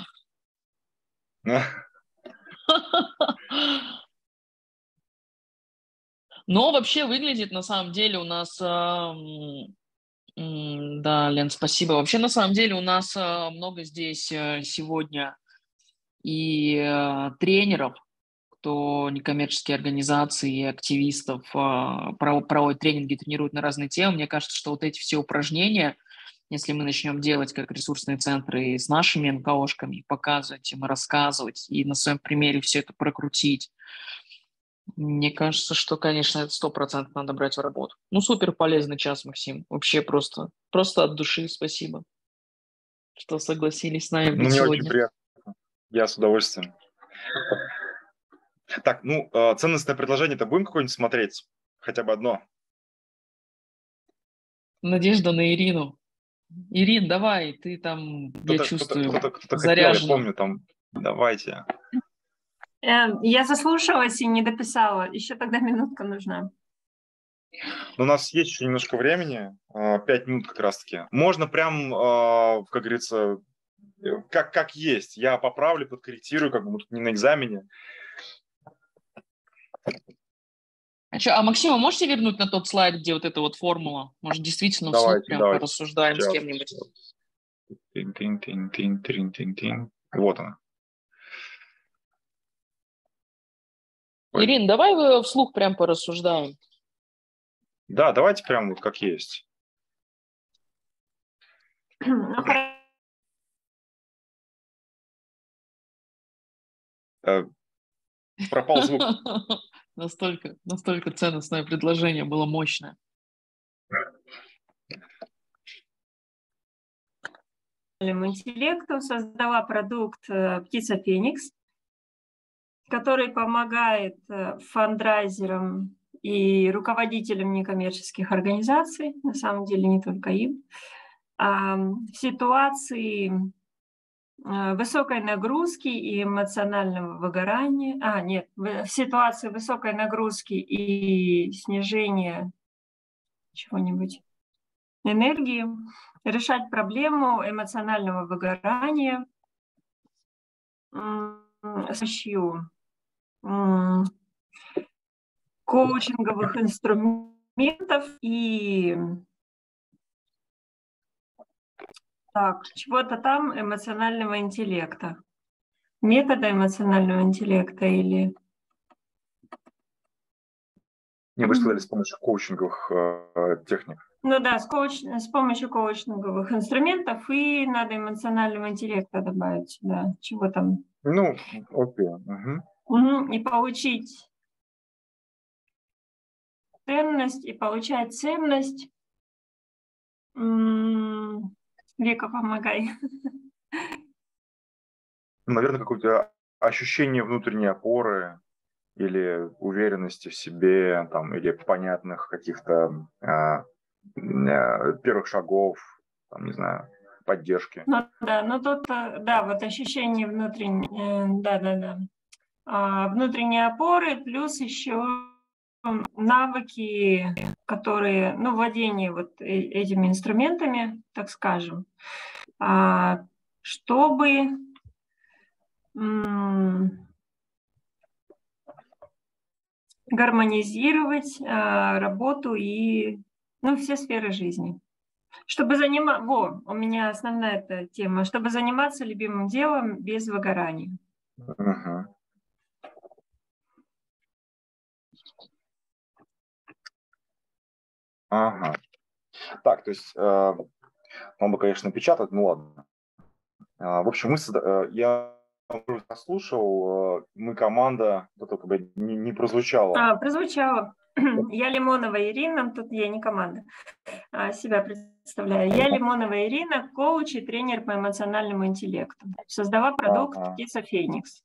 Но вообще выглядит на самом деле у нас, да, Лен, спасибо. Вообще на самом деле у нас много здесь сегодня и тренеров, кто некоммерческие организации и активистов проводят тренинги, тренируют на разные темы. Мне кажется, что вот эти все упражнения, если мы начнем делать как ресурсные центры с нашими НКОшками, показывать им, рассказывать и на своем примере все это прокрутить, мне кажется, что, конечно, это 100% надо брать в работу. Ну, супер полезный час, Максим. Вообще просто от души спасибо, что согласились с нами быть мне сегодня. Очень приятно. Я с удовольствием. Так, ну, ценностное предложение-то будем какое-нибудь смотреть? Хотя бы одно. Надежда на Ирину. Ирин, давай, ты там, я чувствую, кто-то заряжена. Хотел, я помню, там, давайте. Я заслушалась и не дописала. Еще тогда минутка нужна. У нас есть еще немножко времени, 5 минут как раз-таки. Можно прям, как говорится, как есть. Я поправлю, подкорректирую, как бы мы тут не на экзамене. А Максима, можете вернуть на тот слайд, где вот эта вот формула? Может, действительно вслух прям Давайте. порассуждаем с Сейчас. кем-нибудь? Вот она. Ирина, давай вслух прям порассуждаем. Да, давайте прям вот как есть. Пропал звук. Настолько ценностное предложение было мощное. Интеллекту создала продукт «Птица Феникс», который помогает фандрайзерам и руководителям некоммерческих организаций, на самом деле не только им, в ситуации высокой нагрузки и эмоционального выгорания, в ситуации высокой нагрузки и снижения чего-нибудь энергии, решать проблему эмоционального выгорания с помощью коучинговых инструментов и чего-то там эмоционального интеллекта. Метода эмоционального интеллекта или... Не, вы сказали, с помощью коучинговых техник. Ну да, с помощью коучинговых инструментов и надо эмоционального интеллекта добавить, да, чего там. Ну, окей. И получить ценность, Вика, помогай. Наверное, какое-то ощущение внутренней опоры или уверенности в себе, там, или понятных каких-то первых шагов, там, не знаю, поддержки. Ну да, ну тут, да, вот ощущение внутренней, внутренней опоры, плюс еще навыки, которые, владение вот этими инструментами, так скажем, чтобы гармонизировать работу и все сферы жизни. Чтобы заниматься, у меня основная эта тема, чтобы заниматься любимым делом без выгорания. Ага. Так, то есть, надо, конечно, печатать, ну ладно. В общем, я послушал, мы команда, это как бы не прозвучало. Прозвучало. Я Лимонова Ирина, тут я не команда, себя представляю. Я Лимонова Ирина, коуч и тренер по эмоциональному интеллекту. Создала продукт «Птица Феникс».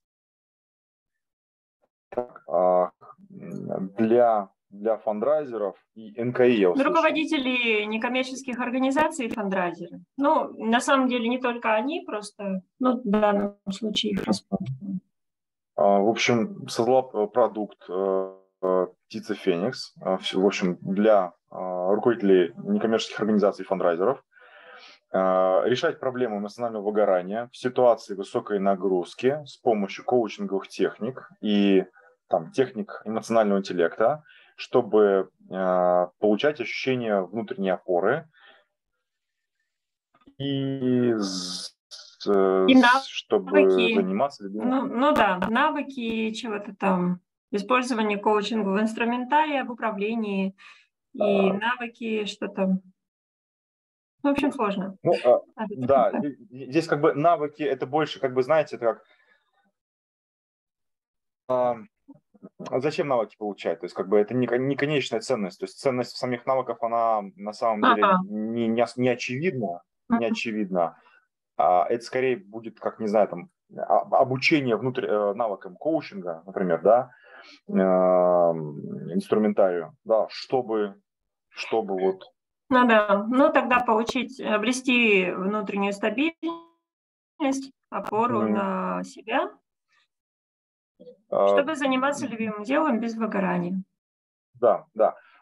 Для фандрайзеров и НКИ я услышал. Руководители некоммерческих организаций и фандрайзеры. На самом деле не только они, просто в данном случае их рассмотрим. В общем, создала продукт «Птица Феникс», в общем, для руководителей некоммерческих организаций и фандрайзеров. Решать проблему эмоционального выгорания в ситуации высокой нагрузки с помощью коучинговых техник и техник эмоционального интеллекта, чтобы получать ощущение внутренней опоры и чтобы заниматься любимым. Навыки чего-то там, использование коучингового инструментария об управлении и навыки, что там. В общем, сложно. Да, здесь как бы навыки, это больше, как бы, знаете, это как... Зачем навыки получать? То есть, как бы, это не конечная ценность. То есть, ценность в самих навыках, она на самом деле не очевидна. Не очевидна. Это скорее будет, как, не знаю, там, обучение навыкам коучинга, например, да, инструментарию, да, чтобы вот... тогда обрести внутреннюю стабильность, опору на себя, чтобы заниматься любимым делом без выгорания. Да.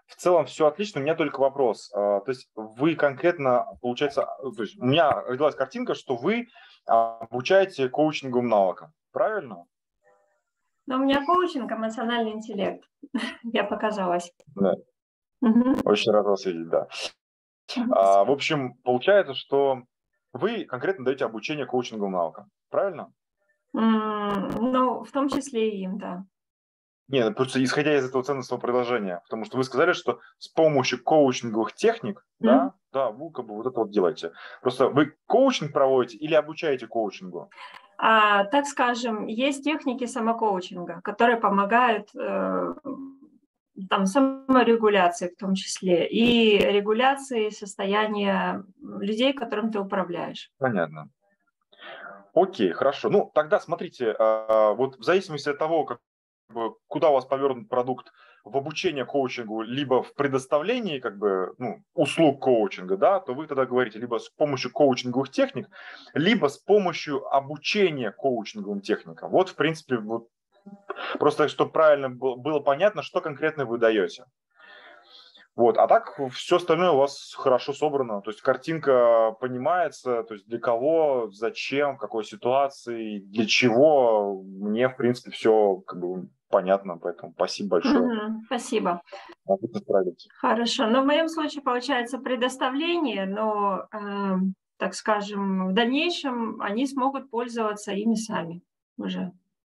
в целом все отлично, у меня только вопрос. То есть вы конкретно, получается, то есть у меня родилась картинка, что вы обучаете коучинговым навыкам, правильно? Но у меня коучинг, эмоциональный интеллект. Я показалась. Да. Очень рад вас видеть, да. В общем, получается, что вы конкретно даете обучение коучинговым навыкам, правильно? Ну, в том числе и им, да. Нет, просто исходя из этого ценностного предложения, потому что вы сказали, что с помощью коучинговых техник, да, вы как бы вот это вот делаете. Просто вы коучинг проводите или обучаете коучингу? Так скажем, есть техники самокоучинга, которые помогают там, саморегуляции в том числе и регуляции состояния людей, которым ты управляешь. Понятно. Окей, хорошо. Ну, тогда смотрите, вот в зависимости от того, куда у вас повернут продукт, в обучение коучингу, либо в предоставлении как бы, услуг коучинга, да, то вы тогда говорите либо с помощью коучинговых техник, либо с помощью обучения коучинговым техникам. Вот, в принципе, вот, просто чтобы правильно было понятно, что конкретно вы даете. Вот. А так все остальное у вас хорошо собрано. То есть картинка понимается, то есть для кого, зачем, в какой ситуации, для чего. Мне, в принципе, все как бы понятно, поэтому спасибо большое. Спасибо. Отлично справитесь. Хорошо. Но в моем случае получается предоставление, но, так скажем, в дальнейшем они смогут пользоваться ими сами уже.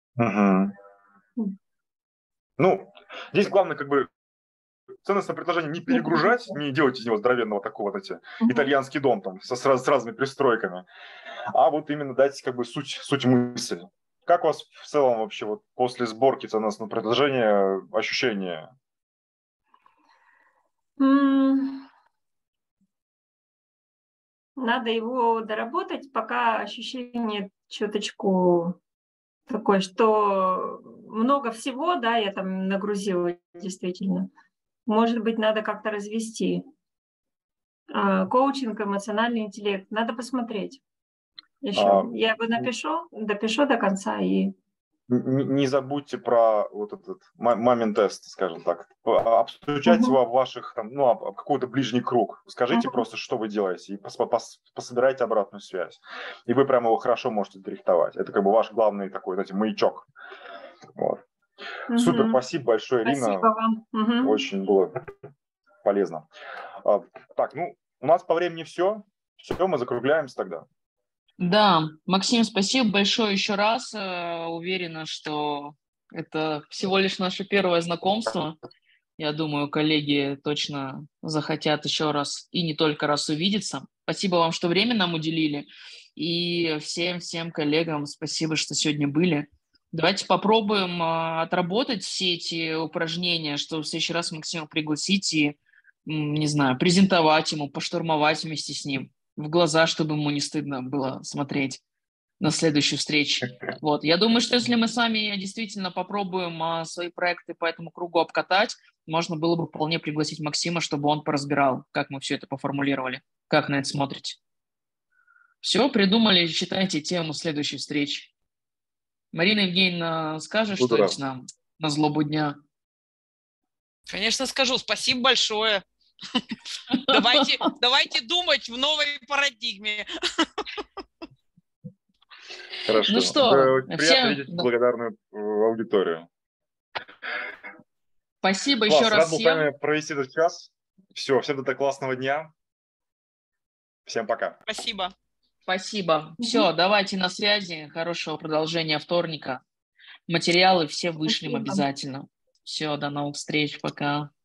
Ну, здесь главное как бы ценностное предложение не перегружать, не делать из него здоровенного такого, вот эти, итальянский дом там с разными пристройками, а вот именно дать как бы суть мысли. Как у вас в целом вообще вот после сборки ценностного предложения ощущения? Надо его доработать, пока ощущение чуточку такое, что много всего, да, я там нагрузила действительно. Может быть, надо как-то развести. Коучинг, эмоциональный интеллект. Надо посмотреть. Еще. Я его допишу до конца и... Не забудьте про вот этот мамин тест, скажем так. Обстучать его в ваших, там, какой-то ближний круг. Скажите просто, что вы делаете, и пособирайте обратную связь. И вы прямо его хорошо можете директовать. Это как бы ваш главный такой, знаете, маячок. Вот. Супер, спасибо большое, Ирина. Спасибо вам. Очень было полезно. Так, у нас по времени все. Все, мы закругляемся тогда. Да, Максим, спасибо большое еще раз. Уверена, что это всего лишь наше первое знакомство. Я думаю, коллеги точно захотят еще раз и не только раз увидеться. Спасибо вам, что время нам уделили. И всем коллегам спасибо, что сегодня были. Давайте попробуем отработать все эти упражнения, чтобы в следующий раз Максима пригласить и, не знаю, презентовать ему, поштурмовать вместе с ним в глаза, чтобы ему не стыдно было смотреть на следующую встречу. Вот. Я думаю, что если мы сами действительно попробуем свои проекты по этому кругу обкатать, можно было бы вполне пригласить Максима, чтобы он поразбирал, как мы все это поформулировали. Как на это смотрите? Все, придумали, читайте тему следующей встречи. Марина Евгеньевна, скажешь что-нибудь нам на злобу дня? Конечно, скажу. Спасибо большое. Давайте думать в новой парадигме. Хорошо. Ну что, приятно видеть благодарную аудиторию. Спасибо еще раз всем. Рад был с вами провести этот час. Все, всем до классного дня. Всем пока. Спасибо. Спасибо. Все, давайте на связи. Хорошего продолжения вторника. Материалы все вышлем обязательно. Все, до новых встреч. Пока.